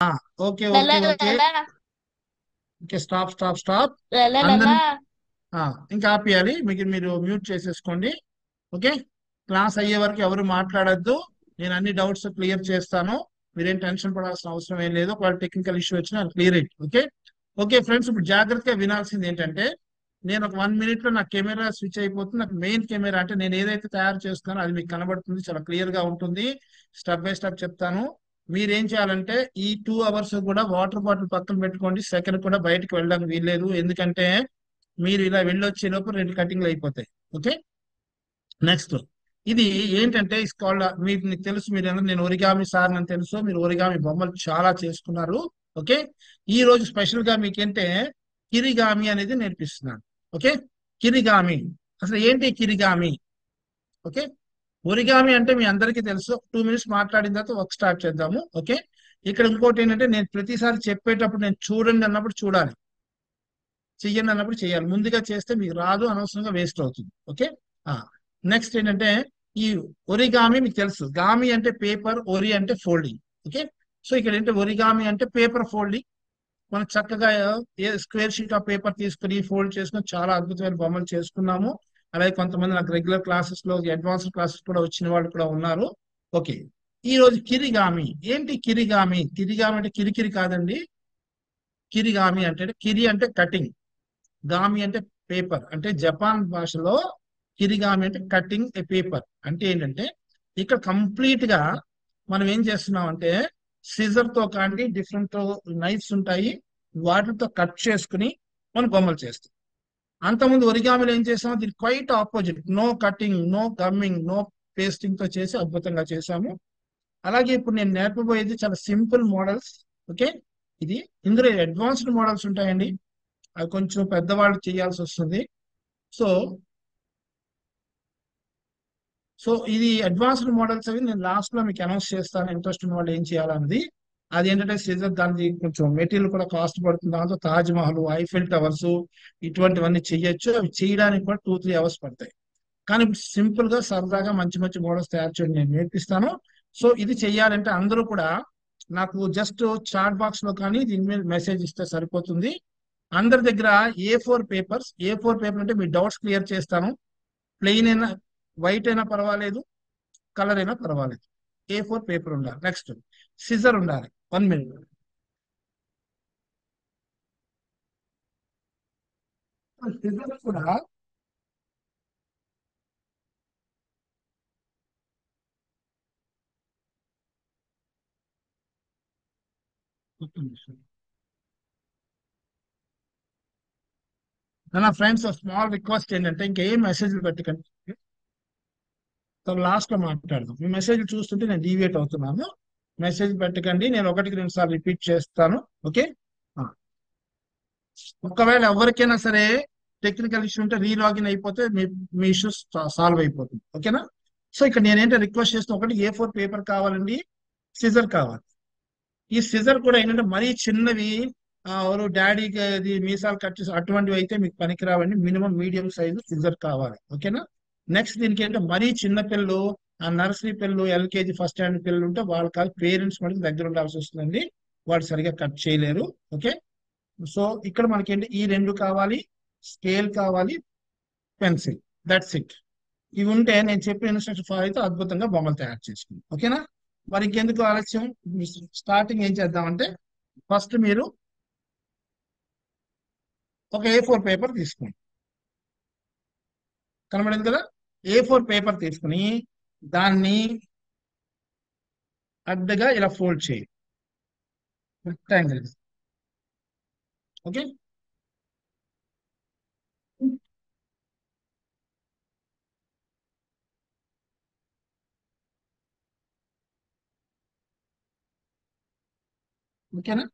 Okay ల ల okay ల ఓకే ల ఓకే. Stop stop stop. ల ల ల ల. అందరు ఇంకా ఆపేయాలి. మీకు మీరు మ్యూట్ చేసేసుకోండి. ఓకే. క్లాస్ అయ్యే వరకు ఎవరు మాట్లాడొద్దు. నేను అన్ని డౌట్స్ క్లియర్ చేస్తాను. మీరేం టెన్షన్ పడాల్సిన అవసరం ఏం లేదు. ఒకవేళ టెక్నికల్ ఇష్యూ వచ్చినా clear it. Okay. Okay friends, ఇప్పుడు జాగ్రత్తగా వినాల్సింది ఏంటంటే, నేను ఒక 1 minute లో నా కెమెరా స్విచ్ అయిపోతుంది. నాకు మెయిన్ కెమెరా అంటే నేను ఏదైతే తయారు చేస్తున్నానో అది మీకు కనబడుతుంది, చాలా క్లియర్ గా ఉంటుంది. స్టెప్ బై స్టెప్ చెప్తాను. మీరేం చేయాలంటే ఈ 2 hours కూడా వాటర్ బాటిల్ పక్కన పెట్టుకోండి. సెకండ్ కూడా బయటకు వెళ్ళడానికి వీల్లేదు. ఎందుకంటే మీరు ఇలా వెళ్ళొచ్చే లోపు 2 కటింగ్లు అయిపోతాయి. ఓకే. నెక్స్ట్, ఇది ఏంటంటే స్కాల్ మీకు నీకు తెలుసు, మీరు నేను ఒరిగామి సార్ అని తెలుసు, మీరు ఒరిగామి బొమ్మలు చాలా చేసుకున్నారు. ఓకే. ఈ రోజు స్పెషల్ గా మీకేంటే కిరిగామి అనేది నేర్పిస్తున్నాను. ఓకే. కిరిగామి, అసలు ఏంటి కిరిగామి? ఓకే. ఒరిగామి అంటే మీ అందరికీ తెలుసు. 2 minutes మాట్లాడిన తర్వాత వర్క్ స్టార్ట్ చేద్దాము. ఓకే. ఇక్కడ ఇంకోటి ఏంటంటే, నేను ప్రతిసారి చెప్పేటప్పుడు నేను చూడండి అన్నప్పుడు చూడాలి, చెయ్యండి అన్నప్పుడు చేయాలి. ముందుగా చేస్తే మీకు రాదు, అనవసరంగా వేస్ట్ అవుతుంది. ఓకే. నెక్స్ట్ ఏంటంటే, ఈ ఒరిగామి మీకు తెలుసు. గామి అంటే పేపర్, ఒరి అంటే ఫోల్డింగ్. ఓకే. సో ఇక్కడ ఏంటంటే ఒరిగామి అంటే పేపర్ ఫోల్డింగ్. మనం చక్కగా స్క్వేర్ షీట్ ఆఫ్ పేపర్ తీసుకుని ఫోల్డ్ చేసుకుని చాలా అద్భుతమైన బొమ్మలు చేసుకున్నాము. అలాగే కొంతమంది నాకు రెగ్యులర్ క్లాసెస్ లో, అడ్వాన్స్డ్ క్లాసెస్ కూడా వచ్చిన వాళ్ళు కూడా ఉన్నారు. ఓకే. ఈ రోజు కిరిగామి. ఏంటి కిరిగామి? కిరిగామి అంటే కిరికిరి కాదండి. కిరిగామి అంటే, కిరి అంటే కటింగ్, గామి అంటే పేపర్. అంటే జపాన్ భాషలో కిరిగామి అంటే కటింగ్ ఏ పేపర్. అంటే ఏంటంటే, ఇక్కడ కంప్లీట్ గా మనం ఏం చేస్తున్నాం అంటే, సిజర్ తో కానీ డిఫరెంట్ నైఫ్స్ ఉంటాయి, వాటితో కట్ చేసుకుని మనం బొమ్మలు చేస్తాం. అంతకుముందు ఒరిగామిలో ఏం చేసాము, దీనికి quite opposite. No cutting, no gumming, no pasting తో చేసి అద్భుతంగా చేశాము. అలాగే ఇప్పుడు నేను నేర్పబోయేది చాలా సింపుల్ మోడల్స్. ఓకే. ఇది, ఇందులో అడ్వాన్స్డ్ మోడల్స్ ఉంటాయండి, అవి కొంచెం పెద్దవాళ్ళు చేయాల్సి వస్తుంది. సో సో ఇది అడ్వాన్స్డ్ మోడల్స్ అవి నేను లాస్ట్ లో మీకు అనౌన్స్ చేస్తాను. ఇంట్రెస్ట్ ఉన్న వాళ్ళు ఏం చేయాలన్నది. అది ఏంటంటే సీజర్, దానికి కొంచెం మెటీరియల్ కూడా కాస్ట్ పడుతుంది. దాంతో తాజ్ మహల్, ఐఫిల్ టవర్స్ ఇటువంటివన్నీ చేయొచ్చు. అవి చేయడానికి కూడా 2-3 hours పడతాయి. కానీ ఇప్పుడు సింపుల్ గా సరదాగా మంచి మంచి మోడల్స్ తయారు చేయడం నేను నేర్పిస్తాను. సో ఇది చెయ్యాలంటే అందరూ కూడా నాకు జస్ట్ చాట్ బాక్స్ లో కానీ దీని మీద మెసేజ్ ఇస్తే సరిపోతుంది. అందరి దగ్గర A4 పేపర్స్. A4 పేపర్ అంటే మీ డౌట్స్ క్లియర్ చేస్తాను. ప్లెయిన్ అయినా, వైట్ అయినా పర్వాలేదు, కలర్ అయినా పర్వాలేదు. A4 పేపర్ ఉండాలి. నెక్స్ట్, సిజర్ ఉండాలి. 1 minute. సిజర్ కూడా నా ఫ్రెండ్స్ స్మాల్ రిక్వెస్ట్ ఏంటంటే, ఇంకేం మెసేజ్లు పెట్టకండి. లాస్ట్ లో మాట్లాడదాం. మీ మెసేజ్ చూస్తుంటే నేను డీవియేట్ అవుతున్నాను. మెసేజ్ పెట్టకండి. నేను 1-2 సార్లు రిపీట్ చేస్తాను. ఓకే. ఆ. ఒకవేళ ఎవరికైనా సరే టెక్నికల్ ఇష్యూ ఉంటే రీలాగిన్ అయిపోతే మీ మీ ఇష్యూస్ సాల్వ్ అయిపోతుంది. ఓకేనా. సో ఇక్కడ నేనేంటో రిక్వెస్ట్ చేస్తున్నా, ఒకటి A4 పేపర్ కావాలండి, సిజర్ కావాలి. ఈ సిజర్ కూడా ఏంటంటే మరీ చిన్నవి, ఎవరు డాడీకి అది మీసాలు కట్ చేసి అటువంటివి అయితే మీకు పనికిరావండి. మినిమం మీడియం సైజు సిజర్ కావాలి. ఓకేనా. నెక్స్ట్, దీనికి ఏంటంటే మరీ చిన్న పిల్లలు, ఆ నర్సరీ పిల్లలు, LKG ఫస్ట్ స్టాండర్డ్ పిల్లలు ఉంటే వాళ్ళ కాదు, పేరెంట్స్ మనకి దగ్గర ఉండాల్సి వస్తుందండి. వాళ్ళు సరిగా కట్ చేయలేరు. ఓకే. సో ఇక్కడ మనకేంటి, ఈ రెండు కావాలి, స్కేల్ కావాలి, పెన్సిల్. That's it. ఇవి ఉంటే నేను చెప్పిన ఇన్స్ట్రక్షన్ ఫాలో అయితే అద్భుతంగా బొమ్మలు తయారు చేసుకుంటాం. ఓకేనా. మరి ఇంకెందుకు ఆలస్యం, స్టార్టింగ్ ఏం చేద్దామంటే, ఫస్ట్ మీరు ఒక A4 పేపర్ తీసుకోండి. కనబడింది కదా. A4 పేపర్ తీసుకుని దాన్ని అడ్డగా ఇలా ఫోల్డ్ చేయి, రెక్టాంగిల్. ఓకే. ఓకేనా.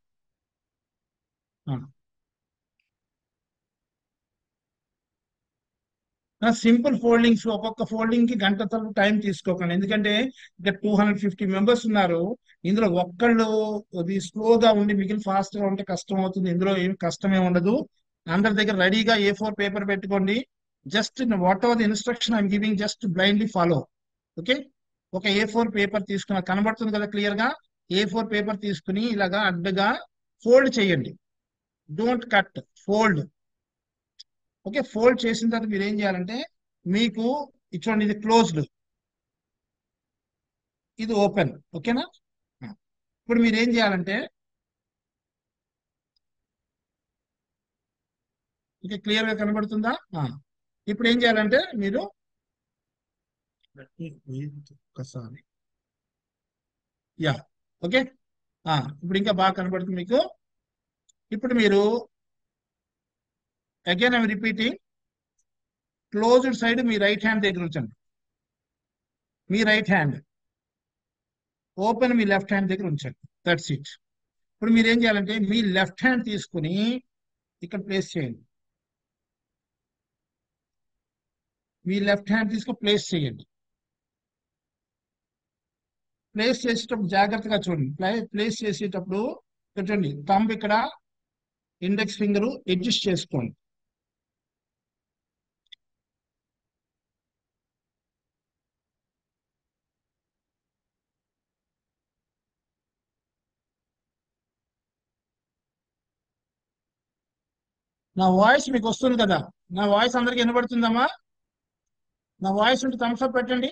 సింపుల్ ఫోల్డింగ్స్, ఒక్కొక్క ఫోల్డింగ్ కి గంట తరపు టైం తీసుకోకండి. ఎందుకంటే ఇక్కడ 250 మెంబర్స్ ఉన్నారు. ఇందులో ఒక్కళ్ళు అది స్లోగా ఉండి మిగిలిన ఫాస్ట్ గా ఉంటే కష్టం అవుతుంది. ఇందులో ఏం కష్టమే ఉండదు. అందరి దగ్గర రెడీగా A4 పేపర్ పెట్టుకోండి. Just whatever the instruction I'm giving, just blindly follow. Okay. ఒక A4 పేపర్ తీసుకున్న కనబడుతుంది కదా క్లియర్ గా. A4 పేపర్ తీసుకుని ఇలాగా అడ్డగా ఫోల్డ్ చేయండి. Don't cut, fold. Okay, fold చేసిన తర్వాత మీరు ఏం చేయాలంటే, మీకు చూడండి ఇది క్లోజ్డ్, ఇది ఓపెన్. ఓకేనా? ఇప్పుడు మీరు ఏం చేయాలంటే, ఇంకా క్లియర్ గా కనబడుతుందా? ఇప్పుడు ఏం చేయాలంటే మీరు ఒక్కసారి, యా, ఓకే. ఇప్పుడు ఇంకా బాగా కనబడుతుంది మీకు. ఇప్పుడు మీరు again I'm repeating, closed side మీ రైట్ హ్యాండ్ దగ్గర ఉంచండి, మీ రైట్ హ్యాండ్. ఓపెన్ మీ లెఫ్ట్ హ్యాండ్ దగ్గర ఉంచండి. That's it. ఇప్పుడు మీరు ఏం చేయాలంటే మీ లెఫ్ట్ హ్యాండ్ తీసుకుని ఇక్కడ ప్లేస్ చేయండి. మీ లెఫ్ట్ హ్యాండ్ తీసుకుని ప్లేస్ చేయండి. ప్లేస్ చేసేటప్పుడు జాగ్రత్తగా చూడండి. ప్లేస్ చేసేటప్పుడు ఇక్కడ చూడండి, థంబ్ ఇక్కడ, ఇండెక్స్ ఫింగర్ అడ్జస్ట్ చేసుకోండి. నా వాయిస్ మీకు వస్తుంది కదా? నా వాయిస్ అందరికి వినబడుతుందమ్మా? నా వాయిస్ ఉంటే థమ్స్ అప్ పెట్టండి.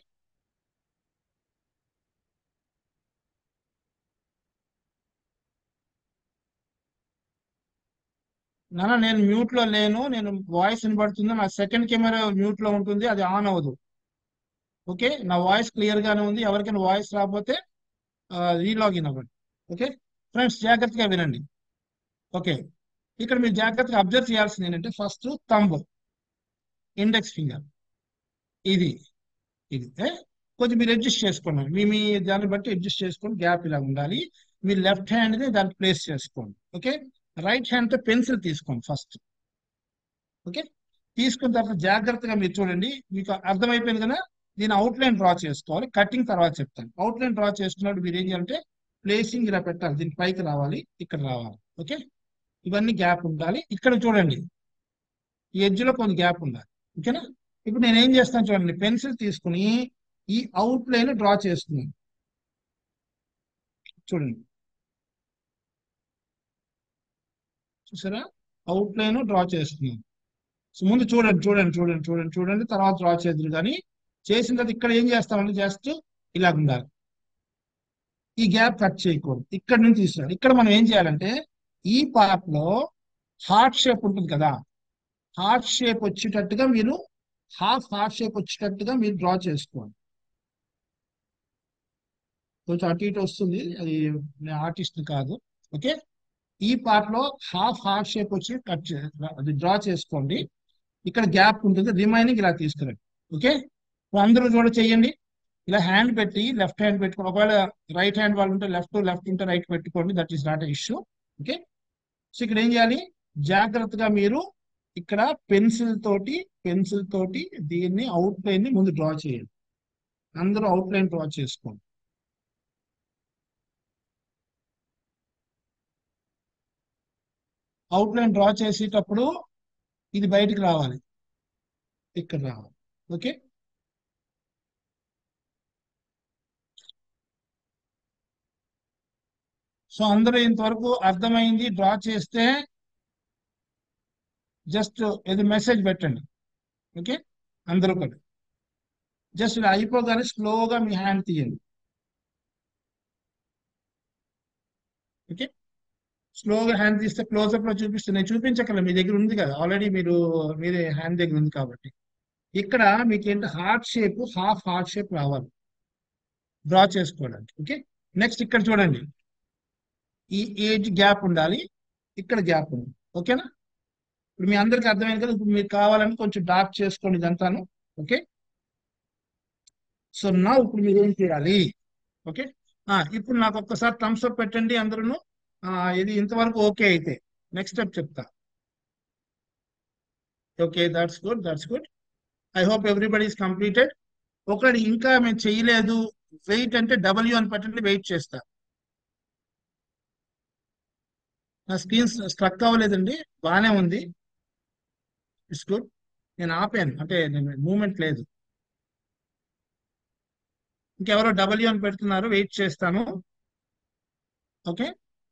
నాన్న నేను మ్యూట్ లో లేను, నేను వాయిస్ వినబడుతుంది. నా సెకండ్ కెమెరా మ్యూట్ లో ఉంటుంది, అది ఆన్ అవ్వదు. ఓకే, నా వాయిస్ క్లియర్ గానే ఉంది. ఎవరికైనా వాయిస్ రాకపోతే రీలాగిన్ అవ్వండి. ఓకే ఫ్రెండ్స్, జాగ్రత్తగా వినండి. ఓకే, ఇక్కడ మీరు జాగ్రత్తగా అబ్జర్వ్ చేయాల్సింది ఏంటంటే, ఫస్ట్ థంబ్, ఇండెక్స్ ఫింగర్, ఇది ఇది కొంచెం మీరు అడ్జస్ట్ చేసుకోండి. మీ దాన్ని బట్టి అడ్జస్ట్ చేసుకోండి. గ్యాప్ ఇలా ఉండాలి. మీ లెఫ్ట్ హ్యాండ్ ని దాన్ని ప్లేస్ చేసుకోండి. ఓకే, రైట్ హ్యాండ్ తో పెన్సిల్ తీసుకోండి ఫస్ట్. ఓకే, తీసుకున్న తర్వాత జాగ్రత్తగా మీరు చూడండి. మీకు అర్థమైపోయింది కదా? దీని అవుట్లైన్ డ్రా చేసుకోవాలి. కటింగ్ తర్వాత చెప్తాను. అవుట్లైన్ డ్రా చేసుకున్నప్పుడు మీరు ఏం చేయాలంటే, ప్లేసింగ్ ఇలా పెట్టాలి. దీని పైకి రావాలి, ఇక్కడ రావాలి. ఓకే, ఇవన్నీ గ్యాప్ ఉండాలి. ఇక్కడ చూడండి, ఈ ఎడ్జ్ లో కొంచెం గ్యాప్ ఉండాలి. ఓకేనా? ఇప్పుడు నేను ఏం చేస్తాను చూడండి, పెన్సిల్ తీసుకుని ఈ అవుట్ లైన్ డ్రా చేస్తున్నాను. చూడండి, చూసారా? అవుట్ లైన్ డ్రా చేస్తున్నాను. సో ముందు చూడండి చూడండి చూడండి చూడండి చూడండి, తర్వాత డ్రా చేద్దరు. కానీ చేసిన తర్వాత ఇక్కడ ఏం చేస్తామంటే, జస్ట్ ఇలా ఉండాలి. ఈ గ్యాప్ కట్ చేయకూడదు. ఇక్కడ నుంచి తీసుకురావాలి. ఇక్కడ మనం ఏం చేయాలంటే, ఈ పార్ట్ లో హార్ట్ షేప్ ఉంటుంది కదా, హార్ట్ షేప్ వచ్చేటట్టుగా మీరు, హార్ట్ షేప్ వచ్చేటట్టుగా మీరు డ్రా చేసుకోండి. కొంచెం అటు ఇటు వస్తుంది, అది నేను ఆర్టిస్ట్ కాదు. ఓకే, ఈ పార్ట్ లో హార్ట్ షేప్ వచ్చి అది డ్రా చేసుకోండి. ఇక్కడ గ్యాప్ ఉంటుంది, రిమైనింగ్ ఇలా తీసుకురండి. ఓకే, అందరూ కూడా చెయ్యండి. ఇలా హ్యాండ్ పెట్టి, లెఫ్ట్ హ్యాండ్ పెట్టుకోండి. ఒకవేళ రైట్ హ్యాండ్ వాళ్ళు ఉంటే లెఫ్ట్, లెఫ్ట్ ఉంటే రైట్ పెట్టుకోండి. That is not a issue. Okay, so ఇక్కడ ఏం చేయాలి, జాగ్రత్తగా మీరు ఇక్కడ పెన్సిల్ తోటి దీన్ని అవుట్ లైన్ ని ముందు డ్రా చేయండి. అందరూ అవుట్ లైన్ డ్రా చేసుకోండి. అవుట్ లైన్ డ్రా చేసేటప్పుడు ఇది బయటికి రావాలి, ఇక్కడ రావాలి. ఓకే, సో అందరూ ఇంతవరకు అర్థమైంది? డ్రా చేస్తే జస్ట్ ఇది మెసేజ్ పెట్టండి. ఓకే, అందరూ కూడా జస్ట్ ఇలా అయిపోగానే స్లోగా మీ హ్యాండ్ తీయండి. ఓకే, స్లోగా హ్యాండ్ తీస్తే క్లోజ్అప్ లో చూపిస్తే, నేను చూపించగలను, మీ దగ్గర ఉంది కదా ఆల్రెడీ, మీరే హ్యాండ్ దగ్గర ఉంది కాబట్టి. ఇక్కడ మీకు ఏంటి, హార్ట్ షేప్ రావాలి డ్రా చేసుకోవడానికి. ఓకే, నెక్స్ట్ ఇక్కడ చూడండి, ఈ ఏజ్ గ్యాప్ ఉండాలి, ఇక్కడ గ్యాప్ ఉంది. ఓకేనా? ఇప్పుడు మీ అందరికి అర్థమైంది కదా? ఇప్పుడు మీరు కావాలని కొంచెం డార్క్ చేసుకోండి ఇదంతాను. ఓకే, సో నా ఇప్పుడు మీరు ఏం చేయాలి? ఓకే, ఇప్పుడు నాకు ఒక్కసారి థమ్స్ అప్ పెట్టండి అందరూ. ఇది ఇంతవరకు ఓకే అయితే నెక్స్ట్ స్టెప్ చెప్తా. Okay, that's good, that's good. I hope everybody is completed. ఒకటి ఇంకా మేము చేయలేదు, వెయిట్ అంటే డబ్ల్యూ అని పెట్టండి, వెయిట్ చేస్తా. నా స్క్రీన్ స్ట్రక్ అవ్వలేదండి, బాగానే ఉంది. It's good. నేను ఆపాను, అంటే మూమెంట్ లేదు. ఇంకెవరో డబ్ల్యూ అని పెడుతున్నారు, వెయిట్ చేస్తాను. ఓకే.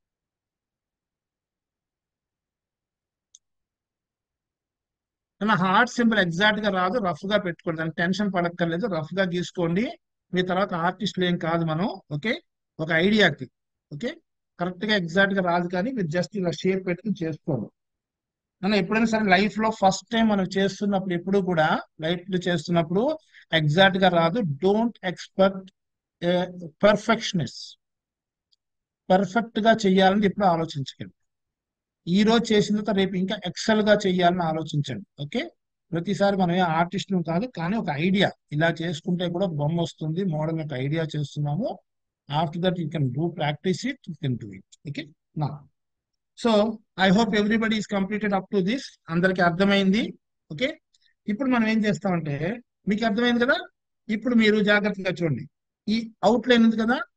హార్ట్ సింబల్ ఎగ్జాక్ట్ గా రాదు, రఫ్ గా పెట్టుకోండి, దానికి టెన్షన్ పడక్కర్లేదు, రఫ్ గా గీసుకోండి. మీ తర్వాత ఆర్టిస్టులు ఏం కాదు మనం. ఓకే, ఒక ఐడియాకి. ఓకే, కరెక్ట్ గా ఎగ్జాక్ట్ గా రాదు, కానీ మీరు జస్ట్ ఇలా షేప్ పెట్టుకుని చేసుకోండి. మనం ఎప్పుడైనా సరే లైఫ్ లో ఫస్ట్ టైం మనం చేస్తున్నప్పుడు, ఎప్పుడు కూడా లైఫ్ లో చేస్తున్నప్పుడు ఎగ్జాక్ట్ గా రాదు. Don't expect perfectionist. పర్ఫెక్ట్ గా చెయ్యాలని ఎప్పుడు ఆలోచించకండి. ఈ రోజు చేసిన తర్వాత రేపు ఇంకా ఎక్సెల్ గా చెయ్యాలని ఆలోచించండి. ఓకే, ప్రతిసారి మనం ఏ ఆర్టిస్ట్ కాదు, కానీ ఒక ఐడియా ఇలా చేసుకుంటే కూడా బొమ్మ వస్తుంది, మోడల్ ఒక ఐడియా చేస్తున్నాము. After that you can do practice it, you can do it. Okay నా. So I hope everybody is completed up to this. అందరికి అర్థమైంది. ఓకే, ఇప్పుడు మనం ఏం చేస్తామంటే, మీకు అర్థమైంది కదా, ఇప్పుడు మీరు జాగ్రత్తగా చూడండి. ఈ అవుట్ లైన్ ఉంది కదా,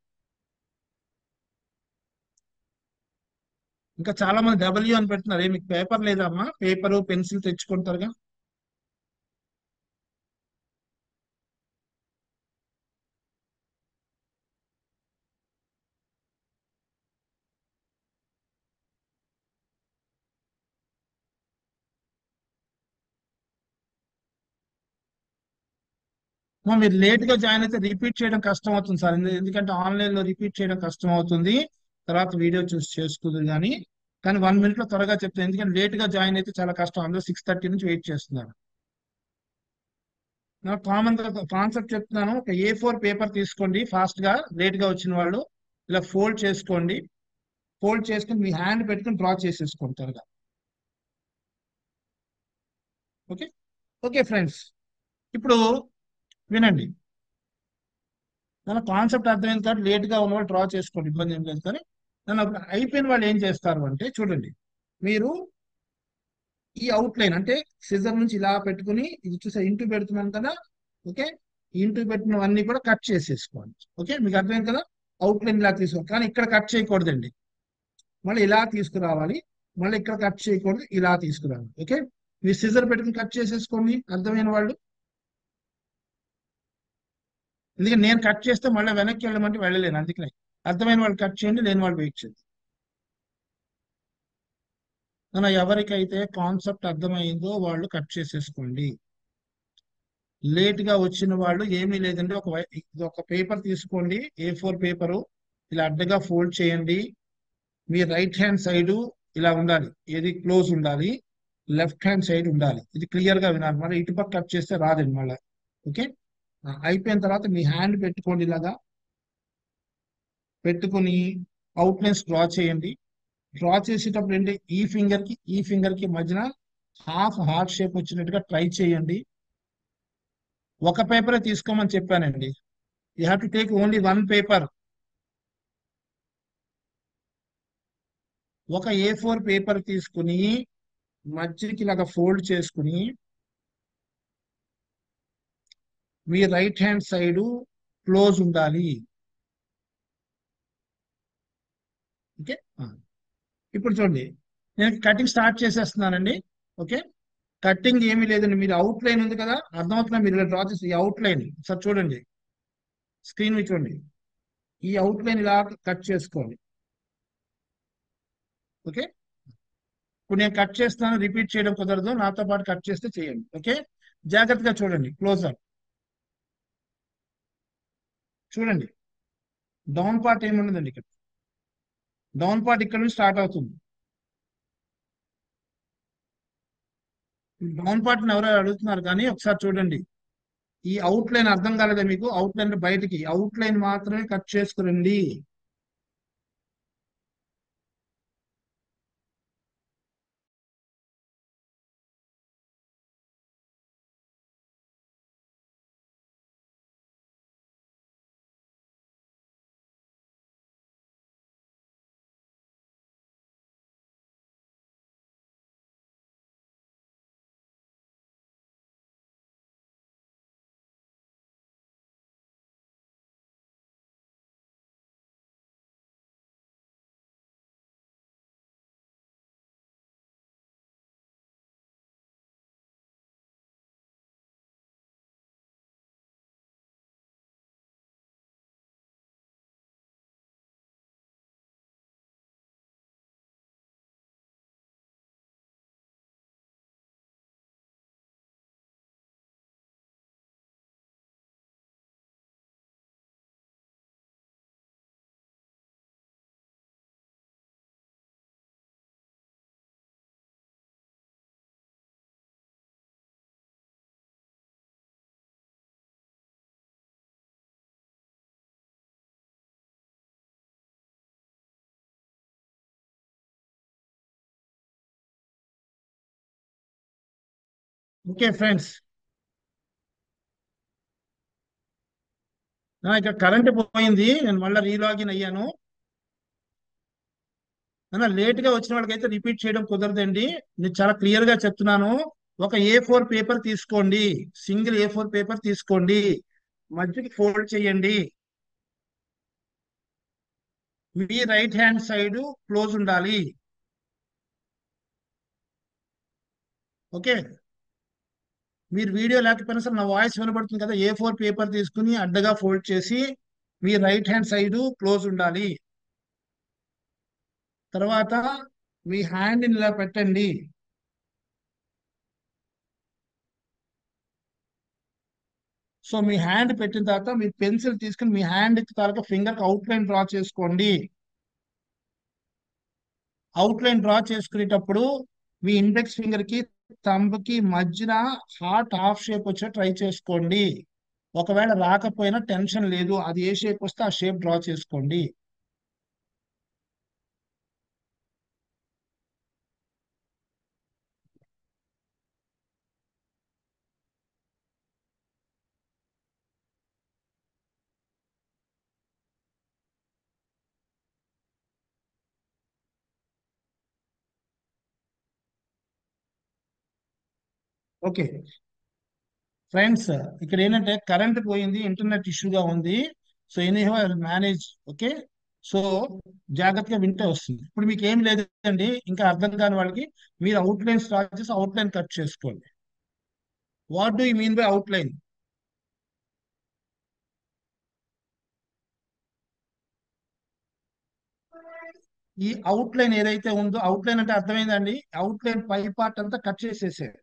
ఇంకా చాలా మంది డబ్ల్యూ అని పెడుతున్నారు. మీకు పేపర్ లేదమ్మా? పేపరు పెన్సిల్ తెచ్చుకుంటారుగా. మీరు లేట్ గా జాయిన్ అయితే రిపీట్ చేయడం కష్టం అవుతుంది సార్. ఎందుకంటే ఆన్లైన్ లో రిపీట్ చేయడం కష్టం అవుతుంది. తర్వాత వీడియో చూసి చేసుకుంది, కానీ కానీ 1 minute లో త్వరగా చెప్తాను. ఎందుకంటే లేట్ గా జాయిన్ అయితే చాలా కష్టం, అందరూ 6:30 నుంచి వెయిట్ చేస్తున్నారు. కామన్ గా కాన్సెప్ట్ చెప్తున్నాను. ఒక A4 పేపర్ తీసుకోండి, ఫాస్ట్ గా లేట్ గా వచ్చిన వాళ్ళు. ఇలా ఫోల్డ్ చేసుకోండి. ఫోల్డ్ చేసుకుని మీ హ్యాండ్ పెట్టుకుని డ్రా చేసేసుకోండి త్వరగా. ఓకే. ఓకే ఫ్రెండ్స్, ఇప్పుడు వినండి. మన కాన్సెప్ట్ అర్థమైంది కాబట్టి లేట్ గా ఉన్న వాళ్ళు డ్రా చేసుకోండి, ఇబ్బంది ఏం లేదు. కానీ నన్ను అప్పుడు అయిపోయిన వాళ్ళు ఏం చేస్తారు అంటే, చూడండి, మీరు ఈ అవుట్ లైన్ అంటే సిజర్ నుంచి ఇలా పెట్టుకుని, ఇది చూసా ఇంటూ పెడుతున్నాను కదా. ఓకే, ఇంటూ పెట్టినవన్నీ కూడా కట్ చేసేసుకోండి. ఓకే, మీకు అర్థమైంది కదా. అవుట్ లైన్ ఇలా తీసుకోండి, కానీ ఇక్కడ కట్ చేయకూడదండి. మళ్ళీ ఇలా తీసుకురావాలి, మళ్ళీ ఇక్కడ కట్ చేయకూడదు, ఇలా తీసుకురావాలి. ఓకే, మీరు సిజర్ పెట్టుకుని కట్ చేసేసుకోండి, అర్థమైన వాళ్ళు. ఎందుకంటే నేను కట్ చేస్తే మళ్ళీ వెనక్కి వెళ్ళమంటే వెళ్ళలేను, అందుకనే. అర్థమైన వాళ్ళు కట్ చేయండి, లేని వాళ్ళు వెయిట్ చేయండి. మన ఎవరికైతే కాన్సెప్ట్ అర్థమైందో వాళ్ళు కట్ చేసేసుకోండి. లేట్ గా వచ్చిన వాళ్ళు ఏమీ లేదండి, ఇది ఒక పేపర్ తీసుకోండి, A4 పేపరు. ఇలా అడ్డగా ఫోల్డ్ చేయండి. మీ రైట్ హ్యాండ్ సైడ్ ఇలా ఉండాలి, ఏది క్లోజ్ ఉండాలి. లెఫ్ట్ హ్యాండ్ సైడ్ ఉండాలి, ఇది క్లియర్ గా వినాలి. మళ్ళీ ఇటుపక్క కట్ చేస్తే రాదండి మళ్ళీ. ఓకే, అయిపోయిన తర్వాత మీ హ్యాండ్ పెట్టుకోండి, ఇలాగా పెట్టుకుని అవుట్లైన్స్ డ్రా చేయండి. డ్రా చేసేటప్పుడు ఏంటి, ఈ ఫింగర్ కి మధ్యన హాఫ్ హార్ట్ షేప్ వచ్చినట్టుగా ట్రై చేయండి. ఒక పేపరే తీసుకోమని చెప్పానండి. You have to take only 1 paper. ఒక A4 పేపర్ తీసుకుని మధ్యకి ఇలాగా ఫోల్డ్ చేసుకుని మీ రైట్ హ్యాండ్ సైడ్ క్లోజ్ ఉండాలి. ఓకే, ఇప్పుడు చూడండి, నేను కటింగ్ స్టార్ట్ చేసేస్తున్నానండి. ఓకే, కటింగ్ ఏమీ లేదండి, మీరు అవుట్ లైన్ ఉంది కదా, అర్థమవుతున్నా. మీరు ఇలా డ్రా చేసి ఈ అవుట్ లైన్ సార్ చూడండి, స్క్రీన్ మీద చూడండి. ఈ అవుట్ లైన్ ఇలా కట్ చేసుకోండి. ఓకే, ఇప్పుడు నేను కట్ చేస్తాను, రిపీట్ చేయడం కుదరదు, నాతో పాటు కట్ చేస్తే చేయండి. ఓకే, జాగ్రత్తగా చూడండి, క్లోజర్ చూడండి. డౌన్ పార్ట్ ఏముండదండి ఇక్కడ. డౌన్ పార్ట్ ఇక్కడ నుంచి స్టార్ట్ అవుతుంది. డౌన్ పార్ట్ ఎవరో అడుగుతున్నారు, కానీ ఒకసారి చూడండి. ఈ అవుట్ లైన్ అర్థం కాలేదా మీకు? అవుట్ లైన్ బయటికి అవుట్ లైన్ మాత్రమే కట్ చేసుకురండి. ఓకే ఫ్రెండ్స్, ఇక్కడ కరెంట్ పోయింది, నేను మళ్ళీ రీలాగిన్ అయ్యాను. లేట్ గా వచ్చిన వాళ్ళకైతే రిపీట్ చేయడం కుదరదండి. నేను చాలా క్లియర్ గా చెప్తున్నాను. ఒక A4 పేపర్ తీసుకోండి, సింగిల్ A4 పేపర్ తీసుకోండి, మధ్యకి ఫోల్డ్ చేయండి. మీ రైట్ హ్యాండ్ సైడ్ క్లోజ్ ఉండాలి. ఓకే, మీరు వీడియో లేకపోయినా సరే నా వాయిస్ వినబడుతుంది కదా. A4 పేపర్ తీసుకుని అడ్డగా ఫోల్డ్ చేసి మీ రైట్ హ్యాండ్ సైడ్ క్లోజ్ ఉండాలి. తర్వాత మీ హ్యాండ్ ఇలా పెట్టండి. సో మీ హ్యాండ్ పెట్టిన తర్వాత మీ పెన్సిల్ తీసుకుని మీ హ్యాండ్ తాలూకా ఫింగర్ అవుట్ లైన్ డ్రా చేసుకోండి. అవుట్ లైన్ డ్రా చేసుకునేటప్పుడు మీ ఇండెక్స్ ఫింగర్ కి థంబ్ కి మధ్యన హాఫ్ షేప్ వచ్చే ట్రై చేసుకోండి. ఒకవేళ రాకపోయినా టెన్షన్ లేదు, అది ఏ షేప్ వస్తే ఆ షేప్ డ్రా చేసుకోండి. ఓకే ఫ్రెండ్స్, ఇక్కడ ఏంటంటే కరెంట్ పోయింది, ఇంటర్నెట్ ఇష్యూగా ఉంది. So anyhow I will manage. Okay, so జాగ్రత్తగా వింటే వస్తుంది. ఇప్పుడు మీకు ఏం లేదండి, ఇంకా అర్థం కాని వాళ్ళకి మీరు అవుట్ లైన్ స్టార్ట్ చేసి అవుట్ లైన్ కట్ చేసుకోండి. What do you mean by outline? ఈ అవుట్ లైన్ ఏదైతే ఉందో, అవుట్ లైన్ అంటే అర్థమైందండి. అవుట్ లైన్ పై పార్ట్ అంతా కట్ చేసేసేయండి.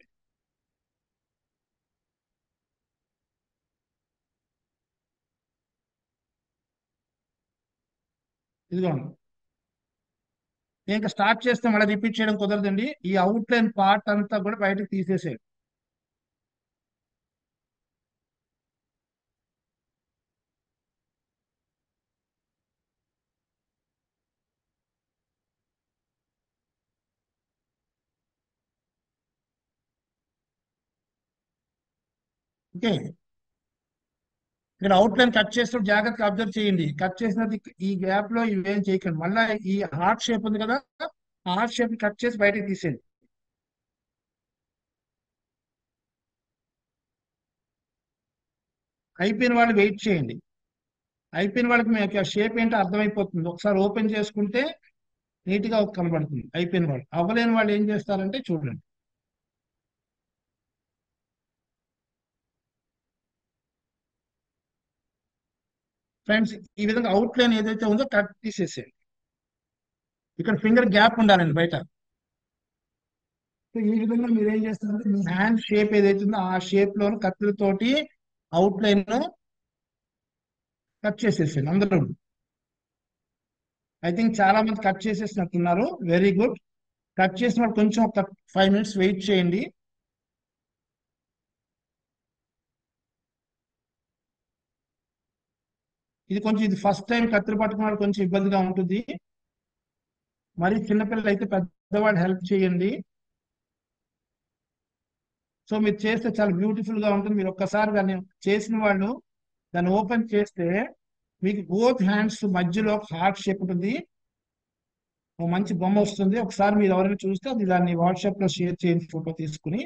ఇదిగోండి, నేను ఇంకా స్టార్ట్ చేస్తే మళ్ళీ రిపీట్ చేయడం కుదరదండి. ఈ అవుట్ లైన్ పార్ట్ అంతా కూడా బయటకు తీసేసేయండి. ఓకే, ఇక్కడ అవుట్ లైన్ కట్ చేసినప్పుడు జాగ్రత్తగా అబ్జర్వ్ చేయండి. కట్ చేసినది ఈ గ్యాప్ లో ఇవేం చేయకండి. మళ్ళీ ఈ హార్ట్ షేప్ ఉంది కదా, ఆ హార్ట్ షేప్ కట్ చేసి బయటకు తీసేయండి. అయిపోయిన వాళ్ళు వెయిట్ చేయండి. అయిపోయిన వాళ్ళకి మీకు ఆ షేప్ ఏంటో అర్థమైపోతుంది. ఒకసారి ఓపెన్ చేసుకుంటే నీట్ గా కనబడుతుంది. అయిపోయిన వాళ్ళు, అవ్వలేని వాళ్ళు ఏం చేస్తారంటే చూడండి. ఫ్రెండ్స్, ఈ విధంగా అవుట్ లైన్ ఏదైతే ఉందో కట్ తీసేసేయండి. ఇక్కడ ఫింగర్ గ్యాప్ ఉండాలండి బయట. సో ఈ విధంగా మీరు ఏం చేస్తారంటే మీ హ్యాండ్ షేప్ ఏదైతే ఉందో ఆ షేప్ లోను కత్తులతోటి అవుట్ లైన్ కట్ చేసేసాను అందరూ. ఐ థింక్ చాలా మంది కట్ చేసేసినట్టున్నారు. Very good. కట్ చేసిన వాళ్ళు కొంచెం ఒక 5 minutes వెయిట్ చేయండి. ఇది ఫస్ట్ టైం కత్తిరి పట్టుకున్న వాళ్ళు కొంచెం ఇబ్బందిగా ఉంటుంది. మరి చిన్నపిల్లలు అయితే పెద్దవాళ్ళు హెల్ప్ చేయండి. సో మీరు చేస్తే చాలా బ్యూటిఫుల్ గా ఉంటుంది. మీరు ఒక్కసారి దాన్ని చేసిన వాళ్ళు దాన్ని ఓపెన్ చేస్తే మీకు బోత్ హ్యాండ్స్ మధ్యలో హార్ట్ షేప్ ఉంటుంది. ఒక మంచి బొమ్మ వస్తుంది. ఒకసారి మీరు ఎవరైనా చూస్తే అది దాన్ని వాట్సాప్ లో షేర్ చేయండి ఫోటో తీసుకుని.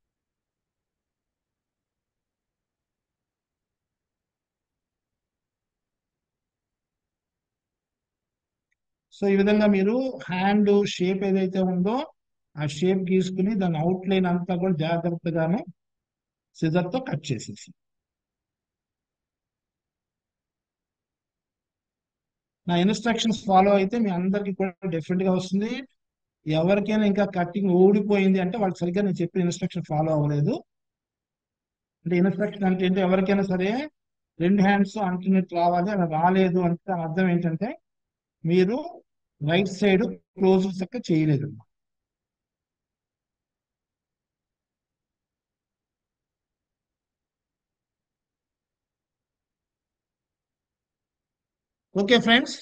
సో ఈ విధంగా మీరు హ్యాండ్ షేప్ ఏదైతే ఉందో ఆ షేప్ గీసుకుని దాని అవుట్ లైన్ అంతా కూడా జాగ్రత్తగాను సిజర్ తో కట్ చేసేసి నా ఇన్స్ట్రక్షన్స్ ఫాలో అయితే మీ అందరికి కూడా డెఫినెట్ గా వస్తుంది. ఎవరికైనా ఇంకా కటింగ్ ఊడిపోయింది అంటే వాళ్ళు సరిగ్గా నేను చెప్పిన ఇన్స్ట్రక్షన్ ఫాలో అవ్వలేదు. అంటే ఇన్స్ట్రక్షన్ అంటే ఏంటి, ఎవరికైనా సరే 2 హ్యాండ్స్ అంటున్నట్టు రావాలి, అలా రాలేదు అంటే దాని అర్థం ఏంటంటే మీరు రైట్ సైడ్ క్లోజ్ చక్క చేయలేదు. ఓకే ఫ్రెండ్స్,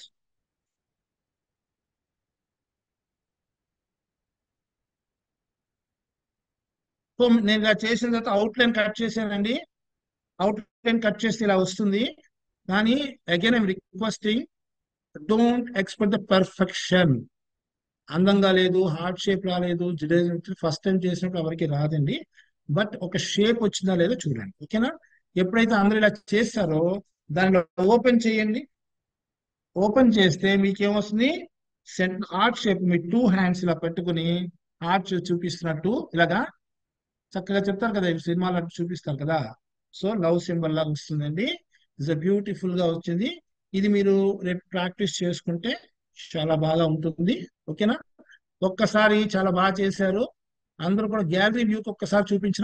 సో నేను ఇలా చేసిన తర్వాత అవుట్లైన్ కట్ చేశానండి. అవుట్లైన్ కట్ చేస్తే ఇలా వస్తుంది. కానీ again I'm requesting, don't expect the perfection. అందంగా లేదు, హార్ట్ షేప్ రాలేదు, ఫస్ట్ టైం చేసినప్పుడు ఎవరికి రాదండి. బట్ ఒక షేప్ వచ్చిందా లేదో చూడండి. ఓకేనా? ఎప్పుడైతే అందరూ ఇలా చేస్తారో దానిలో ఓపెన్ చేయండి. ఓపెన్ చేస్తే మీకు ఏమొస్తుంది? హార్ట్ షేప్ మీ 2 హ్యాండ్స్ ఇలా పెట్టుకుని హార్ట్ చూపిస్తున్నట్టు ఇలాగా చక్కగా చెప్తారు కదా, సినిమాలు చూపిస్తారు కదా. సో లవ్ సింబల్ లాగా వస్తుందండి. ఇట్స్ బ్యూటిఫుల్ గా వచ్చింది. ఇది మీరు రేపు ప్రాక్టీస్ చేసుకుంటే చాలా బాగా ఉంటుంది. ఓకేనా? ఒక్కసారి చాలా బాగా చేశారు. అందరూ కూడా గ్యాలరీ వ్యూకి ఒక్కసారి చూపించిన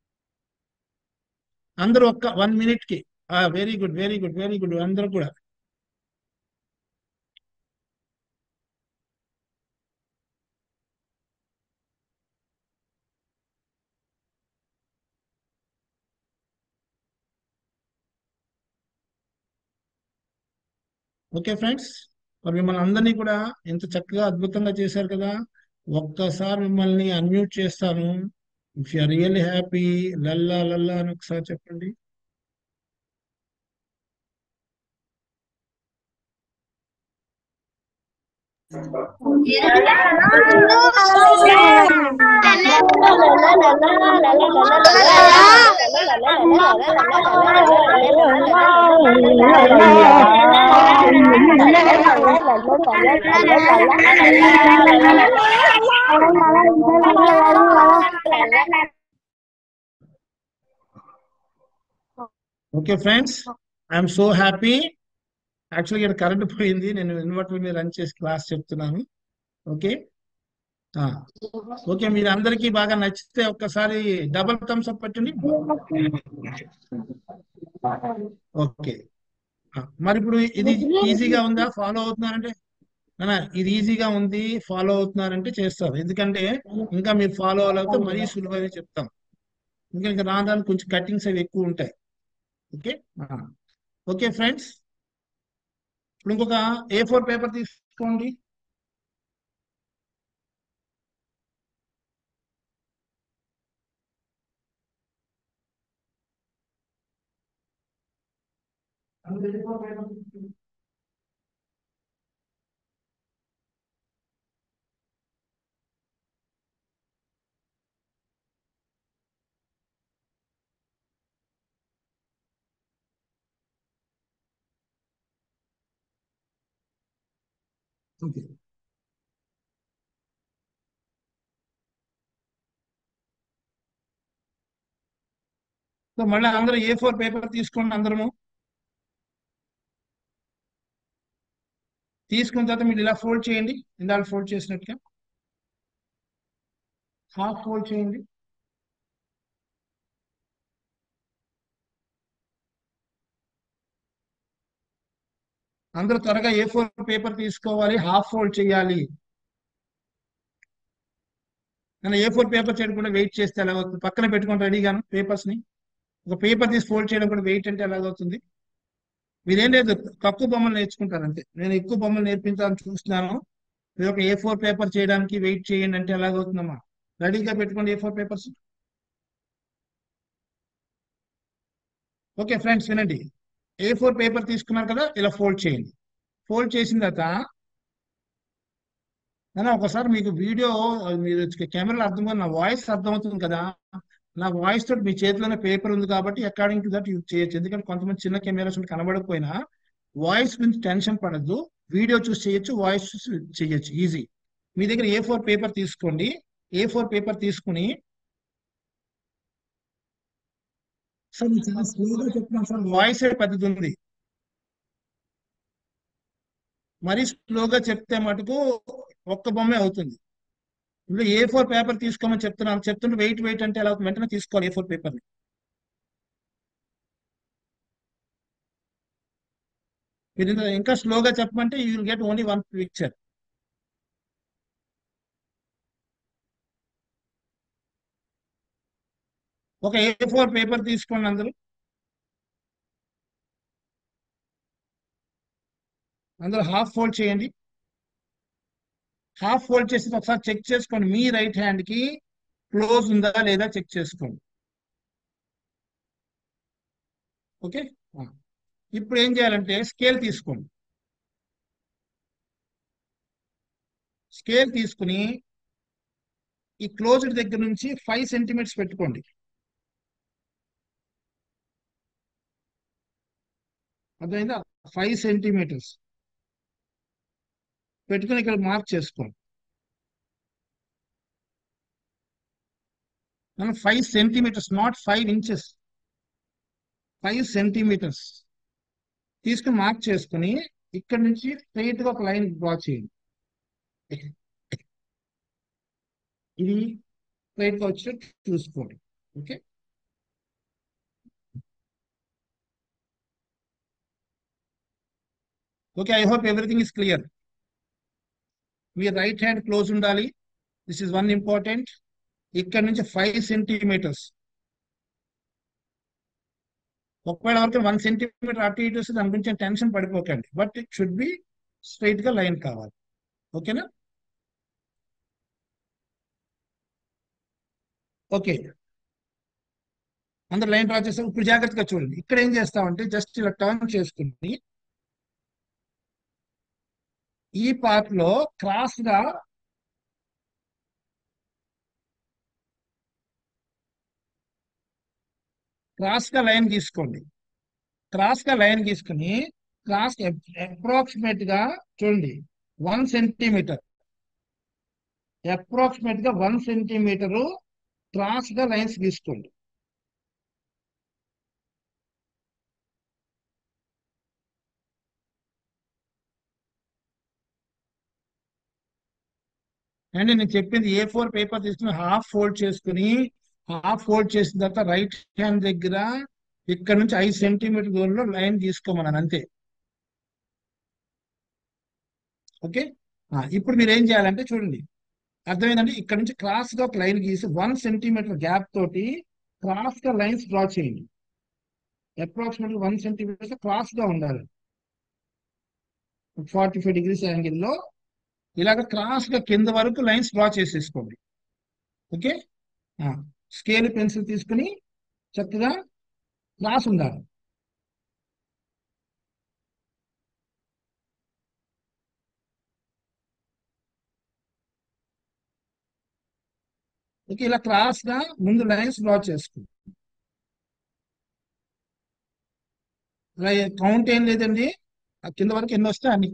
అందరూ ఒక్క 1 minute కి. Very good, very good, very good. అందరూ కూడా ఓకే ఫ్రెండ్స్. మరి మిమ్మల్ని అందరినీ కూడా ఎంత చక్కగా అద్భుతంగా చేశారు కదా. ఒక్కసారి మిమ్మల్ని అన్మ్యూట్ చేస్తాను. If you are really happy, లల్లా లల్లా అని ఒకసారి చెప్పండి. Okay friends, I'm so happy. యాక్చువల్గా ఇక్కడ కరెంట్ పోయింది, నేను ఇన్వర్టర్ మీద రన్ చేసి క్లాస్ చెప్తున్నాను. ఓకే. ఓకే, మీరు అందరికీ బాగా నచ్చితే ఒక్కసారి డబుల్ థమ్స్ అప్ పెట్టండి. ఓకే. మరి ఇప్పుడు ఇది ఈజీగా ఉందా? ఫాలో అవుతున్నారంటే ఇది ఈజీగా ఉంది, ఫాలో అవుతున్నారంటే చేస్తారు. ఎందుకంటే ఇంకా మీరు ఫాలో అవ్వలేకపోతే మరీ సులువుగా చెప్తాం. ఇంకా రాను కొంచెం కట్టింగ్స్ అవి ఎక్కువ ఉంటాయి. ఓకే. ఓకే ఫ్రెండ్స్, ఇప్పుడు ఇంకొక A4 పేపర్ తీసుకోండి. ఓకే. సో మళ్ళీ అందరూ A4 పేపర్ తీసుకోండి. అందరము తీసుకున్న తర్వాత మీరు ఇలా ఫోల్డ్ చేయండి. ఇందాక ఫోల్డ్ చేసినట్టుగా హాఫ్ ఫోల్డ్ చేయండి. అందరూ త్వరగా A4 పేపర్ తీసుకోవాలి, హాఫ్ ఫోల్డ్ చేయాలి. నేను A4 పేపర్ చేయడం కూడా వెయిట్ చేస్తే ఎలాగవుతుంది? పక్కన పెట్టుకుంటే రెడీగాను పేపర్స్ ని. ఒక పేపర్ తీసి ఫోల్డ్ చేయడం కూడా వెయిట్ అంటే ఎలాగవుతుంది? మీరేం లేదు, తక్కువ బొమ్మలు నేర్చుకుంటారు అంతే. నేను ఎక్కువ బొమ్మలు నేర్పించాలని చూస్తున్నాను. మీరు ఒక A4 పేపర్ చేయడానికి వెయిట్ చేయండి అంటే ఎలాగవుతుందమ్మా? రెడీగా పెట్టుకోండి A4 పేపర్స్. ఓకే ఫ్రెండ్స్, వినండి. A4 పేపర్ తీసుకున్నారు కదా, ఇలా ఫోల్డ్ చేయండి. ఫోల్డ్ చేసిన తర్వాత ఒకసారి మీకు వీడియో మీరు కెమెరాలో అర్థం, నా వాయిస్ అర్థమవుతుంది కదా. నా వాయిస్ తోటి మీ చేతిలోనే పేపర్ ఉంది కాబట్టి అకార్డింగ్ టు దట్ యూజ్ చేయొచ్చు. ఎందుకంటే కొంతమంది చిన్న కెమెరాస్ కనబడకపోయినా వాయిస్ గురించి టెన్షన్ పడద్దు. వీడియో చూసి చేయొచ్చు, వాయిస్ చూసి చేయొచ్చు, ఈజీ. మీ దగ్గర A4 పేపర్ తీసుకోండి. A4 పేపర్ తీసుకుని సార్ చాలా స్లోగా చెప్తున్నాను సార్, వాయిస్ పెద్దది ఉంది. మరీ స్లోగా చెప్తే మటుకు ఒక్క బొమ్మే అవుతుంది. ఇప్పుడు A4 పేపర్ తీసుకోమని చెప్తున్నాను, చెప్తుంటే వెయిట్ వెయిట్ అంటే ఎలా అవుతుంది? వెంటనే తీసుకోవాలి A4 పేపర్. మీరు ఇంకా స్లోగా చెప్పమంటే you will get only 1 picture. ఒక A4 పేపర్ తీసుకోండి అందరూ. అందరూ హాఫ్ ఫోల్డ్ చేయండి. హాఫ్ ఫోల్డ్ చేసి ఒకసారి చెక్ చేసుకోండి. మీ రైట్ హ్యాండ్ కి క్లోజ్ ఉందా లేదా చెక్ చేసుకోండి. ఓకే. ఇప్పుడు ఏం చేయాలంటే స్కేల్ తీసుకోండి. స్కేల్ తీసుకుని ఈ క్లోజ్డ్ దగ్గర నుంచి 5 సెంటీమీటర్స్ పెట్టుకోండి. అర్థమైందా? 5 సెంటీమీటర్స్ పెట్టుకుని ఇక్కడ మార్క్ చేసుకోండి. మనం 5 సెంటీమీటర్స్, నాట్ 5 ఇంచెస్, 5 సెంటీమీటర్స్ తీసుకుని మార్క్ చేసుకుని ఇక్కడ నుంచి స్ట్రైట్ గా ఒక లైన్ డ్రా చేయండి. ఇది స్ట్రైట్ గా వచ్చి చూసుకోండి. Okay. Okay, I hope everything is clear. మీ రైట్ హ్యాండ్ క్లోజ్ ఉండాలి. This is one important. ఇక్కడ నుంచి 5 సెంటీమీటర్స్. ఒకవేళ వరకు 1 సెంటీమీటర్ అటు ఇటు వస్తే దాని గురించి టెన్షన్ పడిపోకండి. But it should be straight గా లైన్ కావాలి. ఓకేనా? ఓకే, అందరు లైన్ డ్రా చేస్తాం. ఇప్పుడు జాగ్రత్తగా చూడండి. ఇక్కడ ఏం చేస్తామంటే జస్ట్ ఇలా టర్న్ చేసుకుని ఈ పార్ట్ లో క్రాస్ గా లైన్ తీసుకోండి. క్రాస్ గా లైన్ తీసుకుని క్రాస్ అప్రాక్సిమేట్ గా చూడండి 1 సెంటీమీటర్, అప్రాక్సిమేట్ గా 1 సెంటీమీటర్ క్రాస్ గా లైన్స్ తీసుకోండి. అండ్ నేను చెప్పింది A4 పేపర్ తీసుకుని హాఫ్ ఫోల్డ్ చేసిన తర్వాత రైట్ హ్యాండ్ దగ్గర ఇక్కడ నుంచి 5 సెంటీమీటర్ దూరంలో లైన్ తీసుకోమన్నాను అంతే. ఓకే. ఇప్పుడు మీరు ఏం చేయాలంటే చూడండి, అర్థమైందండి. ఇక్కడ నుంచి క్రాస్ గా ఒక లైన్ గీసి 1 సెంటీమీటర్ గ్యాప్ తోటి క్రాస్ గా లైన్స్ డ్రా చేయండి. అప్రాక్సిమేట్లీ 1 సెంటీమీటర్ క్రాస్ గా ఉండాలి. 45 డిగ్రీస్ యాంగిల్లో ఇలాగ క్రాస్ గా కింద వరకు లైన్స్ డ్రా చేసేసుకోండి. ఓకే. స్కేల్ పెన్సిల్ తీసుకుని చక్కగా క్రాస్ ఉండాలి. ఓకే, ఇలా క్రాస్ గా ముందు లైన్స్ డ్రా చేసుకోండి. ఇలా కౌంట్ ఏం లేదండి, ఆ కింద వరకు ఎన్ని వస్తే అన్ని.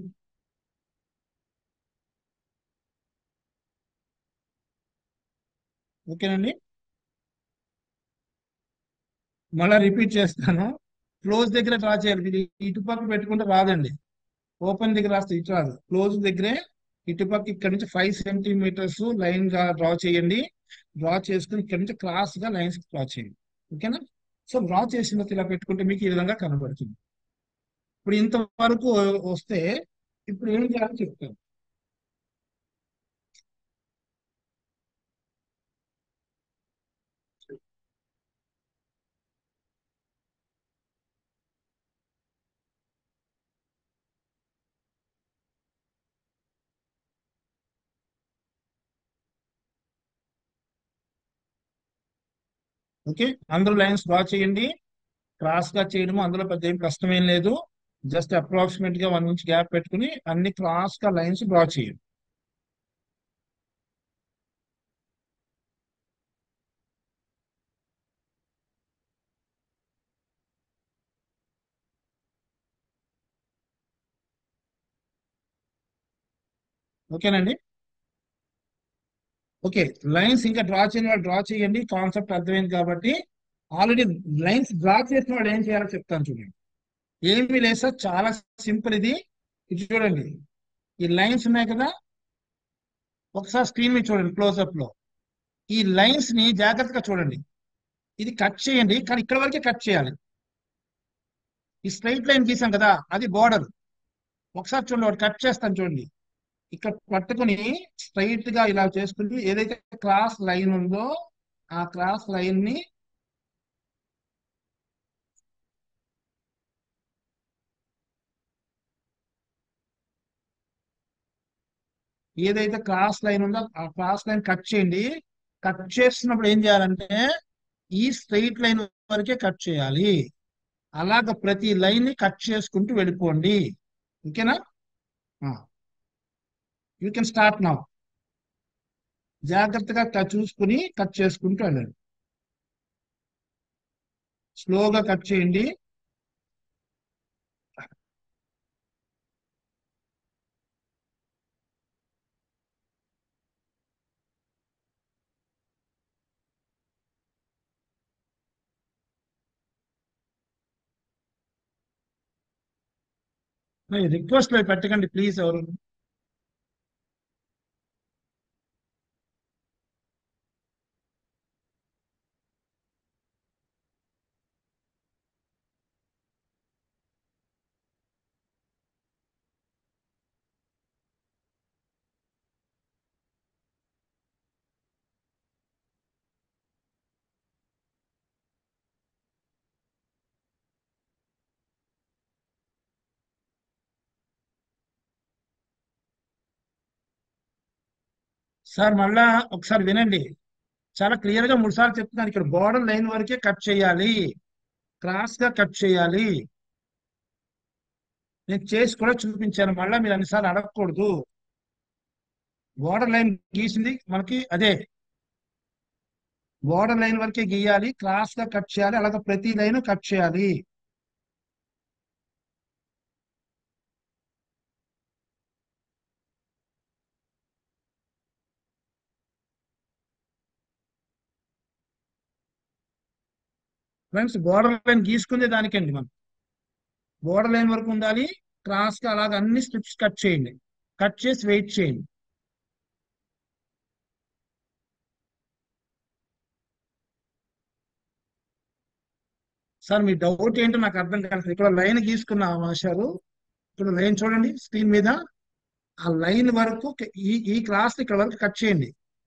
ఓకేనండి. మళ్ళీ రిపీట్ చేస్తాను. క్లోజ్ దగ్గర డ్రా చేయాలి. ఇది ఇటుపక్క పెట్టుకుంటే రాదండి. ఓపెన్ దగ్గర రాస్తే ఇటు రాదు. క్లోజ్ దగ్గరే ఇటుపక్క ఇక్కడ నుంచి 5 సెంటీమీటర్స్ లైన్ గా డ్రా చేయండి. డ్రా చేసుకుని ఇక్కడ నుంచి క్రాస్ గా లైన్స్ డ్రా చేయండి. ఓకేనా? సో డ్రా చేసిన తర్వాత ఇలా పెట్టుకుంటే మీకు ఈ విధంగా కనబడుతుంది. ఇప్పుడు ఇంతవరకు వస్తే ఇప్పుడు ఏం చేయాలో చెప్తాను. ఓకే, అందరూ లైన్స్ డ్రా చేయండి. క్రాస్ గా చేయడము అందులో పెద్ద ఏం కష్టమేం లేదు. జస్ట్ అప్రాక్సిమేట్ గా 1 ఇంచ్ గ్యాప్ పెట్టుకుని అన్ని క్రాస్ గా లైన్స్ డ్రా చేయండి. ఓకేనండి. ఓకే, లైన్స్ ఇంకా డ్రా చేయని వాళ్ళు డ్రా చేయండి. కాన్సెప్ట్ అర్థమైంది కాబట్టి. ఆల్రెడీ లైన్స్ డ్రా చేసిన వాడు ఏం చేయాలో చెప్తాను చూడండి. ఏమీ లేదు సార్, చాలా సింపుల్ ఇది. ఇది చూడండి, ఈ లైన్స్ ఉన్నాయి కదా, ఒకసారి స్క్రీన్ మీద చూడండి క్లోజ్అప్ లో. ఈ లైన్స్ ని జాగ్రత్తగా చూడండి. ఇది కట్ చేయండి, కానీ ఇక్కడ వరకే కట్ చేయాలి. ఈ స్ట్రైట్ లైన్ గీసాం కదా, అది బోర్డర్. ఒకసారి చూడండి, ఒకటి కట్ చేస్తాను చూడండి. ఇక్కడ పట్టుకుని స్ట్రైట్ గా ఇలా చేసుకుంటూ ఏదైతే క్రాస్ లైన్ ఉందో ఆ క్రాస్ లైన్ ని ఏదైతే క్రాస్ లైన్ ఉందో ఆ క్రాస్ లైన్ కట్ చేయండి. కట్ చేస్తున్నప్పుడు ఏం చేయాలంటే ఈ స్ట్రైట్ లైన్ వరకే కట్ చేయాలి. అలాగ ప్రతి లైన్ ని కట్ చేసుకుంటూ వెళ్ళిపోండి. ఓకేనా? You can start now. జాగ్రత్తగా చూసుకుని కట్ చేసుకుంటూ వెళ్ళండి. స్లోగా కట్ చేయండి. రిక్వెస్ట్ పెట్టకండి ప్లీజ్ ఎవరు. సార్ మళ్ళా ఒకసారి వినండి. చాలా క్లియర్ గా 3 సార్లు చెప్తున్నాను. ఇక్కడ బోర్డర్ లైన్ వరకే కట్ చేయాలి. క్రాస్ గా కట్ చేయాలి. నేను చేసి కూడా చూపించాను. మళ్ళీ మీరు అన్నిసార్లు అడగకూడదు. బోర్డర్ లైన్ గీసింది మనకి అదే. బోర్డర్ లైన్ వరకే గీయాలి. క్రాస్ గా కట్ చేయాలి. అలాగే ప్రతి లైన్ కట్ చేయాలి. ఫ్రెండ్స్, బోర్డర్ లైన్ గీసుకుందే దానికండి. మనం బోర్డర్ లైన్ వరకు ఉండాలి. క్రాస్ గా అలాగ అన్ని స్ట్రిప్స్ కట్ చేయండి. కట్ చేసి వెయిట్ చేయండి. సార్ మీ డౌట్ ఏంటో నాకు అర్థం కాలేదు. ఇక్కడ లైన్ గీసుకున్నా మాస్టారు. ఇక్కడ లైన్ చూడండి స్క్రీన్ మీద. ఆ లైన్ వరకు ఈ ఈ క్రాస్ ఇక్కడ వరకు కట్ చేయండి.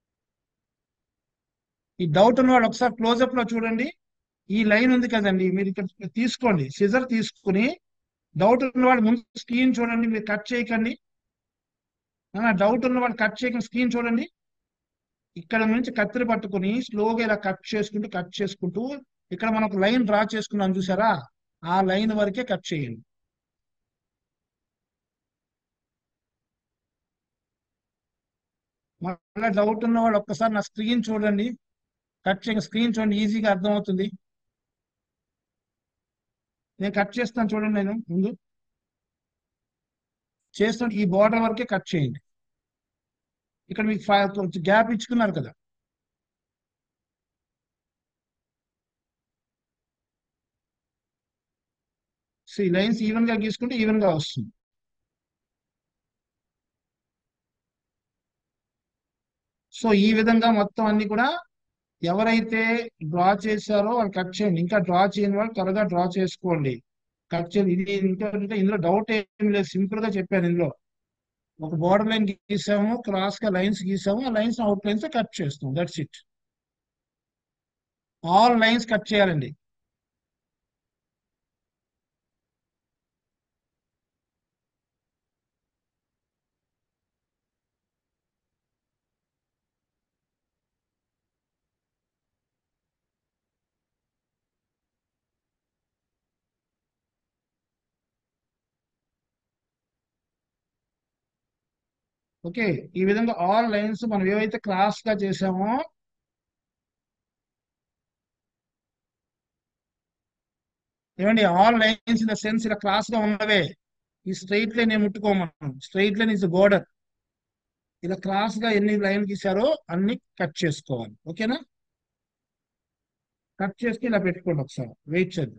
ఈ డౌట్ ఉన్న వాళ్ళు ఒకసారి క్లోజప్ లో చూడండి. ఈ లైన్ ఉంది కదండి, మీరు ఇక్కడ తీసుకోండి. సిజర్ తీసుకుని డౌట్ ఉన్న వాళ్ళు ముందు స్క్రీన్ చూడండి. మీరు కట్ చేయకండి. డౌట్ ఉన్న వాళ్ళు కట్ చేయకండి. స్క్రీన్ చూడండి. ఇక్కడ నుంచి కత్తిరి పట్టుకుని స్లోగా ఇలా కట్ చేసుకుంటూ ఇక్కడ మనకు లైన్ డ్రా చేసుకున్నాం చూసారా? ఆ లైన్ వరకే కట్ చేయండి. మళ్ళీ డౌట్ ఉన్న వాళ్ళు ఒక్కసారి నా స్క్రీన్ చూడండి. కట్ చేయండి. స్క్రీన్ చూడండి, ఈజీగా అర్థమవుతుంది. నేను కట్ చేస్తాను చూడండి. నేను ముందు చేస్తాను. ఈ బోర్డర్ వరకే కట్ చేయండి. ఇక్కడ మీకు గ్యాప్ ఇచ్చుకున్నారు కదా. సో ఈ లైన్స్ ఈవెన్ గా గీసుకుంటే ఈవెన్ గా వస్తుంది. సో ఈ విధంగా మొత్తం అన్ని కూడా ఎవరైతే డ్రా చేశారో వాళ్ళు కట్ చేయండి. ఇంకా డ్రా చేయని వాళ్ళు త్వరగా డ్రా చేసుకోండి. కట్ చేయండి. ఇది ఇంకా ఇందులో డౌట్ ఏం లేదు. సింపుల్ గా చెప్పాను. ఇందులో ఒక బోర్డర్ లైన్ గీసాము, క్రాస్ గా లైన్స్ గీసాము. ఆ లైన్స్ అవుట్ లైన్స్ కట్ చేస్తాం. That's it. All lines cut చేయాలండి. ఓకే, ఈ విధంగా ఆల్ లైన్స్ మనం ఏవైతే క్రాస్ గా చేసామో ఏమండి, all lines in the sense ఇలా క్రాస్ గా ఉన్నవే. ఈ స్ట్రైట్ లైన్ ఏం ముట్టుకోమన్నాం. Straight line is border. ఇలా క్రాస్ గా ఎన్ని లైన్ గీసారో అన్ని కట్ చేసుకోవాలి. ఓకేనా? కట్ చేసి ఇలా పెట్టుకోండి. ఒకసారి వెయిట్ చేద్దాం.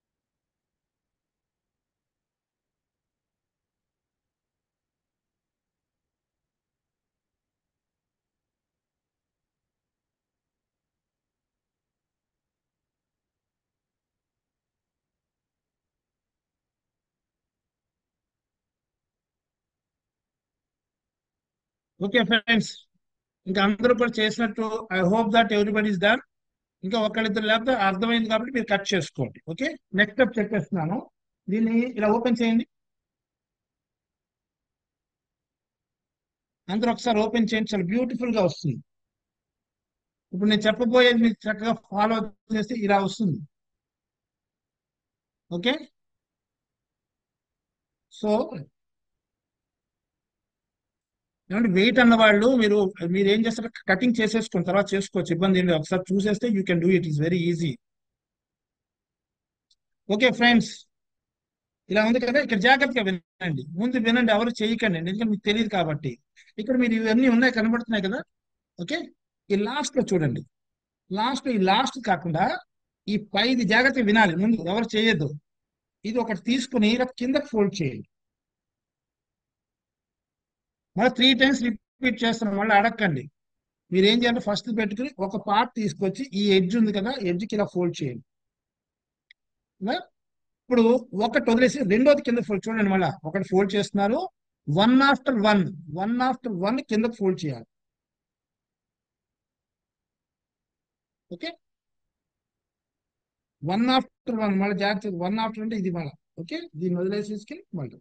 ఓకే ఫ్రెండ్స్, ఇంకా అందరూ కూడా చేసినట్టు I hope that everybody is done. ఇంకా ఒకళ్ళిద్దరు లేకపోతే అర్థమైంది కాబట్టి మీరు కట్ చేసుకోండి. ఓకే, నెక్స్ట్ స్టెప్ చెప్పేస్తున్నాను. దీన్ని ఇలా ఓపెన్ చేయండి. అందరూ ఒకసారి ఓపెన్ చేయండి. చాలా బ్యూటిఫుల్ గా వస్తుంది. ఇప్పుడు నేను చెప్పబోయేది మీరు చక్కగా ఫాలో చేస్తే ఇలా వస్తుంది. ఓకే. సో ఏమంటే వెయిట్ అన్న వాళ్ళు మీరు ఏం చేస్తారు, కటింగ్ చేసేసుకున్న తర్వాత చేసుకోవచ్చు, ఇబ్బంది ఏం లేదు. ఒకసారి చూసేస్తే you can do it, is very easy. Okay friends, ఇలా ఉంది కదా. ఇక్కడ జాగ్రత్తగా వినండి, ముందు వినండి, ఎవరు చేయకండి, ఎందుకంటే మీకు తెలియదు కాబట్టి. ఇక్కడ మీరు ఇవన్నీ ఉన్నాయి, కనబడుతున్నాయి కదా. ఓకే. ఈ లాస్ట్ లో చూడండి, ఈ లాస్ట్ కాకుండా ఈ పైది జాగ్రత్తగా వినాలి, ముందు ఎవరు చేయొద్దు. ఇది ఒకటి తీసుకుని ఇలా కిందకి ఫోల్డ్ చేయండి. మళ్ళీ 3 టైమ్స్ రిపీట్ చేస్తున్నాం, మళ్ళీ అడగండి. మీరు ఏం చేయాలి, ఫస్ట్ పెట్టుకుని ఒక పార్ట్ తీసుకొచ్చి ఈ ఎడ్జ్ ఉంది కదా, ఎడ్జ్కి ఇలా ఫోల్డ్ చేయండి. ఇలా. ఇప్పుడు ఒకటి వదిలేసి రెండోది కింద ఫోల్డ్ చూడండి, మళ్ళీ ఒకటి ఫోల్డ్ చేస్తున్నారు. వన్ ఆఫ్టర్ వన్, కిందకి ఫోల్డ్ చేయాలి. ఓకే. వన్ ఆఫ్టర్ వన్, మళ్ళీ జాగ్రత్త, వన్ ఆఫ్టర్ అంటే ఇది మళ్ళీ. ఓకే, దీన్ని వదిలేసేసి మళ్ళీ.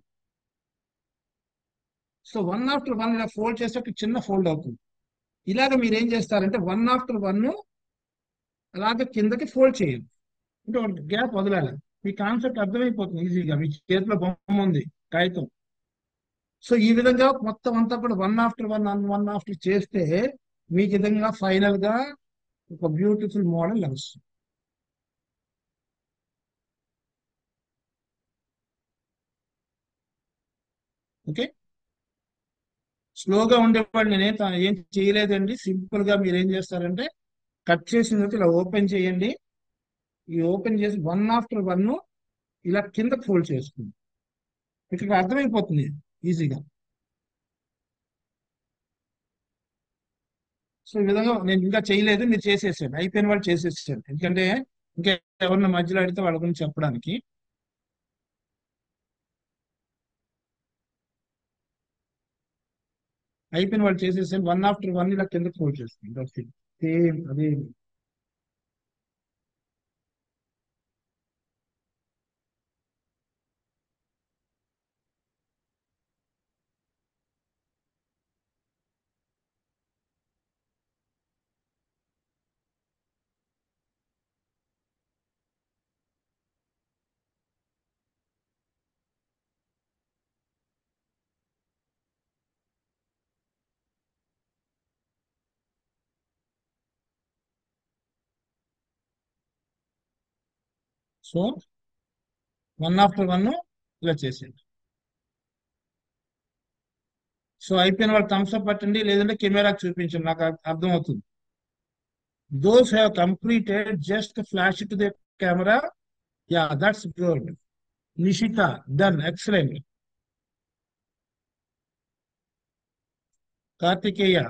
సో వన్ ఆఫ్టర్ వన్ ఇలా ఫోల్డ్ చేస్తే ఒక చిన్న ఫోల్డ్ అవుతుంది. ఇలాగ మీరు ఏం చేస్తారంటే వన్ ఆఫ్టర్ వన్ అలాగే కిందకి ఫోల్డ్ చేయండి, అంటే ఒక గ్యాప్ వదలాలి. మీ కాన్సెప్ట్ అర్థమైపోతుంది ఈజీగా, మీ చేతిలో బొమ్మ ఉంది, కాగితం. సో ఈ విధంగా మొత్తం అంతా కూడా వన్ ఆఫ్టర్ చేస్తే మీకు విధంగా ఫైనల్ గా ఒక బ్యూటిఫుల్ మోడల్ లభిస్తుంది. ఓకే. స్లోగా ఉండేవాళ్ళు ఏం చేయలేదండి, సింపుల్ గా మీరు ఏం చేస్తారంటే కట్ చేసిన తర్వాత ఇలా ఓపెన్ చేయండి. ఈ ఓపెన్ చేసి వన్ ఆఫ్టర్ వన్ ఇలా కింద ఫోల్డ్ చేసుకుంది, ఇక్కడ అర్థమైపోతుంది ఈజీగా. సో ఈ విధంగా నేను ఇంకా చేయలేదు, మీరు చేసేసాను, అయిపోయిన వాళ్ళు చేసేసాను, ఎందుకంటే ఇంకా ఎవరిన మధ్యలో అడిగితే వాళ్ళ గురించి చెప్పడానికి. అయిపోయిన వాళ్ళు చేసేసాను, వన్ ఆఫ్టర్ వన్ ఇలా కింద ఫోల్డ్ చేస్తుంది. సేమ్ అదే. సో వన్ ఆఫ్టర్ వన్ ఇలా చేసేది. సో అయిపోయిన వాళ్ళు థమ్స్ అప్ పట్టండి, లేదంటే కెమెరాకి చూపించండి, నాకు అర్థం అవుతుంది. Those have completed just flash to the camera. Ya, that's good. Nishita, done, excellent. Karthikeya,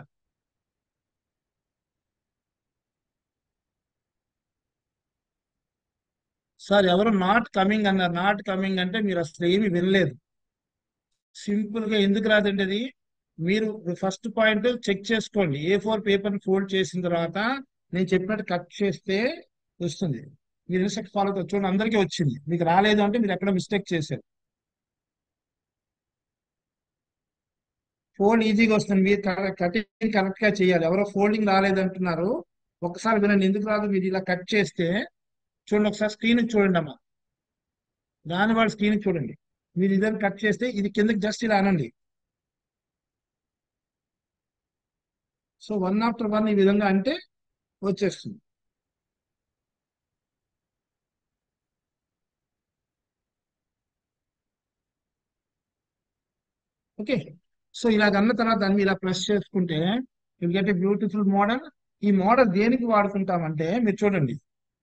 sir ఎవరు నాట్ కమింగ్ అన్నారు, నాట్ కమింగ్ అంటే మీరు అసలు ఏమి వినలేదు. సింపుల్ గా ఎందుకు రాదండి అది, మీరు ఫస్ట్ పాయింట్ చెక్ చేసుకోండి. A4 పేపర్ ఫోల్డ్ చేసిన తర్వాత నేను చెప్పినట్టు కట్ చేస్తే వస్తుంది. మీరు ఇన్స్ట్రక్ట్ ఫాలో అవుతారు, చూడండి అందరికీ వచ్చింది, మీకు రాలేదు అంటే మీరు ఎక్కడ మిస్టేక్ చేశారు. ఫోల్డ్ ఈజీగా వస్తుంది, మీరు కటింగ్ కరెక్ట్ గా చేయాలి. ఎవరో ఫోల్డింగ్ రాలేదంటున్నారు, ఒకసారి వినండి ఎందుకు రాదు. మీరు ఇలా కట్ చేస్తే చూడండి, ఒకసారి స్క్రీన్ చూడండి అమ్మా, దాని వాళ్ళ స్క్రీన్ చూడండి. మీరు ఇదని కట్ చేస్తే ఇది కిందకి జస్ట్ ఇలా అనండి. సో వన్ ఆఫ్టర్ వన్ ఈ విధంగా అంటే వచ్చేస్తుంది. ఓకే. సో ఇలాగ అన్న తర్వాత దాన్ని ఇలా ప్రెస్ చేసుకుంటే you get a beautiful model. ఈ మోడల్ దేనికి వాడుకుంటామంటే మీరు చూడండి,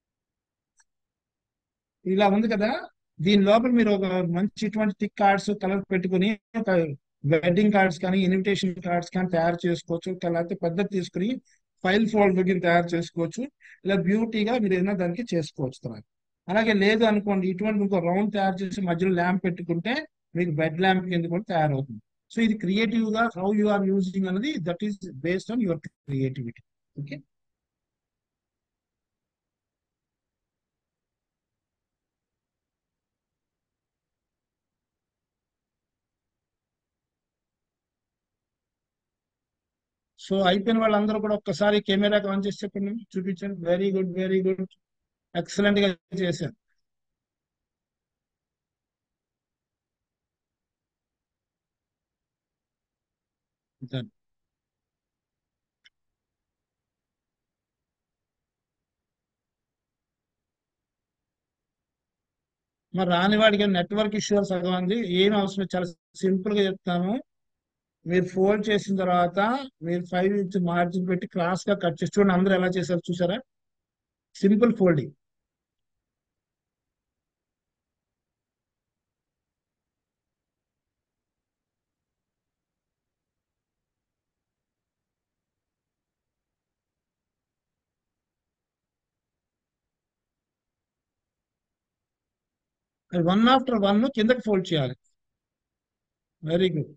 ఇలా ఉంది కదా, దీని లోపల మీరు ఒక మంచి ఇటువంటి థిక్ కార్డ్స్ కలర్ పెట్టుకుని ఒక వెడ్డింగ్ కార్డ్స్ కానీ ఇన్విటేషన్ కార్డ్స్ కానీ తయారు చేసుకోవచ్చు, లేకపోతే పద్ధతి తీసుకుని ఫైల్ ఫోల్డర్ తయారు చేసుకోవచ్చు. ఇలా బ్యూటీగా మీరు ఏదైనా దానికి చేసుకోవచ్చు తర్వాత. అలాగే లేదు అనుకోండి, ఇటువంటి ఇంకో రౌండ్ తయారు చేసి మధ్యలో ల్యాంప్ పెట్టుకుంటే మీకు బెడ్ ల్యాంప్ కింద కూడా తయారవుతుంది. సో ఇది క్రియేటివ్ గా హౌ యు ఆర్ యూజింగ్ అనేది, that is based on your creativity. Okay. So అయిపోయిన వాళ్ళందరూ కూడా ఒక్కసారి కెమెరాకి ఆన్ చేసి చెప్పండి, చూపించండి. Very good, very good, excellent గా చేశారు. Done. మరి రాని వాడికి నెట్వర్క్ ఇష్యూ సగం ఉంది, ఏం అవసరం లేదు, చాలా సింపుల్ గా చెప్తాను. మీరు ఫోల్డ్ చేసిన తర్వాత మీరు 5 ఇంచ్ మార్జిన్ పెట్టి క్రాస్ గా కట్ చేసి చూడండి, అందరూ ఎలా చేశారు చూసారా? Simple folding. 1 ఆఫ్టర్ 1 కిందకి ఫోల్డ్ చేయాలి. Very good.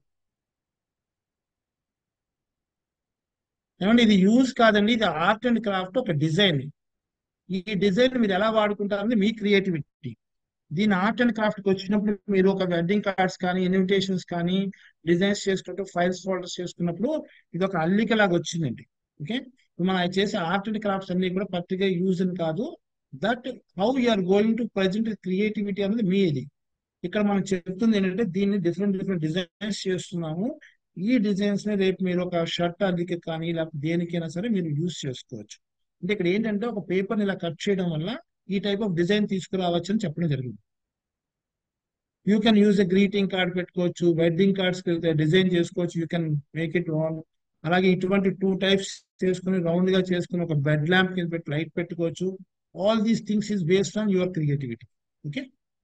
ఏమండి ఇది యూజ్ కాదండి, ఇది ఆర్ట్ అండ్ క్రాఫ్ట్, ఒక డిజైన్. ఈ డిజైన్ మీరు ఎలా వాడుకుంటారని మీ క్రియేటివిటీ. దీని ఆర్ట్ అండ్ క్రాఫ్ట్ కి వచ్చినప్పుడు మీరు ఒక వెడ్డింగ్ కార్డ్స్ కానీ ఇన్విటేషన్స్ కానీ డిజైన్స్ చేసుకుంటూ ఫైల్స్ ఫోల్డర్స్ చేసుకున్నప్పుడు ఇది ఒక అల్లిక లాగా వచ్చిందండి. ఓకే, మనం చేసే ఆర్ట్ అండ్ క్రాఫ్ట్స్ అన్ని కూడా పర్టికులర్ యూజ్ అని కాదు, that how you're going to present creativity అనేది మీది. ఇక్కడ మనం చెప్తుంది ఏంటంటే దీన్ని డిఫరెంట్ డిఫరెంట్ డిజైన్స్ చేస్తున్నాము. ఈ డిజైన్స్ ని రేపు మీరు ఒక షర్ట్ అల్లిక కానీ లేకపోతే దేనికైనా సరే మీరు యూజ్ చేసుకోవచ్చు. అంటే ఇక్కడ ఏంటంటే ఒక పేపర్ని ఇలా కట్ చేయడం వల్ల ఈ టైప్ ఆఫ్ డిజైన్ తీసుకురావచ్చు అని చెప్పడం జరిగింది. You can use a greeting card పెట్టుకోవచ్చు, వెడ్డింగ్ కార్డ్స్ డిజైన్ చేసుకోవచ్చు, you can make it round. అలాగే ఇటువంటి 2 టైప్స్ చేసుకుని రౌండ్ గా చేసుకుని ఒక బెడ్ ల్యాంప్ కింద పెట్టి లైట్ పెట్టుకోవచ్చు. All these things is based on your creativity. Okay,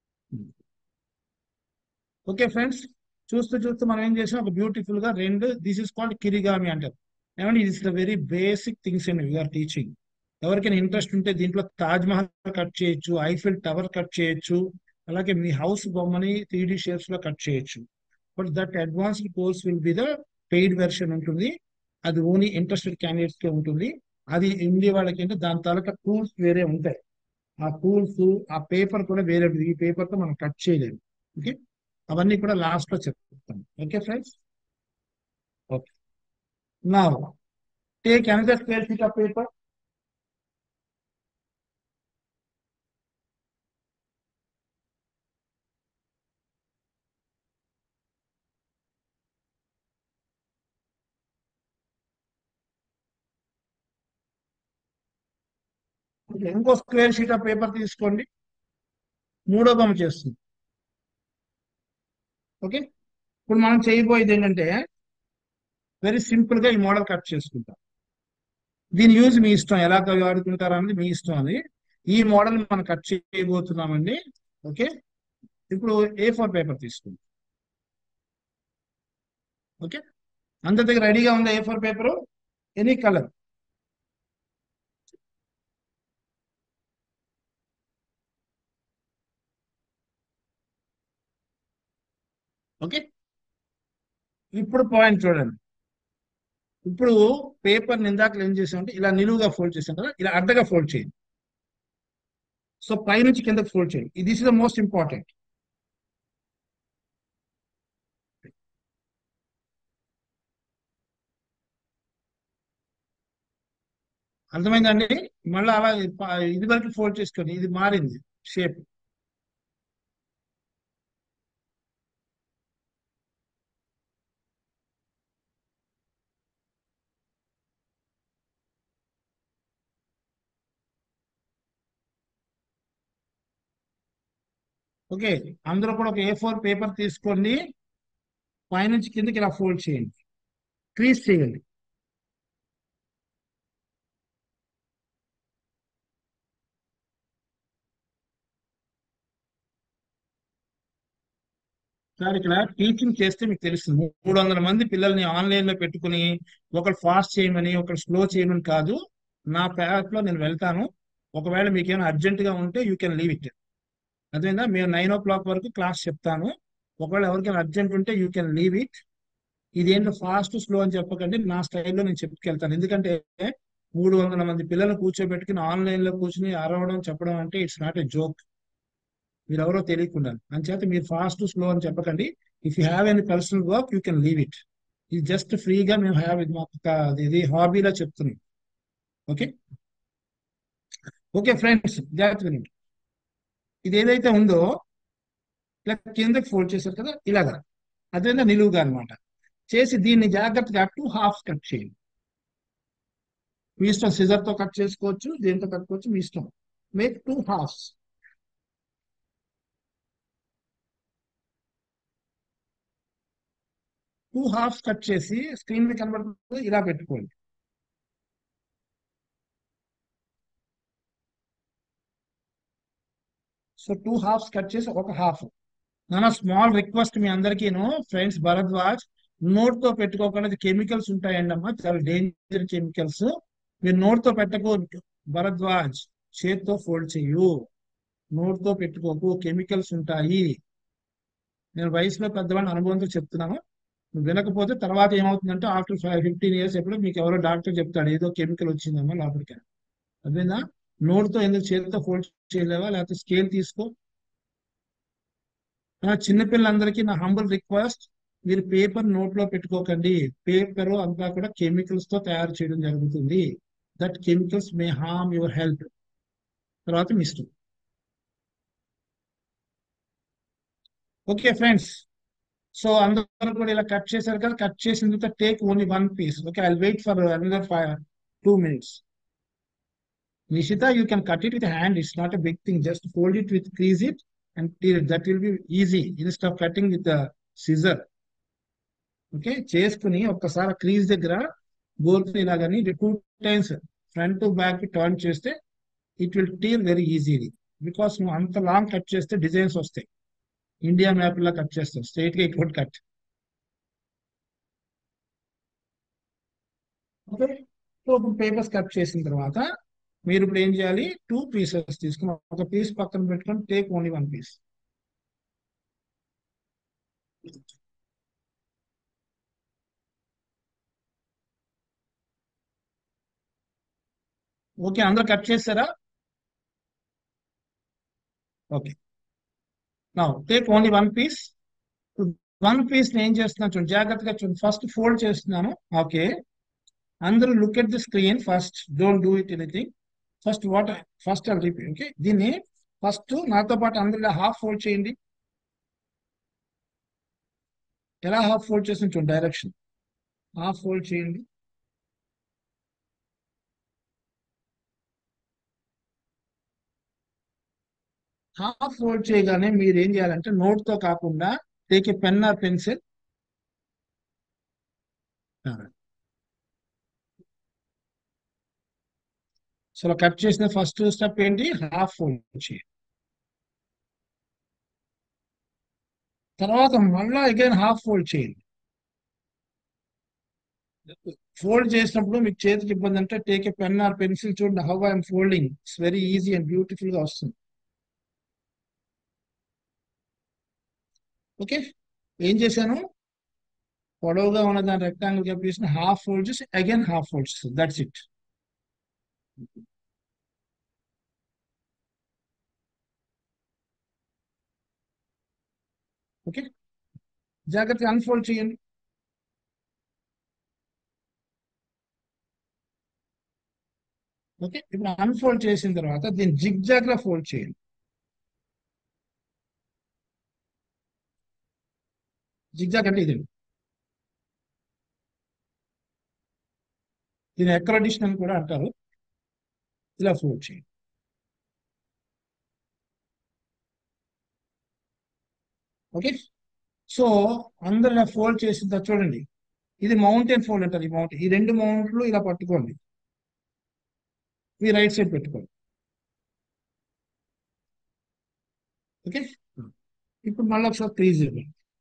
okay friends, చూస్తూ చూస్తూ మనం ఏం చేసాం, ఒక బ్యూటిఫుల్ గా రెండు, దిస్ ఇస్ కాల్డ్ కిరిగామి అంటారు. ఏమంటే ఇది the very basic things and you're teaching. ఎవరికైనా ఇంట్రెస్ట్ ఉంటే దీంట్లో తాజ్ మహల్ కట్ చేయొచ్చు, ఐఫిల్ టవర్ కట్ చేయొచ్చు, అలాగే మీ హౌస్ బొమ్మని 3D షేప్స్ లో కట్ చేయొచ్చు. But that advanced course will be the paid version ఉంటుంది. అది ఓన్లీ ఇంట్రెస్టెడ్ క్యాండిడేట్స్ కే ఉంటుంది. అది ఇండియా వాళ్ళకి అంటే దాని తాలూకా టూల్స్ వేరే ఉంటాయి. ఆ టూల్స్, ఆ పేపర్ కూడా వేరే ఉంటుంది. ఈ పేపర్ తో మనం కట్ చేయలేము. ఓకే, అవన్నీ కూడా లాస్ట్ లో చెప్తాను. Okay friends, okay. నా take another square sheet of paper. ఇంకో స్క్వేర్ షీట్ ఆఫ్ పేపర్ తీసుకోండి. మూడో బొమ్మ చేస్తుంది. ఓకే, ఇప్పుడు మనం చేయబోయేది ఏంటంటే వెరీ సింపుల్ గా ఈ మోడల్ కట్ చేసుకుంటాం. దీని యూజ్ మీ ఇష్టం, ఎలా వాడుకుంటారు అనేది మీ ఇష్టం. అది ఈ మోడల్ మనం కట్ చేయబోతున్నామండి. ఓకే, ఇప్పుడు A4 పేపర్ తీసుకుందాం. ఓకే, అందరి దగ్గర రెడీగా ఉందా A4 paper? Any colour. Okay, ఇప్పుడు పాయింట్ చూడండి. ఇప్పుడు పేపర్ ఇందాక ఏం చేసామంటే ఇలా నిలువుగా ఫోల్డ్ చేసాం కదా, ఇలా అడ్డగా ఫోల్డ్ చేయండి. సో పైనుంచి కిందకి ఫోల్డ్ చేయండి. This is the most important. అర్థమైందండి? మళ్ళీ అలా ఇది వరకు ఫోల్డ్ చేసుకోండి, ఇది మారింది షేప్. ఓకే, అందరూ కూడా ఒక A4 పేపర్ తీసుకోండి, పైనుంచి కిందకి ఇలా ఫోల్డ్ చేయండి, క్రీజ్ చేయండి. సార్ ఇక్కడ టీచింగ్ చేస్తే మీకు తెలుస్తుంది, 300 మంది పిల్లల్ని ఆన్లైన్ లో పెట్టుకుని ఒకరు ఫాస్ట్ చేయమని ఒకరు స్లో చేయమని కాదు. నా ప్యాక్ లో నేను వెళ్తాను. ఒకవేళ మీకు ఏమైనా అర్జెంట్ గా ఉంటే యూ కెన్ లీవ్ ఇట్. అదేనా, మేము 9 o'clock వరకు క్లాస్ చెప్తాను. ఒకవేళ ఎవరికైనా అర్జెంట్ ఉంటే యూ కెన్ లీవ్ ఇట్. ఇదేంటో ఫాస్ట్ స్లో అని చెప్పకండి, నా స్టైల్లో నేను చెప్పుకెళ్తాను. ఎందుకంటే 300 మంది పిల్లలు కూర్చోబెట్టుకుని ఆన్లైన్ లో కూర్చుని అరవడం చెప్పడం అంటే ఇట్స్ నాట్ ఎ జోక్. మీరు ఎవరో తెలియకుండా అంచేత మీరు ఫాస్ట్ స్లో అని చెప్పకండి. If you have any personal work you can leave it. ఇది జస్ట్ ఫ్రీగా మేము హ్యావ్ ఇది మాకు ఇది హాబీలా చెప్తున్నాం. ఓకే ఓకే ఫ్రెండ్స్, జాగ్రత్తగా వినండి. ఇది ఏదైతే ఉందో ఇలా కిందకి ఫోల్డ్ చేశారు కదా, ఇలాగా అదేవిధంగా నిలువుగా అనమాట చేసి దీన్ని జాగ్రత్తగా 2 halves కట్ చేయండి. మీ ఇష్టం, సిజర్ తో కట్ చేసుకోవచ్చు, దేంతో కట్టుకోవచ్చు, మీ ఇష్టం. Make 2 halves. 2 halves కట్ చేసి స్క్రీన్ మీద కనబడుతుంది ఇలా పెట్టుకోండి. సో 2 halves కట్ చేసి ఒక హాఫ్. నా స్మాల్ రిక్వెస్ట్ మీ అందరికీను ఫ్రెండ్స్, భరద్వాజ్ నోట్ తో పెట్టుకోకుండా కెమికల్స్ ఉంటాయండి అమ్మా, చాలా డేంజర్ కెమికల్స్. మీరు నోట్ తో పెట్టకు భరద్వాజ్, చేతితో ఫోల్డ్ చెయ్యు, నోట్ తో పెట్టుకోకు, కెమికల్స్ ఉంటాయి. నేను వయసులో పెద్దవాడిని, అనుభవంతో చెప్తున్నాను. నువ్వు వినకపోతే తర్వాత ఏమవుతుందంటే ఆఫ్టర్ 15 years ఎప్పుడు మీకు ఎవరో డాక్టర్ చెప్తాడు ఏదో కెమికల్ వచ్చిందమ్మా లోపలికి. అదేనా, నోట్ తో ఎందుకు చేతితో ఫోల్డ్ చేయలేవా, లేకపోతే స్కేల్ తీసుకో. చిన్నపిల్లలందరికీ నా హంబుల్ రిక్వెస్ట్, మీరు పేపర్ నోట్ లో పెట్టుకోకండి. పేపర్ అంతా కూడా కెమికల్స్ తో తయారు చేయడం జరుగుతుంది. That chemicals may harm your health. తర్వాత మీ ఇష్టం. ఓకే ఫ్రెండ్స్, సో అందరూ కూడా ఇలా కట్ చేశారు కదా, కట్ చేసిన తర్వాత take only 1 piece. Okay, I wait for another 2 minutes. Nishita, you can cut it with hand. It's not a big thing. Just fold it with crease it and that will be easy instead of cutting with the scissor. Okay, చేసుకుని ఒక్కసారి crease దగ్గర గోల్తో ఇలాగని 2 times front to back turn చేస్తే it will tear very easily. Because నువ్వు అంత long cut చేస్తే designs వస్తాయి. ఇండియా మ్యాప్ లా కట్ చేస్తాం, స్ట్రైట్ గా ఇక్కడ కట్. ఓకే, సో ఇప్పుడు పేపర్స్ కట్ చేసిన తర్వాత మీరు ఇప్పుడు ఏం చేయాలి, 2 pieces తీసుకుని ఒక పీస్ పక్కన పెట్టుకొని టేక్ ఓన్లీ 1 piece. ఓకే, అందరూ కట్ చేస్తారా? Okay, now take only 1 piece. 1 piece ఏం చేస్తున్నా చూడండి, జాగ్రత్తగా చూడండి. ఫస్ట్ ఫోల్డ్ చేస్తున్నాను. ఓకే, అందరూ look at the screen first, don't do it anything. First I repeat. Okay, దీన్ని ఫస్ట్ నాతో పాటు అందరూ హాఫ్ ఫోల్డ్ చేయండి. ఎలా హాఫ్ ఫోల్డ్ చేసిన చూడండి, డైరెక్షన్ హాఫ్ ఫోల్డ్ చేయండి. హాఫ్ ఫోల్డ్ చేయగానే మీరు ఏం చేయాలంటే నోట్ తో కాకుండా take a pen or pencil. So cut చేసిన ఫస్ట్ స్టెప్ ఏంటి, హాఫ్ ఫోల్డ్ చేయండి. తర్వాత మళ్ళా అగైన్ హాఫ్ ఫోల్డ్ చేయండి. ఫోల్డ్ చేసినప్పుడు మీకు చేతికి ఇబ్బంది అంటే take a pen or pencil. చూడండి how I'm folding, it's very easy and beautiful గా వస్తుంది. ఓకే, ఏం చేశాను, పొడవుగా ఉన్న దాని రెక్టాంగిల్ గా పీసిన హాఫ్ ఫోల్డ్ చేసి అగైన్ హాఫ్ ఫోల్డ్ చేస్తాను. That's it. ఓకే, జాగ్రత్తగా అన్ఫోల్డ్ చేయండి. ఓకే, ఇప్పుడు అన్ఫోల్డ్ చేసిన తర్వాత దీన్ని జిగ్జాగ్ గా ఫోల్డ్ చేయండి. జిగ్జాగ్ అంటే ఇదండి, దీని ఎక్రడిషన్ అని కూడా అంటారు. ఇలా ఫోల్డ్ చేయండి. ఓకే, సో అందరు ఇలా ఫోల్డ్ చేసిన తర్వాత చూడండి, ఇది మౌంటైన్ ఫోల్డ్ అంటారు. ఈ మౌంటైన్, ఈ 2 మౌంట్లు ఇలా పట్టుకోండి, ఈ రైట్ సైడ్ పెట్టుకోండి. ఓకే, ఇప్పుడు మళ్ళీ ఒకసారి క్రీజ్ ఇవ్వండి.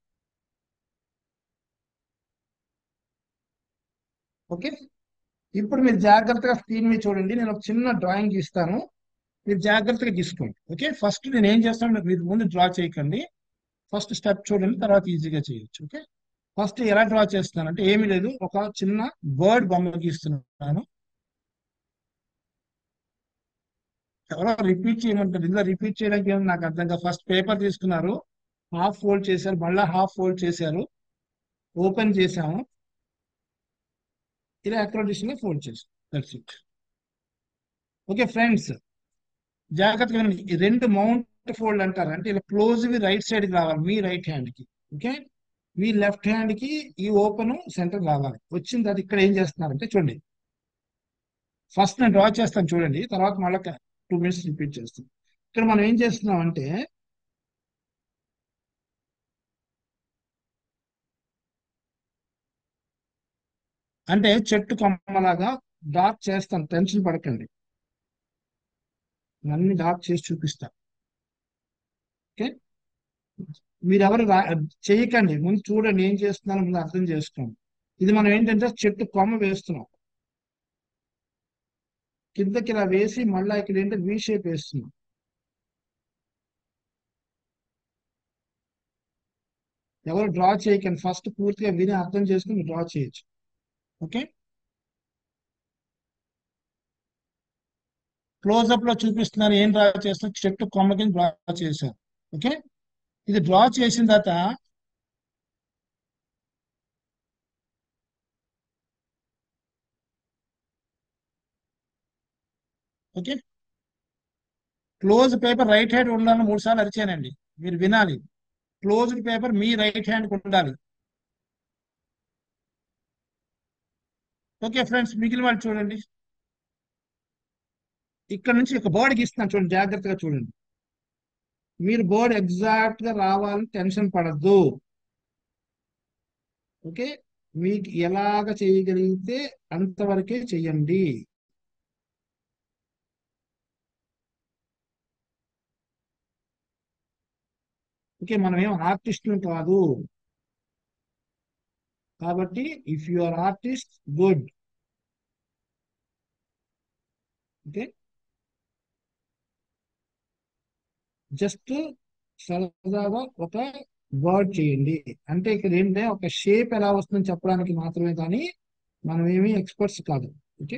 ఓకే, ఇప్పుడు మీరు జాగ్రత్తగా స్క్రీన్ మీద చూడండి, నేను ఒక చిన్న డ్రాయింగ్ ఇస్తాను, మీరు జాగ్రత్తగా తీసుకోండి. ఓకే, ఫస్ట్ నేను ఏం చేస్తాను, మీరు ముందు డ్రా చేయకండి. ఫస్ట్ స్టెప్ చూడండి, తర్వాత ఈజీగా చేయొచ్చు. ఓకే, ఫస్ట్ ఎలా డ్రా చేస్తున్నాను అంటే ఏమీ లేదు, ఒక చిన్న బర్డ్ బొమ్మ గీస్తున్నాను. ఎవరో రిపీట్ చేయమంటారు, ఇందులో రిపీట్ చేయడానికి ఏమో నాకు అర్థం కాదు. ఫస్ట్ పేపర్ తీసుకున్నారు, హాఫ్ ఫోల్డ్ చేశారు, మళ్ళీ హాఫ్ ఫోల్డ్ చేశారు, ఓపెన్ చేసాము, ఇలా అక్రాస్ గా ఫోల్డ్ చేస్తాం. That's it. ఓకే ఫ్రెండ్స్, జాగ్రత్తగా వినండి. ఈ రెండు మౌంట్ ఫోల్డ్ అంటారు. అంటే ఇలా క్లోజ్ రైట్ సైడ్ కి రావాలి మీ రైట్ హ్యాండ్ కి. ఓకే, మీ లెఫ్ట్ హ్యాండ్ కి ఈ ఓపెన్ సెంటర్ రావాలి. వచ్చిన తర్వాత ఇక్కడ ఏం చేస్తున్నారంటే చూడండి, ఫస్ట్ నేను డ్రా చేస్తాను చూడండి, తర్వాత మళ్ళీ 2 minutes రిపీట్ చేస్తాను. ఇక్కడ మనం ఏం చేస్తున్నాం అంటే చెట్టు కొమ్మలాగా డార్క్ చేస్తాను, టెన్షన్ పడకండి, అన్ని డార్క్ చేసి చూపిస్తాను. ఓకే, మీరెవరు చేయకండి, ముందు చూడండి ఏం చేస్తున్నారో ముందు అర్థం చేసుకోండి. ఇది మనం ఏంటంటే చెట్టు కొమ్మ వేస్తున్నాం, కిందకి ఇలా వేసి మళ్ళీ ఇక్కడ ఏంటంటే వి షేప్ వేస్తున్నాం. ఎవరు డ్రా చేయకండి, ఫస్ట్ పూర్తిగా విని అర్థం చేసుకుని డ్రా చేయొచ్చు. ఓకే, క్లోజ్అప్ లో చూపిస్తున్నారు ఏం డ్రా చేస్తున్నారు, చెట్టు కొమ్మ కింద డ్రా చేశారు. ఓకే, ఇది డ్రా చేసిన తర్వాత okay, close paper right hand ఉండాలని 3 సార్లు అరిచానండి, మీరు వినాలి. క్లోజ్డ్ పేపర్ మీ రైట్ హ్యాండ్ ఉండాలి. ఓకే ఫ్రెండ్స్, మిగిలిన వాళ్ళు చూడండి, ఇక్కడ నుంచి ఒక బోర్డు గీస్తున్నాను చూడండి, జాగ్రత్తగా చూడండి. మీరు బోర్డు ఎగ్జాక్ట్ గా రావాలని టెన్షన్ పడద్దు. ఓకే, మీకు ఎలాగ చేయగలిగితే అంతవరకే చెయ్యండి. ఓకే, మనం ఏం ఆర్టిస్టులు కాదు కాబట్టి if you are artist good. Okay, just సరదాగా ఒక వర్డ్ చేయండి. అంటే ఇక్కడ ఏంటంటే ఒక షేప్ ఎలా వస్తుందని చెప్పడానికి మాత్రమే, కానీ మనం ఏమీ ఎక్స్పర్ట్స్ కాదు. ఓకే,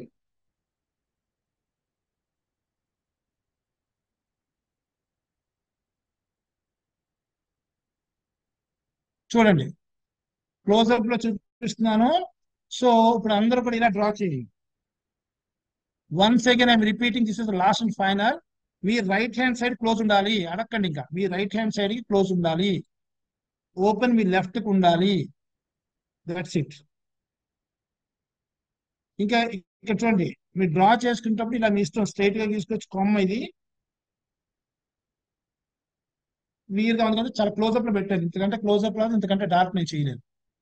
చూడండి క్లోజ్అప్ లో చూపిస్తున్నాను. సో ఇప్పుడు అందరూ కూడా ఇలా డ్రా చేయండి. Once again I'm repeating, this is last and final. మీ రైట్ హ్యాండ్ సైడ్ క్లోజ్ ఉండాలి, అడగండి ఇంకా, మీ రైట్ హ్యాండ్ సైడ్ కి క్లోజ్ ఉండాలి. ఓపెన్ మీ లెఫ్ట్ కి ఉండాలి. That's it. ఇంకా ఇక్కడ చూడండి, మీరు డ్రా చేసుకునేటప్పుడు ఇలా మీ ఇష్టం, స్ట్రైట్ గా తీసుకొచ్చి కొమ్మ ఇది క్లియర్ గా ఉంది కదా, చాలా క్లోజ్అప్ లో పెట్టారు. ఇంతకంటే క్లోజ్అప్ లో ఇంతకంటే డార్క్ నేను చేయలేదు.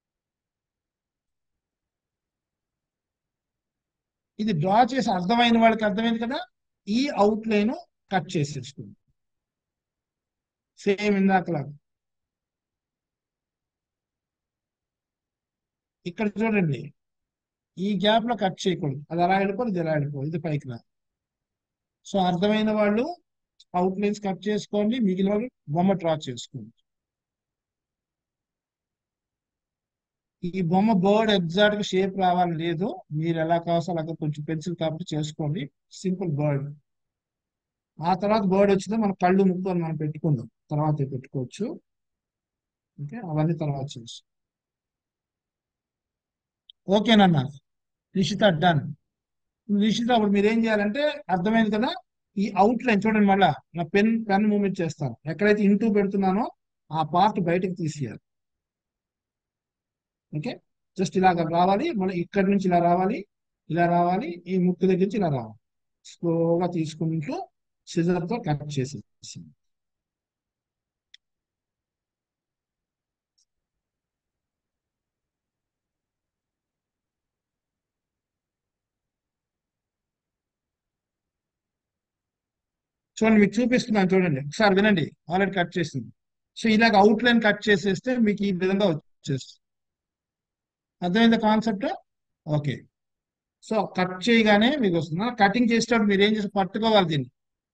ఇది డ్రా చేసి అర్థమైన వాళ్ళకి అర్థమైంది కదా. ఈ అవుట్ లైన్ కట్ చేసేసుకుంది సేమ్ ఇందాకలాగా. ఇక్కడ చూడండి, ఈ గ్యాప్ లో కట్ చేయకూడదు, అది అలా వెళ్ళిపోదు, ఇది ఎలా వెళ్ళిపోదు, ఇది పైకి రా. సో అర్థమైన వాళ్ళు అవుట్ లైన్స్ కట్ చేసుకోండి, మిగిలిన వాళ్ళు బొమ్మ డ్రా చేసుకోండి. ఈ బొమ్మ బర్డ్ ఎగ్జాక్ట్ గా షేప్ రావాలని లేదు, మీరు ఎలా కావాల్సో అలాగే కొంచెం పెన్సిల్ కాబట్టి చేసుకోండి. Simple bird. ఆ తర్వాత బర్డ్ వచ్చిందో మన కళ్ళు ముక్కు అని మనం పెట్టుకుందాం, తర్వాత పెట్టుకోవచ్చు. ఓకే, అవన్నీ తర్వాత చేసి ఓకేనన్నా. నిషిత డన్. నిషిత అప్పుడు మీరు ఏం చేయాలంటే అర్థమైంది కదా, ఈ అవుట్ లైన్ చూడండి, మళ్ళా నా పెన్ మూవ్మెంట్ చేస్తాను, ఎక్కడైతే ఇంటూ పెడుతున్నానో ఆ పార్ట్ బయటకు తీసేయాలి. ఓకే, జస్ట్ ఇలాగ రావాలి, మళ్ళీ ఇక్కడి నుంచి ఇలా రావాలి, ఇలా రావాలి, ఈ ముక్కు దగ్గర నుంచి ఇలా రావాలి, స్లోగా తీసుకుంటూ సిజర్ తో కట్ చేసేసి. చూడండి మీకు చూపిస్తున్నాను, చూడండి ఒకసారి వినండి, ఆల్రెడీ కట్ చేసింది. సో ఇలాగ అవుట్ లైన్ కట్ చేసేస్తే మీకు ఈ విధంగా వచ్చేస్తుంది. అర్థమైంది కాన్సెప్ట్? ఓకే, సో కట్ చేయగానే మీకు వస్తుంది. కటింగ్ చేసేటప్పుడు మీరు ఏం చేసి పట్టుకోవాలి, దీన్ని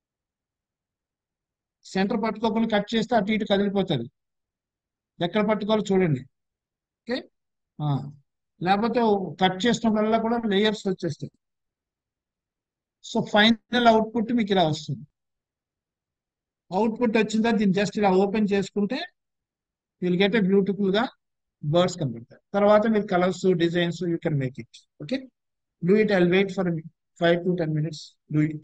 సెంటర్ పట్టుకోకుండా కట్ చేస్తే అటు ఇటు కదిలిపోతుంది. ఎక్కడ పట్టుకోవాలో చూడండి. ఓకే, లేకపోతే కట్ చేసినప్పుడల్లా కూడా లేయర్స్ వచ్చేస్తాయి. సో ఫైనల్ అవుట్పుట్ మీకు ఇలా వస్తుంది. అవుట్పుట్ వచ్చిన తర్వాత దీన్ని జస్ట్ ఇలా ఓపెన్ చేసుకుంటే విల్ గెట్ ఏ బ్యూటిఫుల్ గా బర్డ్స్ కనబడతాయి. తర్వాత మీరు colours designs you can make it. Okay, Do it. I'll wait for 5 to 10 minutes. Do it.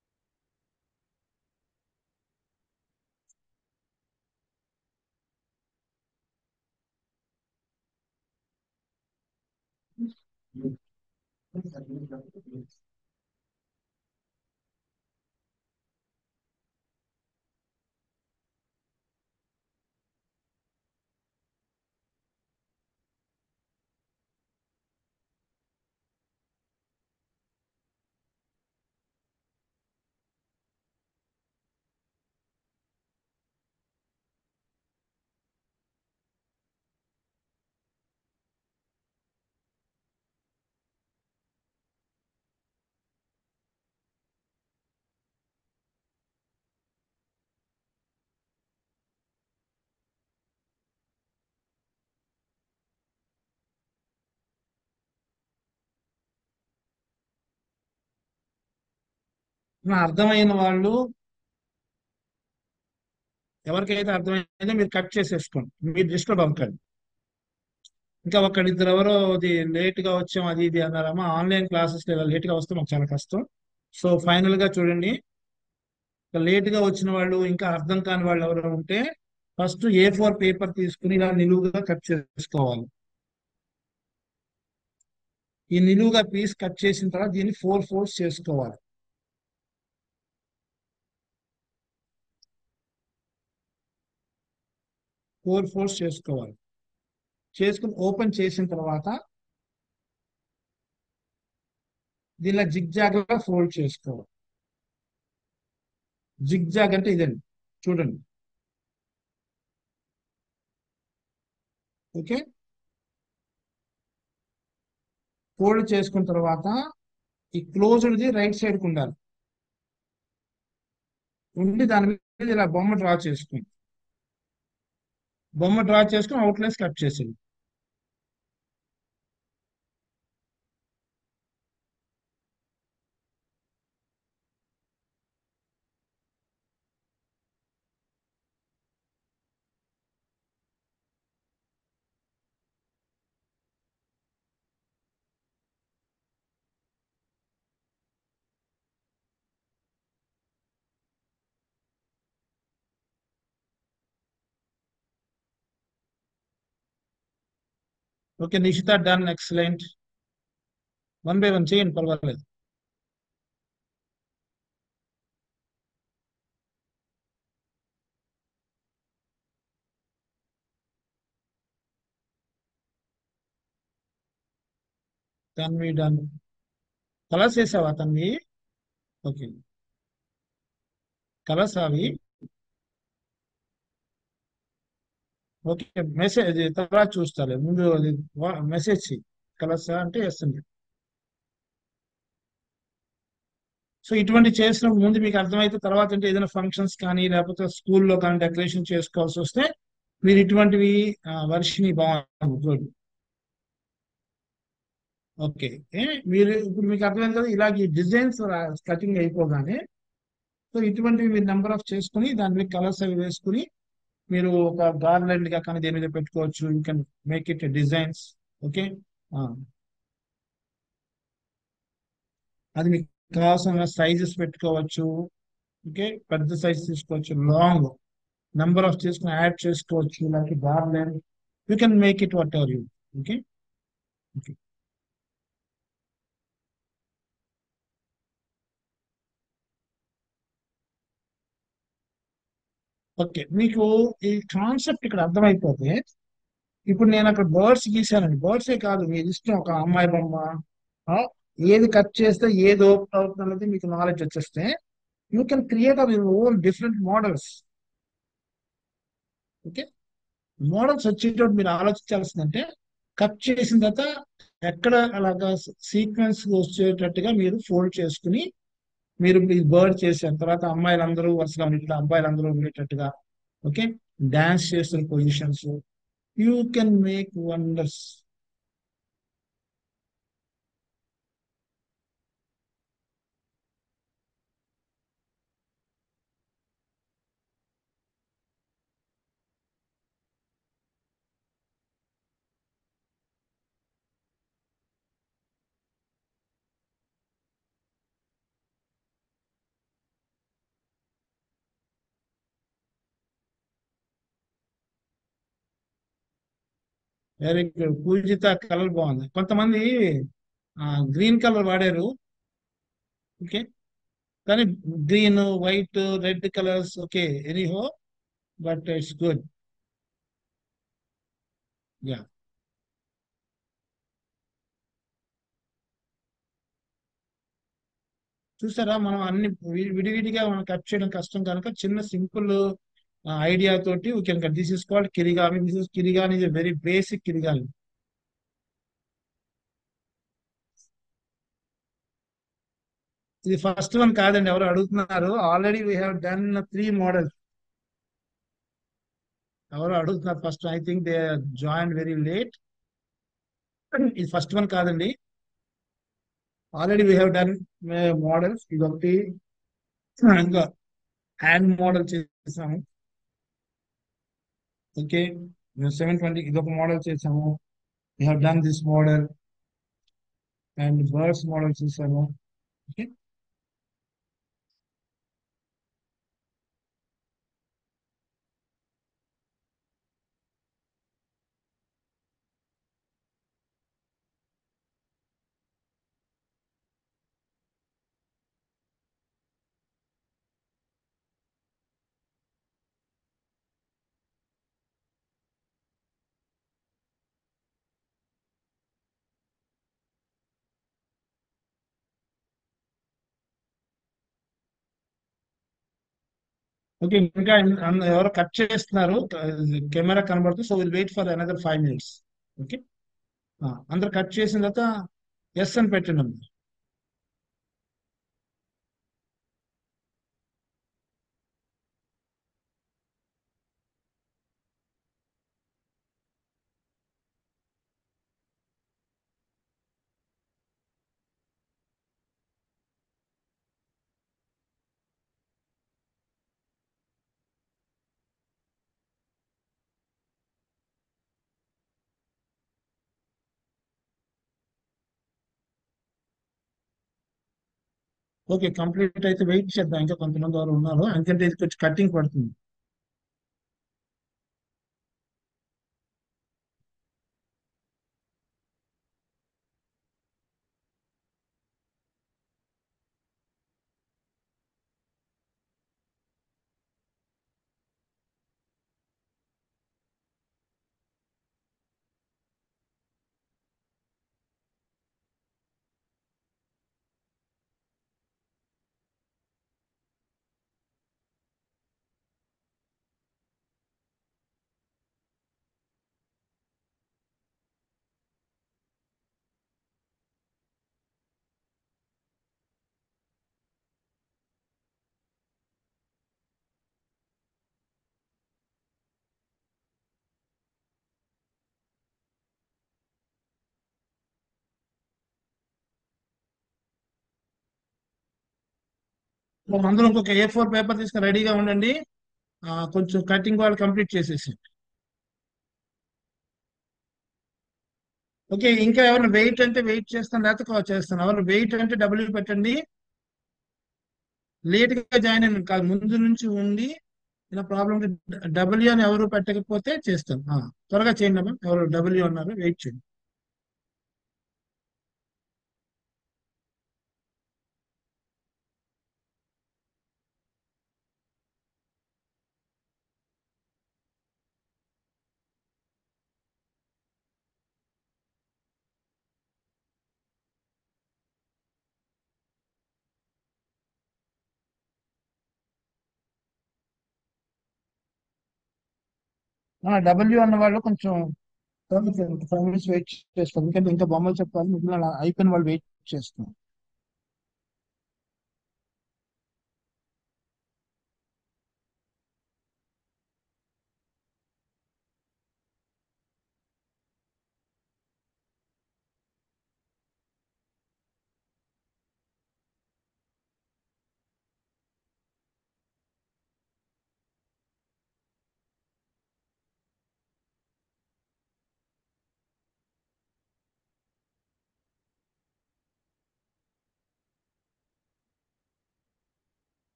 నా అర్థమైన వాళ్ళు, ఎవరికైతే అర్థమైందో మీరు కట్ చేసేసుకోండి, మీరు డిస్టర్బ్ అవ్వకండి. ఇంకా ఒక్కడిద్దరు ఎవరో అది లేట్ గా వచ్చాం అది ఇది అన్నారమ్మా. ఆన్లైన్ క్లాసెస్ ఇలా లేట్ గా వస్తే మాకు చాలా కష్టం. సో ఫైనల్ గా చూడండి, లేట్ గా వచ్చిన వాళ్ళు ఇంకా అర్థం కాని వాళ్ళు ఎవరు ఉంటే ఫస్ట్ A4 పేపర్ తీసుకుని ఇలా నిలువుగా కట్ చేసుకోవాలి. ఈ నిలువుగా పీస్ కట్ చేసిన తర్వాత దీన్ని 4 ఫోల్డ్స్ చేసుకోవాలి. 4 ఫోల్డ్స్ చేసుకోవాలి. చేసుకుని ఓపెన్ చేసిన తర్వాత దీనిలో జిగ్ జాగ్ గా ఫోల్డ్ చేసుకోవాలి. జిగ్ జాగ్ అంటే ఇదండి, చూడండి. ఓకే, ఫోల్డ్ చేసుకున్న తర్వాత ఈ క్లోజ్డ్ది రైట్ సైడ్ కు ఉండాలి. ఉండి దాని మీద ఇలా బొమ్మ డ్రా చేసుకుని, అవుట్లైన్స్ కట్ చేసేది. Okay Nishita, done, excellent. 1 by 1 చేయండి, పర్వాలేదు. తన్వి డన్. కలర్స్ వేసావా తన్వి? ఓకే, కలర్స్ అవి. ఓకే, మెసేజ్ తర్వాత చూస్తాలే, ముందు అది మెసేజ్ చెయ్యి. కలర్స్ అంటే వేస్తుంది. సో ఇటువంటి చేసిన ముందు మీకు అర్థమైతే తర్వాత అంటే ఏదైనా ఫంక్షన్స్ కానీ లేకపోతే స్కూల్లో కానీ డెకరేషన్ చేసుకోవాల్సి వస్తే మీరు ఇటువంటివి వర్షిని బాగుంది, గుడ్. ఓకే, మీరు ఇప్పుడు మీకు అర్థమైంది కదా, ఇలాగ ఈ డిజైన్స్ కటింగ్ అయిపోగానే సో ఇటువంటివి మీరు నెంబర్ ఆఫ్ చేసుకుని దాని మీద కలర్స్ అవి వేసుకుని మీరు ఒక గార్లెండ్ గా కానీ దేని మీద పెట్టుకోవచ్చు. You can make it designs. Okay, అది మీకు కావాల్సిన సైజెస్ పెట్టుకోవచ్చు. ఓకే, పెద్ద సైజ్ తీసుకోవచ్చు, లాంగ్ నెంబర్ ఆఫ్ చేసుకుని యాడ్ చేసుకోవచ్చు, like garland. You can make it whatever you. Okay, okay, okay. మీకు ఈ కాన్సెప్ట్ ఇక్కడ అర్థమైపోతే ఇప్పుడు నేను అక్కడ బర్డ్స్ గీసానండి. బర్డ్సే కాదు, మీరు ఇష్టం ఒక అమ్మాయి బొమ్మ, ఆ, ఏది కట్ చేస్తే ఏది ఓపెన్ అవుతుంది అనేది మీకు నాలెడ్జ్ వచ్చేస్తే you can create our own different models. Okay, models వచ్చేటప్పుడు మీరు ఆలోచించాల్సిందంటే కట్ చేసిన తర్వాత ఎక్కడ అలాగా సీక్వెన్స్ వచ్చేటట్టుగా మీరు ఫోల్డ్ చేసుకుని మీరు మీ బర్డ్ చేసిన తర్వాత అమ్మాయిలందరూ వరుసగా ఉండేటట్టు, అబ్బాయిలందరూ ఉండేటట్టుగా. ఓకే, డాన్స్ చేస్తున్న positions, you can make wonders. Very good. Pujitha colour బాగుంది. కొంతమంది గ్రీన్ కలర్ వాడారు. ఓకే. కానీ green, white, red colours okay, anyhow, but it's good. Yeah. చూసారా, మనం అన్ని విడివిడిగా మనం కట్ చేయడం కష్టం కనుక చిన్న సింపుల్ ఐడియా తోటి we can cut. This is called kirigami. This is kirigami, is very basic kirigami. ఇది ఫస్ట్ వన్ కాదండి, ఎవరు అడుగుతున్నారు. Already we have done 3 models. ఎవరు అడుగుతున్నారు first. I think they join very late. ఇది ఫస్ట్ వన్ కాదండి. Already we have done models. ఇది ఒకటి, ఇంకా హ్యాండ్ మోడల్ చేసాము. ఓకే. 720 ఇది ఒక మోడల్ చేసాము. We have done this model and birds model చేసాము. ఓకే. ఓకే. ఇంకా ఎవరో కట్ చేస్తున్నారు. కెమెరా కనబడుతుంది. So will wait for another 5 minutes. Okay. అందరు కట్ చేసిన తర్వాత ఎస్ అని పెట్టండి. ఓకే. కంప్లీట్ అయితే వెయిట్ చేద్దాం. ఇంకా కొంతమంది వారు ఉన్నారు, ఎందుకంటే ఇది కొంచెం కటింగ్ పడుతుంది. అందరూ ఇంకొక A4 పేపర్ తీసుకుని రెడీగా ఉండండి. కొంచెం కటింగ్ వాళ్ళు కంప్లీట్ చేసేసి. ఓకే. ఇంకా ఎవరైనా వెయిట్ అంటే వెయిట్ చేస్తాను, లేకపోతే కాల్ చేస్తాను. ఎవరు వెయిట్ అంటే డబ్ల్యూ పెట్టండి. లేట్ గా జాయిన్ అయిన కాదు, ముందు నుంచి ఉండి ఇలా ప్రాబ్లం. డబ్ల్యూ అని ఎవరు పెట్టకపోతే చేస్తాను. త్వరగా చేయండి అమ్మా. ఎవరు డబ్ల్యూ అన్నారు, వెయిట్ చేయండి. డబ్ల్యూ అన్న వాళ్ళు కొంచెం 5 minutes వెయిట్ చేస్తారు, ఎందుకంటే ఇంకా బొమ్మలు చెప్పాలి. మిగిలిన అయిపోయిన వాళ్ళు వెయిట్ చేస్తున్నారు.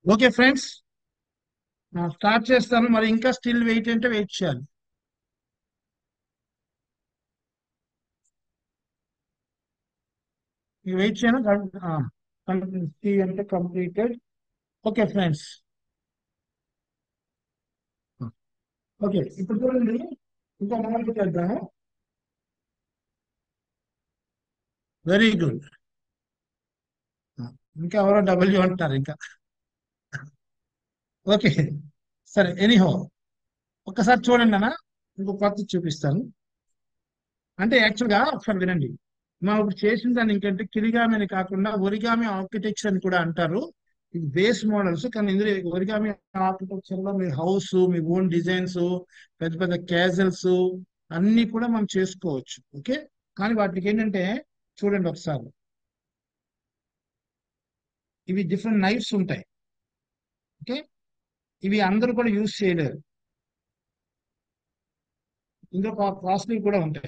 ఓకే ఫ్రెండ్స్, స్టార్ట్ చేస్తాను. మరి ఇంకా స్టిల్ వెయిట్ అంటే వెయిట్ చేయాలి. ఈ వెయిట్ చేయను. అంటే కంప్లీటెడ్. Okay friends. ఓకే, ఇప్పుడు చూడండి, ఇంకా మొదలు చేద్దాము. Very good. ఇంకా ఎవరో డబ్ల్యూ అంటారు ఇంకా. ఓకే, సరే, ఎనీహో ఒక్కసారి చూడండి అన్న. ఇంకో కొత్త చూపిస్తాను. అంటే యాక్చువల్గా ఒకసారి వినండి. మనం ఇప్పుడు చేసిన దాన్ని ఇంకంటే కిరిగామి అని కాకుండా ఒరిగామి ఆర్కిటెక్చర్ అని కూడా అంటారు. ఇది బేస్ మోడల్స్, కానీ ఇందులో ఒరిగామి ఆర్కిటెక్చర్ లో మీ హౌస్, మీ ఓన్ డిజైన్స్, పెద్ద పెద్ద క్యాజల్స్ అన్ని కూడా మనం చేసుకోవచ్చు. ఓకే, కానీ వాటికి ఏంటంటే చూడండి ఒకసారి, ఇవి డిఫరెంట్ నైఫ్స్ ఉంటాయి. ఓకే, ఇవి అందరూ కూడా యూజ్ చేయలేరు. ఇందులో కాస్ట్లీ కూడా ఉంటాయి.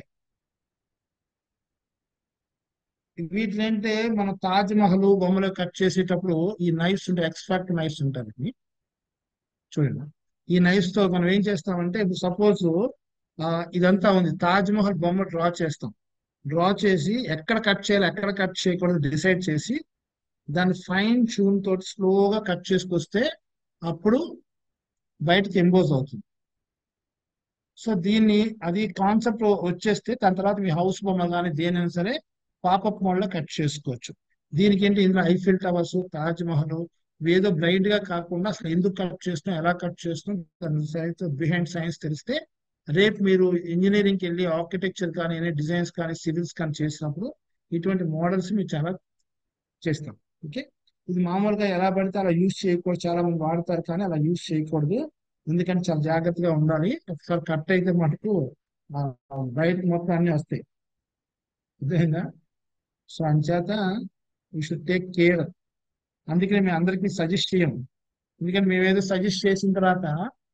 వీటిని అంటే మన తాజ్ మహల్ బొమ్మలు కట్ చేసేటప్పుడు ఈ నైఫ్స్ ఉంటాయి, ఎక్స్ట్రాక్ట్ నైఫ్స్ ఉంటాయి ఇవి. చూడండి, ఈ నైఫ్స్ తో మనం ఏం చేస్తామంటే, ఇప్పుడు సపోజ్ ఇదంతా ఉంది, తాజ్ మహల్ బొమ్మ డ్రా చేస్తాం. డ్రా చేసి ఎక్కడ కట్ చేయాలి ఎక్కడ కట్ చేయకూడదు డిసైడ్ చేసి దాన్ని ఫైన్ ట్యూన్ తోటి స్లోగా కట్ చేసుకొస్తే అప్పుడు బయటకి ఎంబోజ్ అవుతుంది. సో దీన్ని అది కాన్సెప్ట్ వచ్చేస్తే దాని తర్వాత మీ హౌస్ బొమ్మ కానీ దేనైనా సరే పాపప్ మోడ్ లో కట్ చేసుకోవచ్చు. దీనికి ఏంటి, ఇందులో ఐఫిల్ టవర్స్, తాజ్ మహల్ ఏదో బ్లైండ్ గా కాకుండా అసలు ఎందుకు కట్ చేస్తున్నాం, ఎలా కట్ చేస్తున్నాం, దాని సైన్స్ బిహైండ్ సైన్స్ తెలిస్తే రేపు మీరు ఇంజనీరింగ్కి వెళ్ళి ఆర్కిటెక్చర్ కానీ డిజైన్స్ కానీ సివిల్స్ కానీ చేసినప్పుడు ఇటువంటి మోడల్స్ మీరు చాలా చేస్తాం. ఓకే, ఇది మామూలుగా ఎలా పడితే అలా యూజ్ చేయకూడదు. చాలా మంది వాడతారు కానీ అలా యూజ్ చేయకూడదు. ఎందుకంటే చాలా జాగ్రత్తగా ఉండాలి. ఒకసారి కట్ అయితే మటుకు బయట మొత్తం అన్ని వస్తాయి. అదేనా? సో అంచేత యూ షుడ్ టేక్ కేర్. అందుకని మేము అందరికీ సజెస్ట్ చేయము. ఎందుకంటే మేము ఏదో సజెస్ట్ చేసిన తర్వాత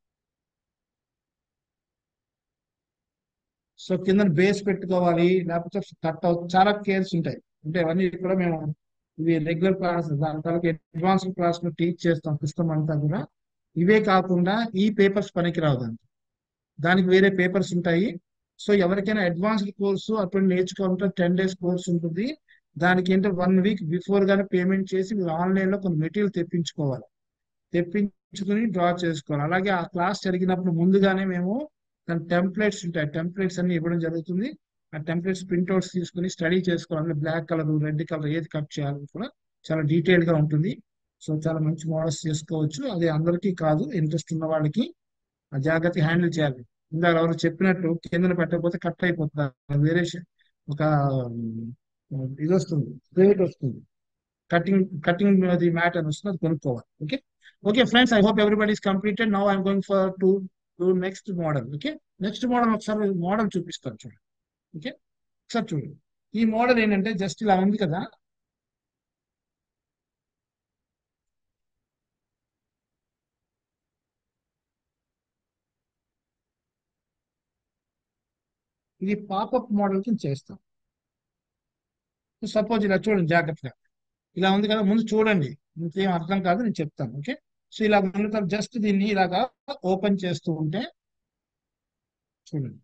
సో కింద బేస్ పెట్టుకోవాలి, లేకపోతే కట్ అవుతుంది, చాలా కేర్స్ ఉంటాయి. అంటే అవన్నీ కూడా మేము ఇవి రెగ్యులర్ క్లాస్, దాని తర్వాత అడ్వాన్స్డ్ క్లాస్ లో టీచ్ చేస్తాం సిస్టమ్ అంతా కూడా. ఇవే కాకుండా ఈ పేపర్స్ పనికిరావు దానికి వేరే పేపర్స్ ఉంటాయి. సో ఎవరికైనా అడ్వాన్స్డ్ కోర్సు అప్పుడు నేర్చుకోవాలంటే 10 days కోర్స్ ఉంటుంది. దానికి ఏంటంటే 1 week బిఫోర్ గానే పేమెంట్ చేసి మీరు ఆన్లైన్ లో కొన్ని మెటీరియల్ తెప్పించుకోవాలి. తెప్పించుకుని డ్రా చేసుకోవాలి. అలాగే ఆ క్లాస్ జరిగినప్పుడు ముందుగానే మేము దాని టెంప్లెట్స్ ఉంటాయి, టెంప్లెట్స్ అన్ని ఇవ్వడం జరుగుతుంది. ఆ టెంప్లెట్స్ ప్రింట్అవుట్స్ తీసుకుని స్టడీ చేసుకోవాలి. బ్లాక్ కలర్, రెడ్ కలర్ ఏది కట్ చేయాలని కూడా చాలా డీటెయిల్ గా ఉంటుంది. సో చాలా మంచి మోడల్స్ చేసుకోవచ్చు. అది అందరికీ కాదు, ఇంట్రెస్ట్ ఉన్న వాళ్ళకి ఆ జాగ్రత్తగా హ్యాండిల్ చేయాలి. ఇందాక ఎవరు చెప్పినట్టు కిందన పెట్టకపోతే కట్ అయిపోతుంది. వేరే ఒక ఇది వస్తుంది, రేట్ వస్తుంది, కటింగ్ అది మ్యాట్ అని వస్తుంది, అది కొనుక్కోవాలి. Okay, okay friends, I hope everybody is completed. Now I'm going for to next model. Okay, next model ఒకసారి మోడల్ చూపిస్తాను చూడండి. ఓకే, ఒకసారి చూడండి. ఈ మోడల్ ఏంటంటే జస్ట్ ఇలా ఉంది కదా. ఇది పాపప్ మోడల్ కింద చేస్తాం. సపోజ్ ఇలా చూడండి జాగ్రత్తగా. ఇలా ఉంది కదా, ముందు చూడండి, ఇంకేం అర్థం కాదు, నేను చెప్తాను. ఓకే, సో ఇలా ఉన్న తర్వాత జస్ట్ దీన్ని ఇలాగా ఓపెన్ చేస్తూ ఉంటే చూడండి.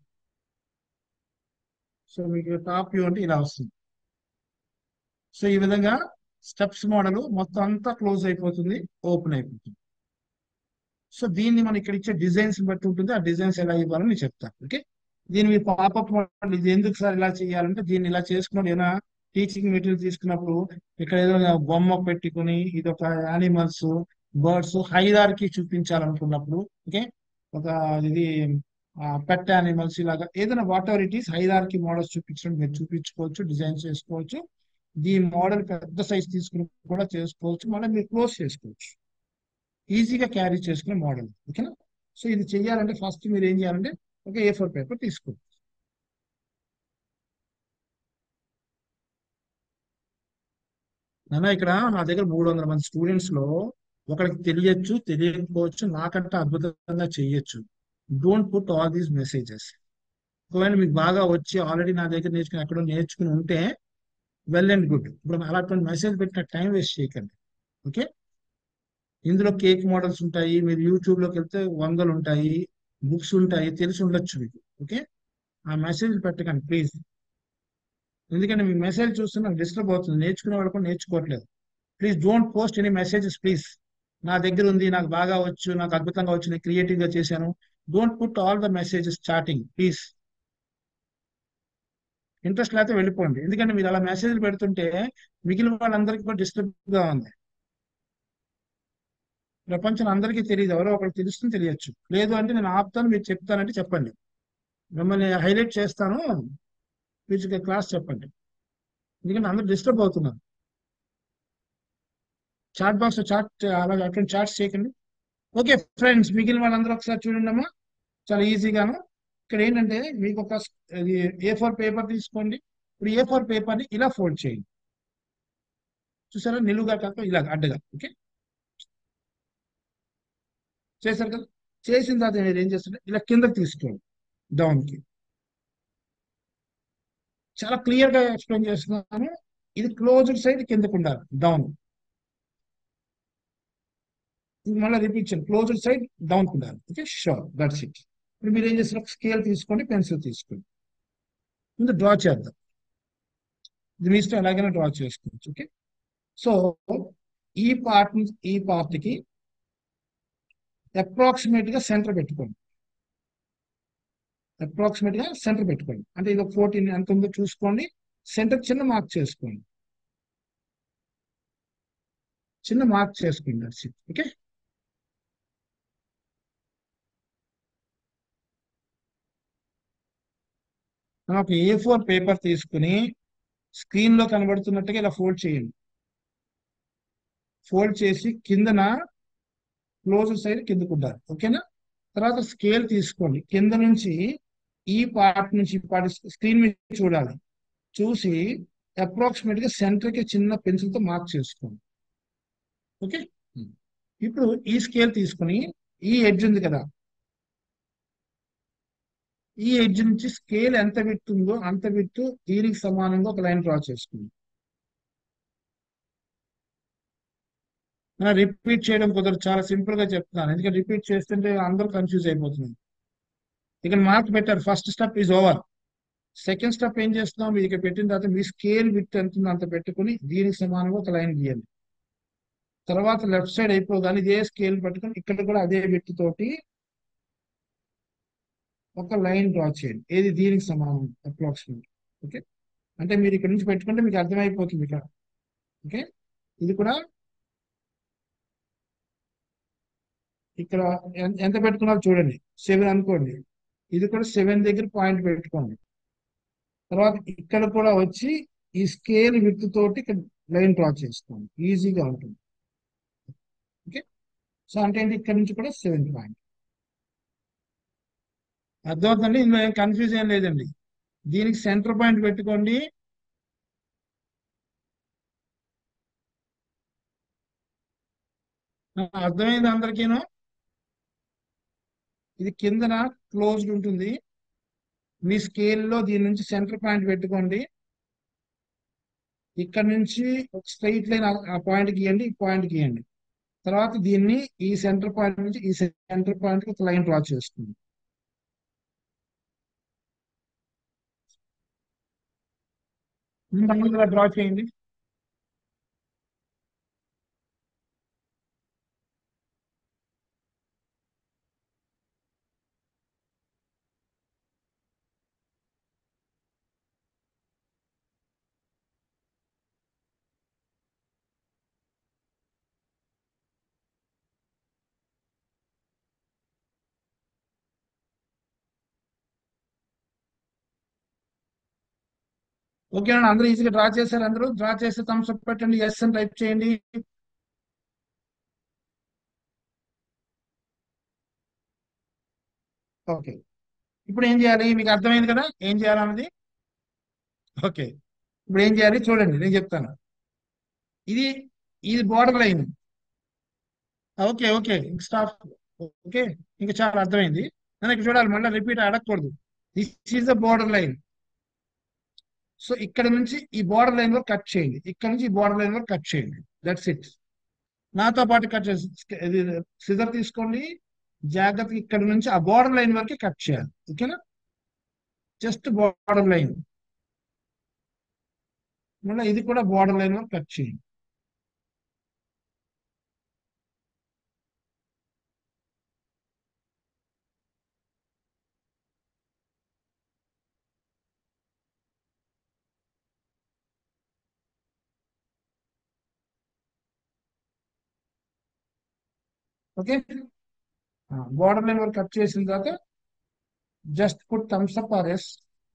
సో మీకు టాప్ వ్యూ అంటే ఇలా వస్తుంది. సో ఈ విధంగా స్టెప్స్ మోడల్ మొత్తం అంతా క్లోజ్ అయిపోతుంది, ఓపెన్ అయిపోతుంది. సో దీన్ని మనం ఇక్కడ ఇచ్చే డిజైన్స్ బట్టి ఉంటుంది. ఆ డిజైన్స్ ఎలా ఇవ్వాలని నేను చెప్తాను. ఓకే, దీన్ని మీరు పాపప్ మోడల్ ఇది ఎందుకు సార్ ఇలా చేయాలంటే, దీన్ని ఇలా చేసుకున్నప్పుడు ఏదైనా టీచింగ్ మెటీరియల్ తీసుకున్నప్పుడు ఇక్కడ ఏదో బొమ్మ పెట్టుకుని ఇది ఒక యానిమల్స్, బర్డ్స్ హైరార్కీ చూపించాలనుకున్నప్పుడు, ఓకే, ఒక ఇది పెట్ యానిమల్స్ ఇలాగా ఏదైనా whatever it is hierarchy models చూపించడం మీరు చూపించుకోవచ్చు, డిజైన్ చేసుకోవచ్చు. ఈ మోడల్ పెద్ద సైజ్ తీసుకుని కూడా చేసుకోవచ్చు, మళ్ళీ మీరు క్లోజ్ చేసుకోవచ్చు, ఈజీగా క్యారీ చేసుకునే మోడల్. ఓకేనా? సో ఇది చెయ్యాలంటే ఫస్ట్ మీరు ఏం చేయాలంటే ఒక A4 పేపర్ తీసుకోండి. నాన్న ఇక్కడ నా దగ్గర 300 మంది స్టూడెంట్స్ లో ఒకరికి తెలియచ్చు, తెలియకపోవచ్చు, నాకంటే అద్భుతంగా చెయ్యొచ్చు. Don't put all these messages. ఒకవేళ మీకు బాగా వచ్చి ఆల్రెడీ నా దగ్గర నేర్చుకుని ఎక్కడో నేర్చుకుని ఉంటే వెల్ అండ్ గుడ్. ఇప్పుడు అలాంటి మెసేజ్ పెట్టిన టైం వేస్ట్ చేయకండి. ఓకే, ఇందులో కేక్ మోడల్స్ ఉంటాయి. మీరు యూట్యూబ్ లోకి వెళ్తే వందలు ఉంటాయి, బుక్స్ ఉంటాయి, తెలిసి ఉండొచ్చు మీకు. ఓకే, ఆ మెసేజ్ పెట్టకండి ప్లీజ్. ఎందుకంటే మీ మెసేజ్ చూస్తే నాకు డిస్టర్బ్ అవుతుంది, నేర్చుకునే వాళ్ళు కూడా నేర్చుకోవట్లేదు. Please don't post any messages please. నా దగ్గర ఉంది, నాకు బాగా వచ్చు, నాకు అద్భుతంగా వచ్చు, నేను క్రియేటివ్ గా చేశాను. Don't put all the messages chatting please. Interest లేకపోతే వెళ్ళిపోండి. ఎందుకంటే మీరు అలా మెసేజ్లు పెడుతుంటే మిగిలిన వాళ్ళందరికీ కూడా డిస్టర్బ్ గా ఉంది. ప్రపంచం అందరికీ తెలియదు, ఎవరో ఒకరికి తెలుస్తుంది, తెలియచ్చు. లేదు అంటే నేను ఆపుతాను, మీరు చెప్తానంటే చెప్పండి, మిమ్మల్ని హైలైట్ చేస్తాను, ఫిజికల్ క్లాస్ చెప్పండి. ఎందుకంటే అందరూ డిస్టర్బ్ అవుతున్నారు. చాట్ బాక్స్ చాట్ అలాగే అటువంటి చాట్స్ చేయకండి. ఓకే ఫ్రెండ్స్, మిగిలిన వాళ్ళందరూ ఒకసారి చూడండి అమ్మా, చాలా ఈజీగాను. ఇక్కడ ఏంటంటే మీకు ఒక A4 పేపర్ తీసుకోండి. ఇప్పుడు A4 పేపర్ని ఇలా ఫోల్డ్ చేయండి. చూసారా, నిలువుగా కాక ఇలాగ అడ్డగా. ఓకే, చేశారు కదా. చేసిన తర్వాత మీరు ఏం చేస్తుంటే ఇలా కిందకి తీసుకోండి, డౌన్ కి. చాలా క్లియర్ గా ఎక్స్ప్లెయిన్ చేస్తున్నాను. ఇది క్లోజ్డ్ సైడ్ కిందకు ఉండాలి, డౌన్. ఇది మళ్ళీ రిపీట్ చేయండి, క్లోజ్డ్ సైడ్ డౌన్ కు ఉండాలి. Okay, sure, that's it. ఇప్పుడు మీరు ఏం చేస్తారు, స్కేల్ తీసుకోండి, పెన్సిల్ తీసుకోండి, ముందు డ్రా చేద్దాం. ఇది మీ ఇష్టం, ఎలాగైనా డ్రా చేసుకోవచ్చు. ఓకే, సో ఈ పార్ట్ కి అప్రాక్సిమేట్ గా సెంటర్ పెట్టుకోండి. అప్రాక్సిమేట్ గా సెంటర్ పెట్టుకోండి, అంటే ఇది ఒక 14 ఎంత ఉందో చూసుకోండి. సెంటర్ చిన్న మార్క్ చేసుకోండి, చిన్న మార్క్ చేసుకోండి. That's it. ఓకే, మనం ఒక A4 పేపర్ తీసుకుని స్క్రీన్ లో కనబడుతున్నట్టుగా ఇలా ఫోల్డ్ చేయండి. ఫోల్డ్ చేసి కిందన క్లోజ్ సైడ్ కిందకు ఉండాలి. ఓకేనా. తర్వాత స్కేల్ తీసుకోండి, కింద నుంచి ఈ పార్ట్ నుంచి ఈ పార్ట్ స్క్రీన్ మీద చూడాలి. చూసి అప్రాక్సిమేట్ గా సెంటర్ కి చిన్న పెన్సిల్ తో మార్క్ చేసుకోండి. ఓకే, ఇప్పుడు ఈ స్కేల్ తీసుకుని ఈ ఎడ్జ్ ఉంది కదా, ఈ ఎడ్జ్ నుంచి స్కేల్ ఎంత విడ్త్ ఉందో అంత విడ్త్ దీనికి సమానంగా ఒక లైన్ డ్రా చేసుకోండి. రిపీట్ చేయడం కుదరదు, చాలా సింపుల్ గా చెప్తున్నాను, ఎందుకంటే రిపీట్ చేస్తుంటే అందరూ కన్ఫ్యూజ్ అయిపోతున్నారు. ఇక్కడ మార్క్ పెట్టారు, first step is over. Second step ఏం చేస్తున్నాం, మీరు ఇక్కడ పెట్టిన తర్వాత మీ స్కేల్ విడ్త్ ఎంత ఉందో అంత పెట్టుకుని దీనికి సమానంగా ఒక లైన్ గీయండి. తర్వాత లెఫ్ట్ సైడ్ అయిపోగానే ఇదే స్కేల్ పట్టుకొని ఇక్కడ కూడా అదే విడ్త్ తోటి ఒక లైన్ డ్రా చేయండి, ఏది దీనికి సమానం అప్రాక్సిమేట్. ఓకే, అంటే మీరు ఇక్కడ నుంచి పెట్టుకుంటే మీకు అర్థమైపోతుంది ఇక్కడ. ఓకే, ఇది కూడా ఇక్కడ ఎంత పెట్టుకున్నారో చూడండి, 7 అనుకోండి. ఇది కూడా 7 దగ్గర పాయింట్ పెట్టుకోండి. తర్వాత ఇక్కడ కూడా వచ్చి ఈ స్కేల్ విడ్త్ తోటి ఇక్కడ లైన్ డ్రా చేసుకోండి, ఈజీగా ఉంటుంది. ఓకే, సో అంటే ఏంటి, ఇక్కడ నుంచి కూడా 7 పాయింట్. అర్థమవుతుందండి, ఇందులో ఏం కన్ఫ్యూజ్ ఏం లేదండి. దీనికి సెంటర్ పాయింట్ పెట్టుకోండి. అర్థమైంది అందరికీను. ఇది కిందన క్లోజ్డ్ ఉంటుంది, మీ స్కేల్లో దీని నుంచి సెంటర్ పాయింట్ పెట్టుకోండి. ఇక్కడ నుంచి ఒక స్ట్రైట్ లైన్ ఆ పాయింట్ గీయండి, ఈ పాయింట్ గీయండి. తర్వాత దీన్ని ఈ సెంటర్ పాయింట్ నుంచి ఈ సెంటర్ పాయింట్ కి ఒక లైన్ డ్రా చేస్తుంది. డ్రా చేయండి. ఓకే అండి, అందరూ ఈజీగా డ్రా చేశారు. అందరూ డ్రా చేస్తే థమ్స్ అప్ పెట్టండి, ఎస్ అని టైప్ చేయండి. ఓకే, ఇప్పుడు ఏం చేయాలి, మీకు అర్థమైంది కదా ఏం చేయాలన్నది. ఓకే, ఇప్పుడు ఏం చేయాలి చూడండి, నేను చెప్తాను. ఇది ఇది border line. Okay okay, stop. Okay, ఇంకా చాలా అర్థమైంది. నేను ఇక్కడ చూడాలి, మళ్ళీ రిపీట్ అడగకూడదు. This is the border line. So ఇక్కడ నుంచి ఈ బోర్డర్ లైన్ వరకు కట్ చేయండి, ఇక్కడ నుంచి ఈ బోర్డర్ లైన్ వరకు కట్ చేయండి. That's it. నాతో పాటు కట్ చేసి ఇది సిజర్ తీసుకోండి. జాగ్రత్తగా ఇక్కడ నుంచి ఆ బోర్డర్ లైన్ వరకు కట్ చేయాలి. ఓకేనా? Just border line. మళ్ళీ ఇది కూడా బోర్డర్ లైన్ వరకు కట్ చేయండి. ఓకే, బోర్డర్ లైన్ వరకు కట్ చేసిన తర్వాత just put thumbs up or yes.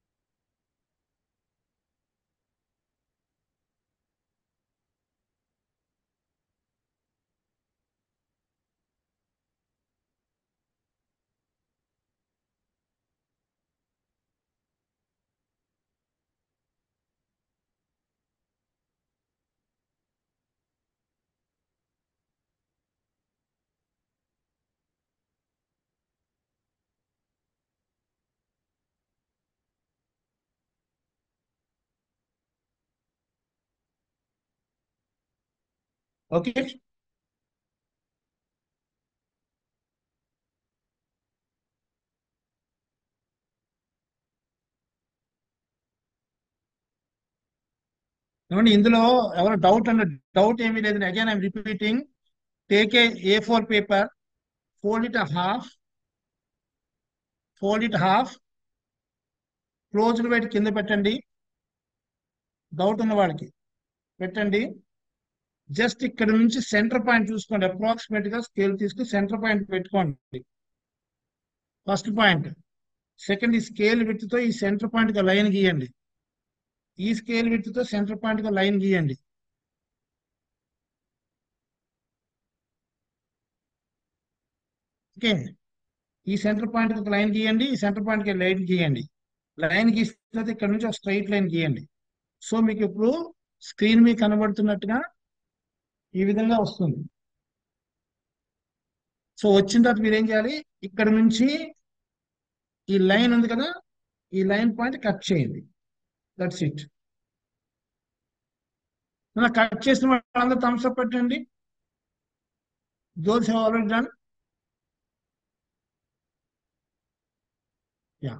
Okay, ఏమండి ఇందులో ఎవరు డౌట్ అన్న డౌట్ ఏమీ లేదు. Again I'm repeating. Take A4 paper, fold it half, fold it half, closed white కింద పెట్టండి. డౌట్ ఉన్న వాళ్ళకి పెట్టండి. జస్ట్ ఇక్కడ నుంచి సెంటర్ పాయింట్ చూసుకోండి. అప్రాక్సిమేట్ గా స్కేల్ తీసుకుని సెంటర్ పాయింట్ పెట్టుకోండి. First point. సెకండ్, ఈ స్కేల్ విడ్త్ తో ఈ సెంటర్ పాయింట్ గా లైన్ గీయండి. ఈ స్కేల్ విడ్త్ తో సెంటర్ పాయింట్ గా లైన్ గీయండి. ఓకే, ఈ సెంటర్ పాయింట్ ఒక లైన్ గీయండి. ఈ సెంటర్ పాయింట్ కి లైన్ గీయండి. లైన్ గీసిన ఇక్కడ నుంచి ఒక స్ట్రైట్ లైన్ గీయండి. సో మీకు ఇప్పుడు స్క్రీన్ మీద కనబడుతున్నట్టుగా ఈ విధంగా వస్తుంది. సో వచ్చిన తర్వాత మీరు ఏం చేయాలి? ఇక్కడ నుంచి ఈ లైన్ ఉంది కదా, ఈ లైన్ పాయింట్ కట్ చేయండి. That's it. కట్ చేసిన వాళ్ళందరూ థమ్స్ అప్ పెట్టండి. Those have already done. Yeah,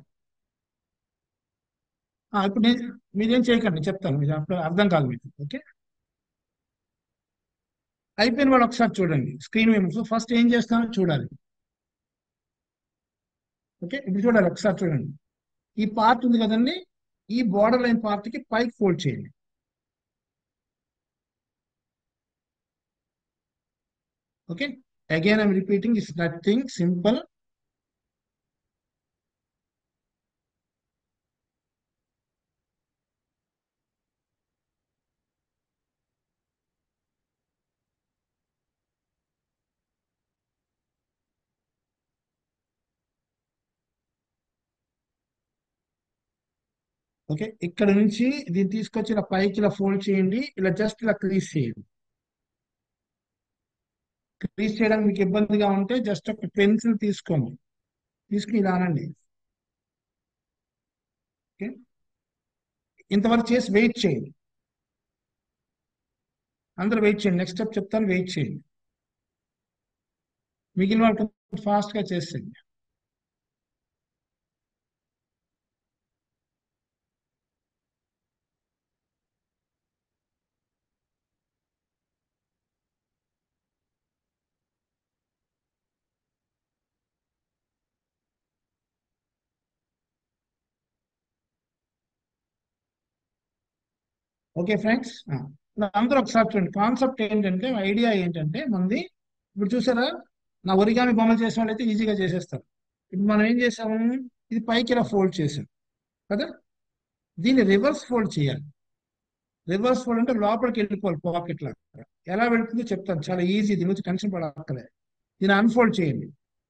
ఇప్పుడు మీరేం చేయకండి, చెప్తాను. మీరు అప్పుడు అర్థం కాదు మీకు. ఓకే, అయిపోయిన వాళ్ళు ఒకసారి చూడండి స్క్రీన్ మీద. ఫస్ట్ ఏం చేస్తానో చూడాలి. ఓకే, ఇప్పుడు చూడాలి, ఒకసారి చూడండి. ఈ పార్ట్ ఉంది కదండి, ఈ బోర్డర్ లైన్ పార్ట్ కి పైకి ఫోల్డ్ చేయండి. Okay, again I'm repeating, it's nothing, simple. Okay, ఇక్కడ నుంచి దీన్ని తీసుకొచ్చి ఇలా పైకి ఇలా ఫోల్డ్ చేయండి. ఇలా జస్ట్ ఇలా క్రీజ్ చేయండి. క్రీజ్ చేయడానికి మీకు ఇబ్బందిగా ఉంటే జస్ట్ ఒక పెన్సిల్ తీసుకోండి, తీసుకుని ఇలా అనండి. ఓకే, ఇంతవరకు చేసి వెయిట్ చేయండి. అందరూ వెయిట్ చేయండి. నెక్స్ట్ స్టెప్ చెప్తాను, వెయిట్ చేయండి. మిగిలిన వాళ్ళు ఫాస్ట్ గా చేసేయండి. ఓకే ఫ్రెండ్స్, అందరూ ఒకసారి చూడండి. కాన్సెప్ట్ ఏంటంటే, ఐడియా ఏంటంటే మనది, ఇప్పుడు చూసారా, నా ఒరిగామి బొమ్మలు చేసిన వాళ్ళైతే ఈజీగా చేసేస్తారు. ఇప్పుడు మనం ఏం చేసాము, ఇది పైకి ఇలా ఫోల్డ్ చేసాం కదా, దీన్ని రివర్స్ ఫోల్డ్ చేయాలి. రివర్స్ ఫోల్డ్ అంటే లోపలికి వెళ్ళిపోవాలి పాకెట్ లాగా. ఎలా వెళ్తుందో చెప్తాను, చాలా ఈజీ, దీని గురించి టెన్షన్ పడక్కర్లేదు. దీన్ని అన్ఫోల్డ్ చేయండి.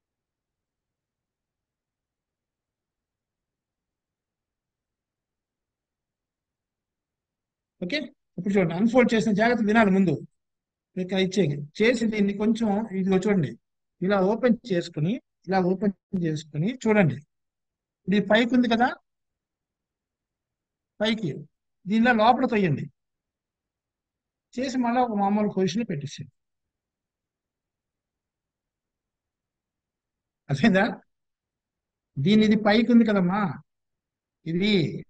ఓకే, ఇప్పుడు చూడండి, అన్ఫోల్డ్ చేసిన జాగ్రత్త వినాలి ముందు. మీకు చేసి దీన్ని కొంచెం ఇదిగో చూడండి, ఇలా ఓపెన్ చేసుకుని, ఇలా ఓపెన్ చేసుకుని చూడండి. ఇది పైకి ఉంది కదా, పైకి దీనిలో లోపల తొయ్యండి. చేసి మళ్ళీ ఒక మామూలు పొజిషన్ పెట్టేసేయండి. అర్థమైందా? ఇది పైకి ఉంది కదమ్మా, ఇది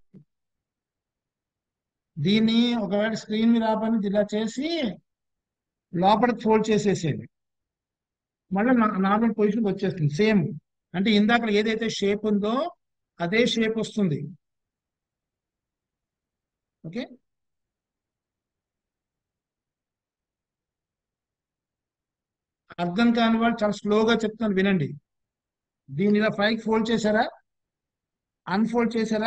దీన్ని ఒకవేళ స్క్రీన్ మీద ఆపని ఇలా చేసి లోపలికి ఫోల్డ్ చేసేసేది, మళ్ళీ నార్మల్ పొజిషన్కి వచ్చేస్తుంది సేమ్. అంటే ఇందాక ఏదైతే షేప్ ఉందో అదే షేప్ వస్తుంది. ఓకే. అర్థం కాని వాళ్ళు చాలా స్లోగా చెప్తాను వినండి. దీన్ని ఇలా పైకి ఫోల్డ్ చేశారా, అన్ఫోల్డ్ చేశారా?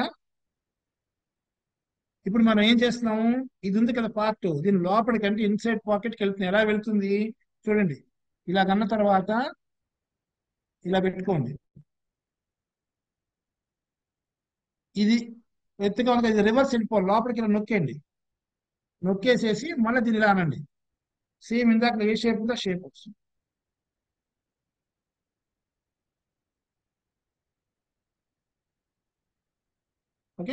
ఇప్పుడు మనం ఏం చేస్తున్నాము, ఇది ఉంది కదా పార్ట్, దీని లోపలికి అంటే ఇన్సైడ్ పాకెట్కి వెళ్తుంది. ఎలా వెళ్తుంది చూడండి, ఇలా కన్న తర్వాత ఇలా పెట్టుకోండి. ఇది ఎత్తుగా ఉంది, ఇది రివర్స్ వెళ్ళిపోవాలి, లోపలికి ఇలా నొక్కేయండి. నొక్కేసేసి మళ్ళీ దీన్ని ఇలా అనండి. సేమ్ ఇందాక ఏ షేప్ ఉందో షేప్ వస్తుంది. ఓకే.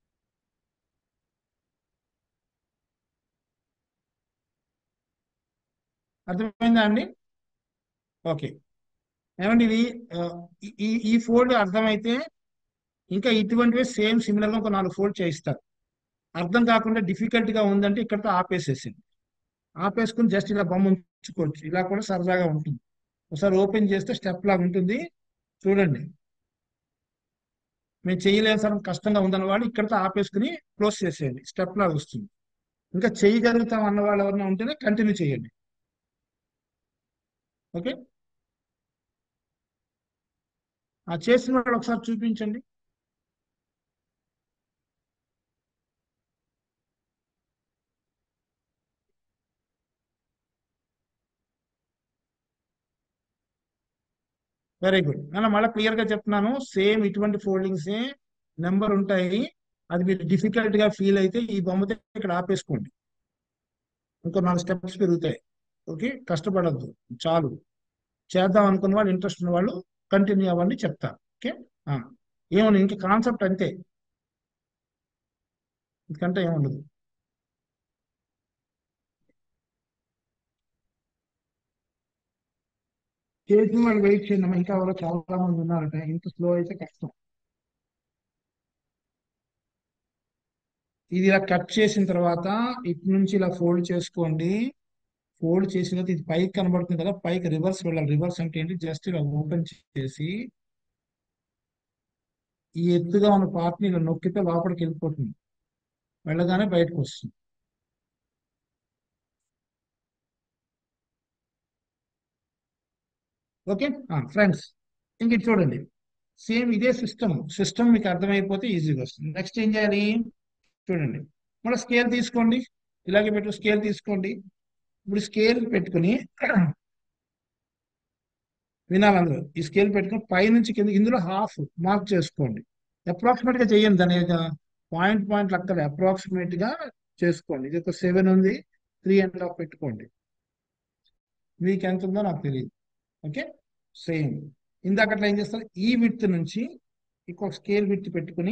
అర్థమైందా అండి? ఓకే. ఏమండి ఇది ఆ, ఈ ఫోల్డ్ అర్థమైతే ఇంకా ఇటువంటివి సేమ్ సిమిలర్ గా ఒక 4 ఫోల్డ్ చేయిస్తారు. అర్థం కాకుండా డిఫికల్ట్ గా ఉందంటే ఇక్కడతో ఆపేసేసింది. ఆపేసుకుని జస్ట్ ఇలా బొమ్మ ఉంచుకోవచ్చు, ఇలా కూడా సరదాగా ఉంటుంది. ఒకసారి ఓపెన్ చేస్తే స్టెప్ లాగా ఉంటుంది, చూడండి. మేము చేయలేము సార్ కష్టంగా ఉందన్న వాళ్ళు ఇక్కడతో ఆపేసుకుని క్లోజ్ చేసేయండి, స్టెప్ లాగా వస్తుంది. ఇంకా చేయగలుగుతాం అన్న వాళ్ళు ఎవరైనా ఉంటేనే కంటిన్యూ చేయండి. ఓకే. ఆ చేసిన వాళ్ళు ఒకసారి చూపించండి. Very good. అలా మళ్ళీ క్లియర్ గా చెప్తున్నాను, సేమ్ ఇటువంటి ఫోల్డింగ్స్ నెంబర్ ఉంటాయి. అది మీరు డిఫికల్ట్ గా ఫీల్ అయితే ఈ బొమ్మతో ఇక్కడ ఆపేసుకోండి, ఇంకో 4 స్టెప్స్ పెరుగుతాయి. ఓకే, కష్టపడద్దు, చాలు. చేద్దాం అనుకున్న వాళ్ళు, ఇంట్రెస్ట్ ఉన్న వాళ్ళు కంటిన్యూ అవ్వండి, చెప్తారు. ఓకే. ఆ, ఏమన్నా ఇంక కాన్సెప్ట్ అంతే, ఎందుకంటే ఏముండదు. చేసిన వాళ్ళు వెయిట్ చేయండి అమ్మా, ఇంకా ఎవరో చాలా మంది ఉన్నారట, ఇంత స్లో అయితే కష్టం. ఇది ఇలా కట్ చేసిన తర్వాత ఇటు నుంచి ఇలా ఫోల్డ్ చేసుకోండి. ఫోల్డ్ చేసిన తర్వాత ఇది పైకి కనబడుతుంది కదా, పైకి రివర్స్ వెళ్ళాలి. రివర్స్ అంటే ఏంటి, జస్ట్ ఇలా ఓపెన్ చేసి ఈ ఎత్తుగా ఉన్న పార్ట్ ని ఇలా నొక్కితే లోపలికి వెళ్ళిపోతుంది, వెళ్ళగానే బయటకు వస్తుంది. ఓకే ఫ్రెండ్స్, ఇంక ఇది చూడండి, సేమ్ ఇదే సిస్టమ్ మీకు అర్థమైపోతే ఈజీగా వస్తుంది. నెక్స్ట్ ఏం చేయాలి చూడండి, మళ్ళీ స్కేల్ తీసుకోండి, ఇలాగే పెట్టు, స్కేల్ తీసుకోండి. ఇప్పుడు స్కేల్ పెట్టుకుని వినాలి అందరూ, ఈ స్కేల్ పెట్టుకుని పైనుంచి కింద ఇందులో హాఫ్ మార్క్ చేసుకోండి. అప్రాక్సిమేట్ గా చేయండి, దాని పాయింట్ పాయింట్ లెక్కలు అప్రాక్సిమేట్ గా చేసుకోండి. ఇది ఒక 7 ఉంది, 3.5 పెట్టుకోండి. మీకు ఎంత ఉందో నాకు తెలియదు. ఓకే. సేమ్ ఇందాకట్లా ఏం చేస్తారు, ఈ విడ్త్ నుంచి ఇంకొక స్కేల్ విడ్త్ పెట్టుకుని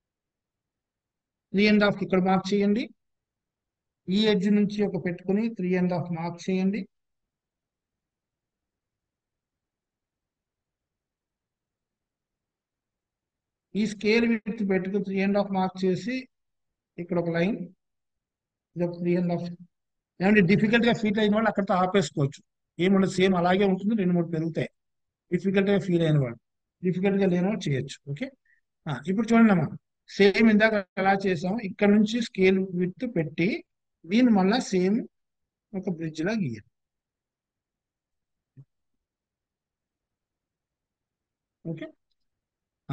3.5 ఇక్కడ మార్క్ చేయండి. ఈ ఎడ్జ్ నుంచి ఒక పెట్టుకుని 3.5 మార్క్ చేయండి. ఈ స్కేల్ విడ్త్ పెట్టుకుని 3.5 మార్క్ చేసి ఇక్కడ ఒక లైన్, ఇది ఒక 3.5. ఏమంటే డిఫికల్ట్ గా ఫీల్ అయిన వాళ్ళు అక్కడితో ఆపేసుకోవచ్చు, ఏముండదు, సేమ్ అలాగే ఉంటుంది, 2-3 పెరుగుతాయి. డిఫికల్ట్ గా ఫీల్ అయిన వాళ్ళు, డిఫికల్ట్ గా లేని వాళ్ళు చేయొచ్చు. ఓకే. ఇప్పుడు చూడండి అమ్మా, సేమ్ ఇందాక ఎలా చేసాం, ఇక్కడ నుంచి స్కేల్ విత్ పెట్టి దీన్ని మళ్ళా సేమ్ ఒక బ్రిడ్జ్ లా గీయాలి. ఓకే. ఆ,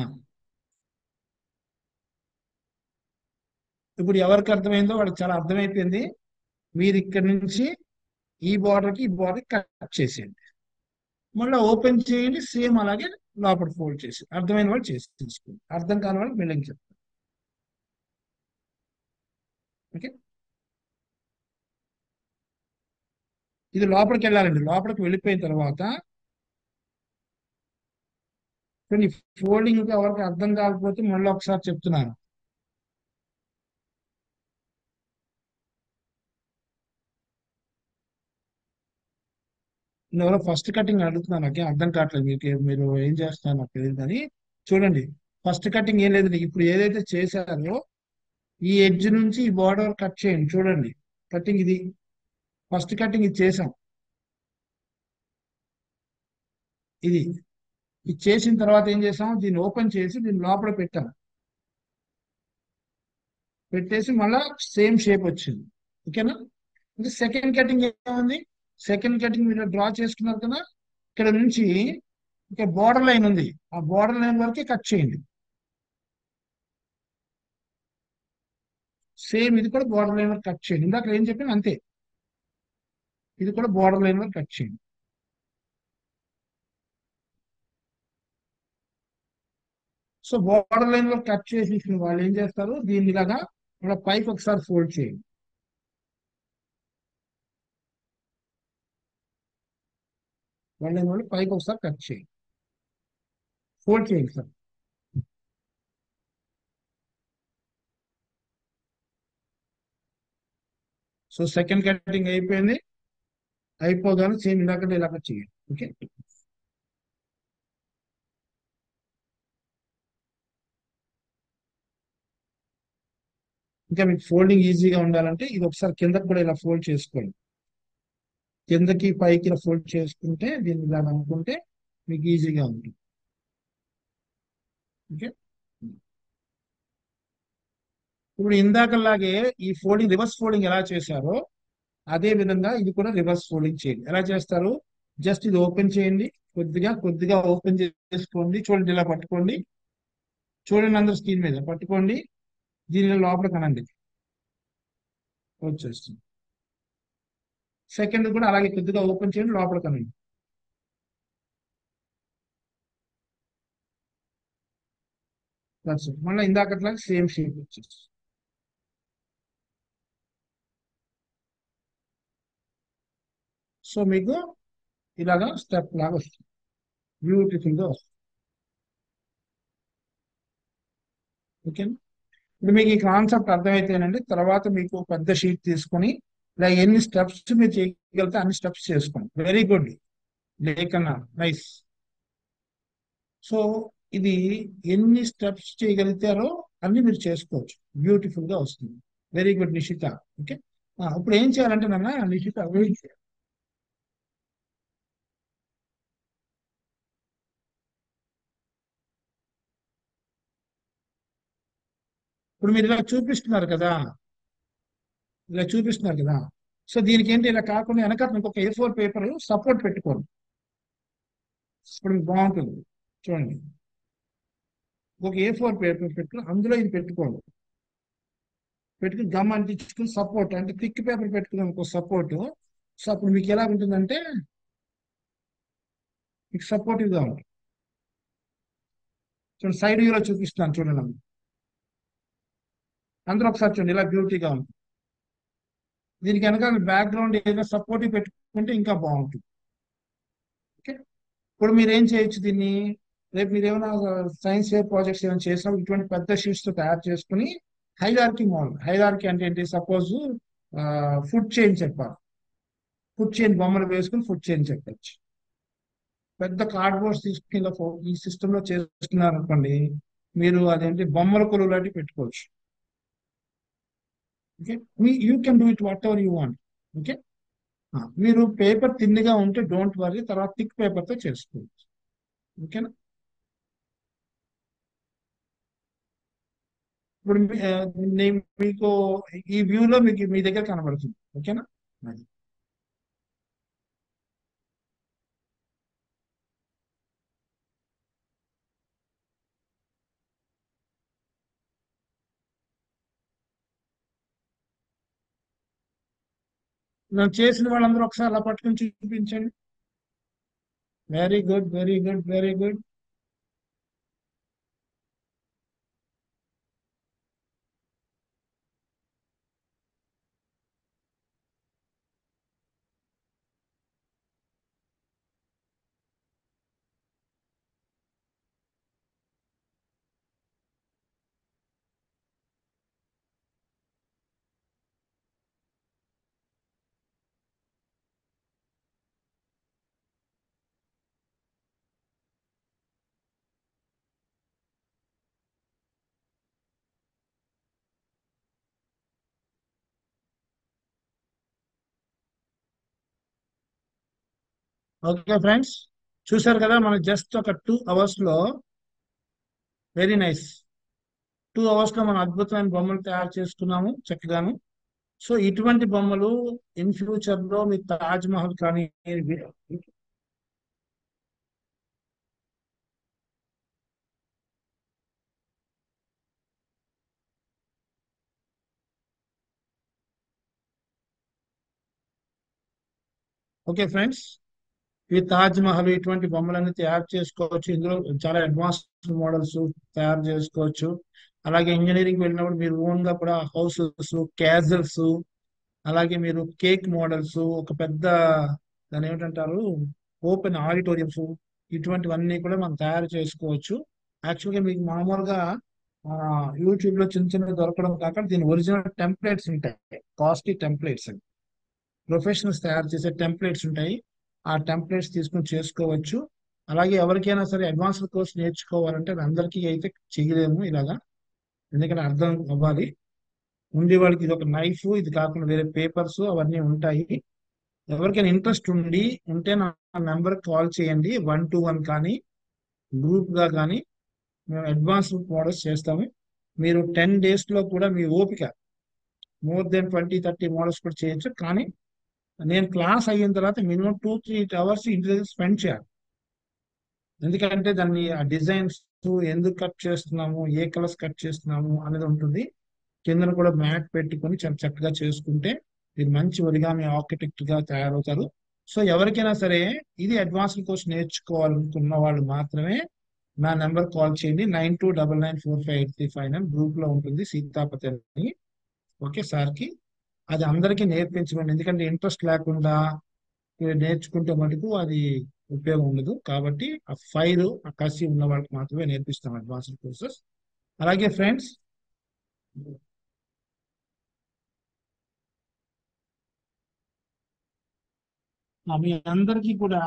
ఇప్పుడు ఎవరికి అర్థమైందో వాళ్ళకి చాలా అర్థమైపోయింది. మీరు ఇక్కడ నుంచి ఈ బార్డర్ కి ఈ బార్డర్ కట్ చేసేయండి, మళ్ళీ ఓపెన్ చేయండి, సేమ్ అలాగే లోపల ఫోల్డ్ చేసి, అర్థమైన వాళ్ళు చేసి తీసుకోండి, అర్థం కాని వాళ్ళు బిల్డింగ్ చెప్తారు. ఓకే. ఇది లోపలికి వెళ్ళాలండి, లోపలికి వెళ్ళిపోయిన తర్వాత కొన్ని ఫోల్డింగ్ ఎవరికి అర్థం కాకపోతే మళ్ళీ ఒకసారి చెప్తున్నాను. నేను ఫస్ట్ కటింగ్ అడుగుతున్నాను, నాకేం అర్థం కావట్లేదు, మీకు మీరు ఏం చేస్తున్నారు నాకు తెలియదు కానీ చూడండి. ఫస్ట్ కటింగ్ ఏం లేదు, ఇప్పుడు ఏదైతే చేశారో ఈ ఎడ్జ్ నుంచి ఈ బార్డర్ కట్ చేయండి. చూడండి, కటింగ్ ఇది, ఫస్ట్ కటింగ్ ఇది చేసాం. ఇది ఇది చేసిన తర్వాత ఏం చేసాం, దీన్ని ఓపెన్ చేసి దీన్ని లోపల పెట్టాం. పెట్టేసి మళ్ళా సేమ్ షేప్ వచ్చింది. ఓకేనా? ఇంకా సెకండ్ కటింగ్ ఏముంది, సెకండ్ కటింగ్ మీరు డ్రా చేసుకున్నారు కదా, ఇక్కడ నుంచి ఇంకా బార్డర్ లైన్ ఉంది, ఆ బార్డర్ లైన్ వరకే కట్ చేయండి. సేమ్ ఇది కూడా బార్డర్ లైన్ వరకు కట్ చేయండి. ఇందాక ఏం చెప్పాను అంతే, ఇది కూడా బార్డర్ లైన్ వరకు కట్ చేయండి. సో బార్డర్ లైన్ వరకు కట్ చేసి వాళ్ళు ఏం చేస్తారు, దీన్ని ఇలాగా ఇలా పైకి ఒకసారి ఫోల్డ్ చేయండి. వాళ్ళు పైకి ఒకసారి కట్ చేయండి, ఫోల్డ్ చేయండి సార్. సో సెకండ్ కటింగ్ అయిపోయింది. అయిపోగానే సేమ్ ఇందాక ఇలాగ చేయండి. ఓకే, ఇంకా మీకు ఫోల్డింగ్ ఈజీగా ఉండాలంటే ఇది ఒకసారి కిందకి కూడా ఇలా ఫోల్డ్ చేసుకోండి. కిందకి పైకి ఇలా ఫోల్డ్ చేసుకుంటే దీన్ని ఇలా అనుకుంటే మీకు ఈజీగా ఉంటుంది. ఓకే, ఇప్పుడు ఇందాకలాగే ఈ ఫోల్డింగ్, రివర్స్ ఫోల్డింగ్ ఎలా చేశారో అదే విధంగా ఇది కూడా రివర్స్ ఫోల్డింగ్ చేయండి. ఎలా చేస్తారు, జస్ట్ ఇది ఓపెన్ చేయండి, కొద్దిగా కొద్దిగా ఓపెన్ చేసుకోండి. చూడండి, ఇలా పట్టుకోండి. చూడండి, అందరు స్క్రీన్ మీద పట్టుకోండి. దీనిలో లోపల కనండి, వచ్చేస్తుంది. సెకండ్ కూడా అలాగే కొద్దిగా ఓపెన్ చేయండి, లోపల కనండి. మళ్ళీ ఇందాకట్లాగా సేమ్ షేప్ వచ్చేస్తుంది. సో మీకు ఇలాగా స్టెప్ లాగా వస్తుంది, బ్యూటిఫుల్ గా వస్తుంది. ఓకే, ఇప్పుడు మీకు ఈ కాన్సెప్ట్ అర్థమైతేనండి, తర్వాత మీకు పెద్ద షీట్ తీసుకొని ఇలా ఎన్ని స్టెప్స్ మీరు చేయగలిగితే అన్ని స్టెప్స్ చేసుకోండి. వెరీ గుడ్ లేకన్నా, నైస్. సో ఇది ఎన్ని స్టెప్స్ చేయగలుగుతారో అన్ని మీరు చేసుకోవచ్చు, బ్యూటిఫుల్ గా వస్తుంది. వెరీ గుడ్ నిషిత. ఓకే, ఇప్పుడు ఏం చేయాలంటే నాన్న నిషిత, ఇప్పుడు మీరు ఇలా చూపిస్తున్నారు కదా, ఇలా చూపిస్తున్నారు కదా. సో దీనికి ఏంటి, ఇలా కాకుండా వెనక ఇంకొక A4 పేపర్ సపోర్ట్ పెట్టుకోండి. ఇప్పుడు మీకు బాగుంటుంది. చూడండి, ఒక A4 పేపర్ పెట్టుకుని అందులో ఇది పెట్టుకోండి. పెట్టుకుని గమ్ అంటించుకుని సపోర్ట్ అంటే థిక్ పేపర్ పెట్టుకుని ఇంకో సపోర్ట్. సో అప్పుడు మీకు ఎలా ఉంటుందంటే మీకు సపోర్టివ్ గా ఉంటుంది. చూడండి, సైడ్ వ్యూలో చూపిస్తున్నాను చూడండి అమ్మ. అందరూ ఒకసారి చూడండి, ఇలా బ్యూటీగా ఉంది. దీనికి వెనక బ్యాక్గ్రౌండ్ ఏదైనా సపోర్టివ్ పెట్టుకుంటే ఇంకా బాగుంటుంది. ఓకే, ఇప్పుడు మీరు ఏం చేయొచ్చు దీన్ని, రేపు మీరు ఏమైనా సైన్స్ ఫేర్ ప్రాజెక్ట్స్ ఏమైనా చేసినప్పుడు ఇటువంటి పెద్ద షీట్స్ తో తయారు చేసుకుని హైరార్కీ మోడల్, హైరార్కీ అంటే ఏంటి, సపోజ్ ఫుడ్ చైన్ చెప్పాలి, ఫుడ్ చైన్ బొమ్మలు వేసుకుని ఫుడ్ చైన్ చెప్పచ్చు. పెద్ద కార్డ్బోర్డ్స్ తీసుకుని ఇలా ఈ సిస్టమ్ లో చేస్తున్నారు అనుకోండి, మీరు అదేంటి బొమ్మల కొలువు లాంటివి పెట్టుకోవచ్చు. ఓకే, మీ you can do it whatever you want. Okay, మీరు పేపర్ తిన్నిగా ఉంటే డోంట్ వరీ, తర్వాత థిక్ పేపర్ తో చేసుకోవచ్చు. ఓకేనా? ఇప్పుడు మీకు ఈ వ్యూలో మీకు మీ దగ్గర కనబడుతుంది. ఓకేనా? అది. నేను చేసిన వాళ్ళందరూ ఒకసారి అలా పట్టుకొని చూపించండి. Very good, very good, very good. Okay friends, చూసారు కదా, మనం జస్ట్ ఒక 2 hours లో, వెరీ నైస్, 2 hours లో మనం అద్భుతమైన బొమ్మలు తయారు చేసుకున్నాము చక్కగాను. సో ఇటువంటి బొమ్మలు ఇన్ ఫ్యూచర్ లో మీ తాజ్ మహల్ కానీ, ఓకే ఫ్రెండ్స్, ఈ తాజ్ మహల్ ఇటువంటి బొమ్మలన్నీ తయారు చేసుకోవచ్చు. ఇందులో చాలా అడ్వాన్స్డ్ మోడల్స్ తయారు చేసుకోవచ్చు. అలాగే ఇంజనీరింగ్ వెళ్ళినప్పుడు మీరు ఓన్ గా కూడా హౌసెస్, క్యాజల్స్, అలాగే మీరు కేక్ మోడల్స్, ఒక పెద్ద దాని ఏమిటంటారు, ఓపెన్ ఆడిటోరియంస్, ఇటువంటివన్నీ కూడా మనం తయారు చేసుకోవచ్చు. యాక్చువల్గా మీకు మామూలుగా యూట్యూబ్ లో చిన్న చిన్నవి దొరకడం కాక దీని ఒరిజినల్ టెంప్లెట్స్ ఉంటాయి, కాస్ట్లీ టెంప్లెట్స్, ప్రొఫెషనల్స్ తయారు చేసే టెంప్లెట్స్ ఉంటాయి. ఆ టెంప్లెట్స్ తీసుకుని చేసుకోవచ్చు. అలాగే ఎవరికైనా సరే అడ్వాన్స్డ్ కోర్స్ నేర్చుకోవాలంటే అందరికీ అయితే చేయలేము ఇలాగా, ఎందుకంటే అర్థం అవ్వాలి. ఉండే వాళ్ళకి ఇది ఒక నైఫ్, ఇది కాకుండా వేరే పేపర్స్ అవన్నీ ఉంటాయి. ఎవరికైనా ఇంట్రెస్ట్ ఉంటే నా నెంబర్ కాల్ చేయండి, 1-to-1 కానీ గ్రూప్ గా కానీ. మేము అడ్వాన్స్డ్ మోడల్స్ చేస్తాము. మీరు 10 days లో కూడా మీ ఓపిక మోర్ దెన్ 20-30 మోడల్స్ కూడా చేయొచ్చు. కానీ నేను క్లాస్ అయిన తర్వాత మినిమం 2-3 hours ఇంటి దగ్గర స్పెండ్ చేయాలి. ఎందుకంటే దాన్ని ఆ డిజైన్స్ ఎందుకు కట్ చేస్తున్నాము, ఏ కలర్స్ కట్ చేస్తున్నాము అనేది ఉంటుంది. కిందన కూడా మ్యాట్ పెట్టుకొని చాలా చక్కగా చేసుకుంటే మీరు మంచి ఒరిగామి ఆర్కిటెక్ట్ గా తయారవుతారు. సో ఎవరికైనా సరే ఇది అడ్వాన్స్డ్ కోర్స్ నేర్చుకోవాలనుకున్న వాళ్ళు మాత్రమే నా నెంబర్ కాల్ చేయండి, 9299458359 గ్రూప్ లో ఉంటుంది, సీతాపతి అని. ఓకే సార్కి అది అందరికీ నేర్పించమండి, ఎందుకంటే ఇంట్రెస్ట్ లేకుండా నేర్చుకుంటే మటుకు అది ఉపయోగం ఉండదు. కాబట్టి ఆ ఫైర్, ఆ కసి ఉన్న వాళ్ళకి మాత్రమే నేర్పిస్తాం అడ్వాన్స్డ్ కోర్సెస్. అలాగే ఫ్రెండ్స్, మీ అందరికీ కూడా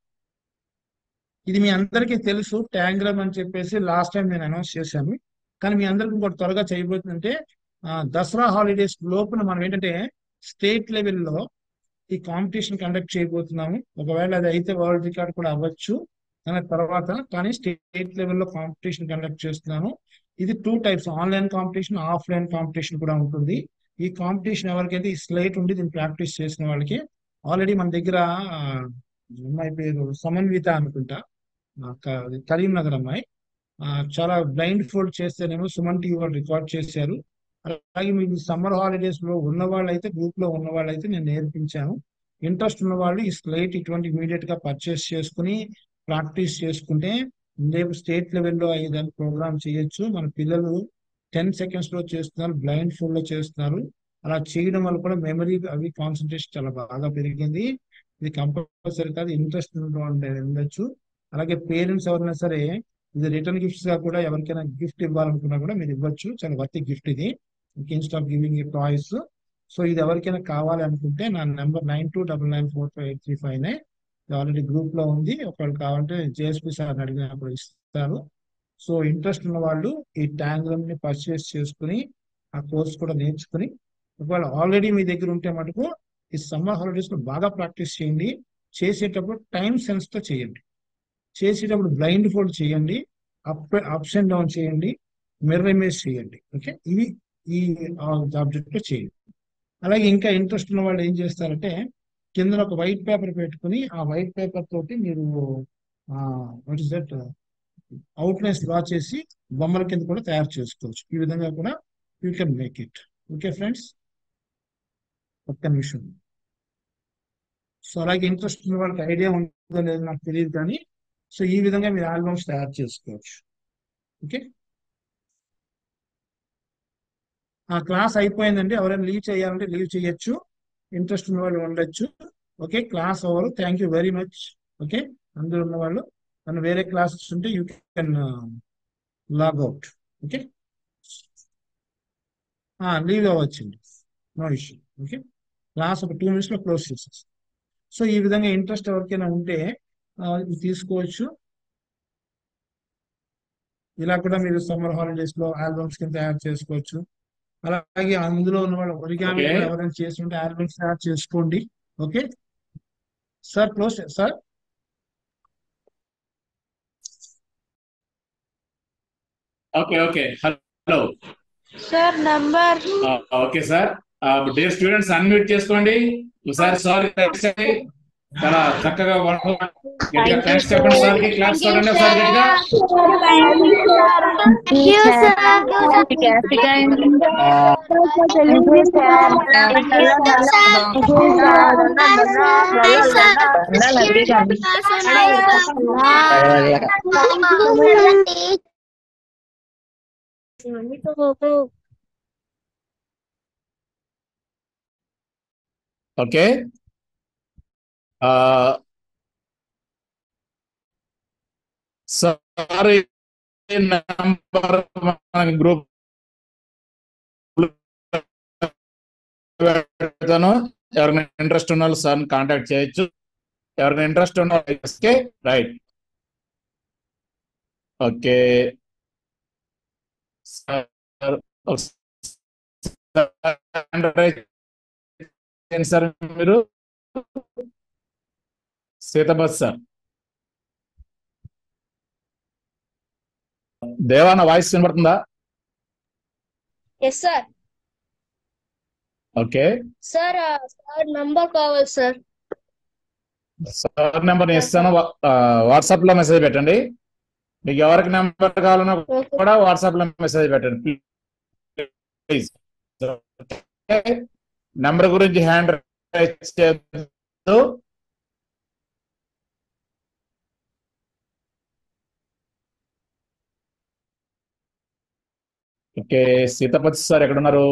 ఇది మీ అందరికీ తెలుసు, ట్యాంగ్రామ్ అని చెప్పేసి లాస్ట్ టైం నేను అనౌన్స్ చేశాను. కానీ మీ అందరికి ఇంకోటి త్వరగా చేయబోతుందంటే, దసరా హాలిడేస్ లోపల మనం ఏంటంటే స్టేట్ లెవెల్లో ఈ కాంపిటీషన్ కండక్ట్ చేయబోతున్నాము. ఒకవేళ అది అయితే వరల్డ్ రికార్డ్ కూడా అవ్వచ్చు దాని తర్వాత. కానీ స్టేట్ లెవెల్లో కాంపిటీషన్ కండక్ట్ చేస్తున్నాను. ఇది 2 types, online competition, offline competition కూడా ఉంటుంది. ఈ కాంపిటీషన్ ఎవరికైతే ఈ స్లేట్ ఉండి దీన్ని ప్రాక్టీస్ చేసిన వాళ్ళకి, ఆల్రెడీ మన దగ్గర ఆ, అమ్మాయి పేరు సమన్విత అనుకుంటా, కరీంనగర్ అమ్మాయి, ఆ, చాలా బ్లైండ్ ఫోల్డ్ చేస్తేనేమో సుమన్ టీవీ వాళ్ళు రికార్డ్ చేశారు. అలాగే మీకు సమ్మర్ హాలిడేస్ లో ఉన్న వాళ్ళైతే, గ్రూప్ లో ఉన్న వాళ్ళైతే నేను నేర్పించాను. ఇంట్రెస్ట్ ఉన్న వాళ్ళు ఈ స్లైట్ ఇటువంటి ఇమీడియట్ గా పర్చేస్ చేసుకుని ప్రాక్టీస్ చేసుకుంటే రేపు స్టేట్ లెవెల్లో అయ్యేదాన్ని ప్రోగ్రామ్ చేయొచ్చు. మన పిల్లలు 10 seconds లో చేస్తున్నారు, బ్లైండ్ ఫోల్డ్ లో చేస్తున్నారు. అలా చేయడం వల్ల కూడా మెమరీ అవి కాన్సన్ట్రేషన్ చాలా బాగా పెరిగింది. ఇది కంపల్సరీ కాదు, ఇంట్రెస్ట్ ఉండొచ్చు. అలాగే పేరెంట్స్ ఎవరైనా సరే ఇది రిటర్న్ గిఫ్ట్స్ గా కూడా ఎవరికైనా గిఫ్ట్ ఇవ్వాలనుకున్నా కూడా మీరు ఇవ్వచ్చు, చాలా వర్త్ గిఫ్ట్ ఇది, instead of giving a toys. So ఇది ఎవరికైనా కావాలి అనుకుంటే నా నెంబర్ 9299458359, ఆల్రెడీ గ్రూప్ లో ఉంది. ఒకవేళ కావాలంటే జేఎస్పీ సార్ అడిగినప్పుడు ఇస్తారు. సో ఇంట్రెస్ట్ ఉన్న వాళ్ళు ఈ ట్యాంగ్రమ్ ని పర్చేస్ చేసుకుని ఆ కోర్స్ కూడా నేర్చుకుని, ఒకవేళ ఆల్రెడీ మీ దగ్గర ఉంటే మటుకు ఈ సమ్మర్ హాలిడేస్ లో బాగా ప్రాక్టీస్ చేయండి. చేసేటప్పుడు టైం సెన్స్ తో చేయండి. చేసేటప్పుడు బ్లైండ్ ఫోల్డ్ చేయండి, అప్స్ అండ్ డౌన్ చేయండి, మిర్రర్ ఇమేజ్ చేయండి. ఓకే, ఇవి ఈ ఆబ్జెక్ట్ లో చేయండి. అలాగే ఇంకా ఇంట్రెస్ట్ ఉన్న వాళ్ళు ఏం చేస్తారంటే కింద ఒక వైట్ పేపర్ పెట్టుకుని ఆ వైట్ పేపర్ తోటి మీరు what is that outlines draw చేసి బొమ్మల కింద కూడా తయారు చేసుకోవచ్చు. ఈ విధంగా కూడా you can make it. Okay friends, ఒక్క నిమిషం. సో అలాగే ఇంట్రెస్ట్ ఉన్న వాళ్ళకి ఐడియా ఉందో లేదో నాకు తెలియదు కానీ, సో ఈ విధంగా మీరు ఆల్బమ్స్ తయారు చేసుకోవచ్చు. ఓకే, ఆ క్లాస్ అయిపోయిందండి. ఎవరైనా లీవ్ చేయాలంటే లీవ్ చేయొచ్చు, ఇంట్రెస్ట్ ఉన్న వాళ్ళు ఉండొచ్చు. Okay, class over, thank you very much. Okay, అందరూ ఉన్న వాళ్ళు మన వేరే క్లాసెస్ ఉంటే you can log out. Okay, leave అవ్వచ్చండి, నో ఇష్యూ. ఓకే, క్లాస్ ఒక 2 minutes లో క్లోజ్ చేసేసి. సో ఈ విధంగా ఇంట్రెస్ట్ ఎవరికైనా ఉంటే ఇది తీసుకోవచ్చు. ఇలా కూడా మీరు సమ్మర్ హాలిడేస్ లో ఆల్బమ్స్ కింద తయారు చేసుకోవచ్చు. అలాగే అందులో ఉన్న వాళ్ళు ఒరిగామి కూడా ఎవరైనా చేస్తుంటే ఆల్బమ్స్ తయారు చేసుకోండి. Okay sir, close sir. Okay okay hello. Sir number okay sir. Dear students unmute చేసుకోండి. ఒకసారి సారీ చాలా చక్కగా గట్టిగా థ్యాంక్ యూ థ్యాంక్స్ చెప్పండి సార్. సార్కి. క్లాప్స్ కొట్టండి ఒకసారి గట్టిగా. Thank you sir. Thank you, sir. గట్టిగా Thank you, sir. Thank you, okay. Sorry number మనకి గ్రూప్ పెడతాను. ఎవరైనా ఇంట్రెస్ట్ ఉన్న వాళ్ళు సార్ని కాంటాక్ట్ చేయొచ్చు. ఎవరైనా ఇంట్రెస్ట్ ఉన్న okay right. Okay sir sir మీరు సీతాబత్ సార్. దేవా నా వాయిస్ వినపడుతుందా? Yes sir. Okay sir sir number కావాలి సార్. సార్ నెంబర్ ఇస్తాను. వాట్సాప్ లో మెసేజ్ పెట్టండి. మీకు ఎవరికి నెంబర్ కావాలన్నా కూడా వాట్సాప్ లో మెసేజ్ పెట్టండి ప్లీజ్. నెంబర్ గురించి హ్యాండ్ రైజ్ చేయొద్దు. ఓకే సీతాపతి సార్ ఎక్కడున్నారు?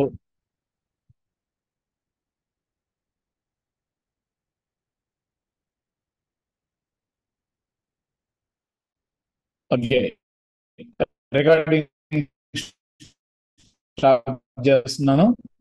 ఓకే రికార్డింగ్ స్టాప్ చేస్తున్నాను.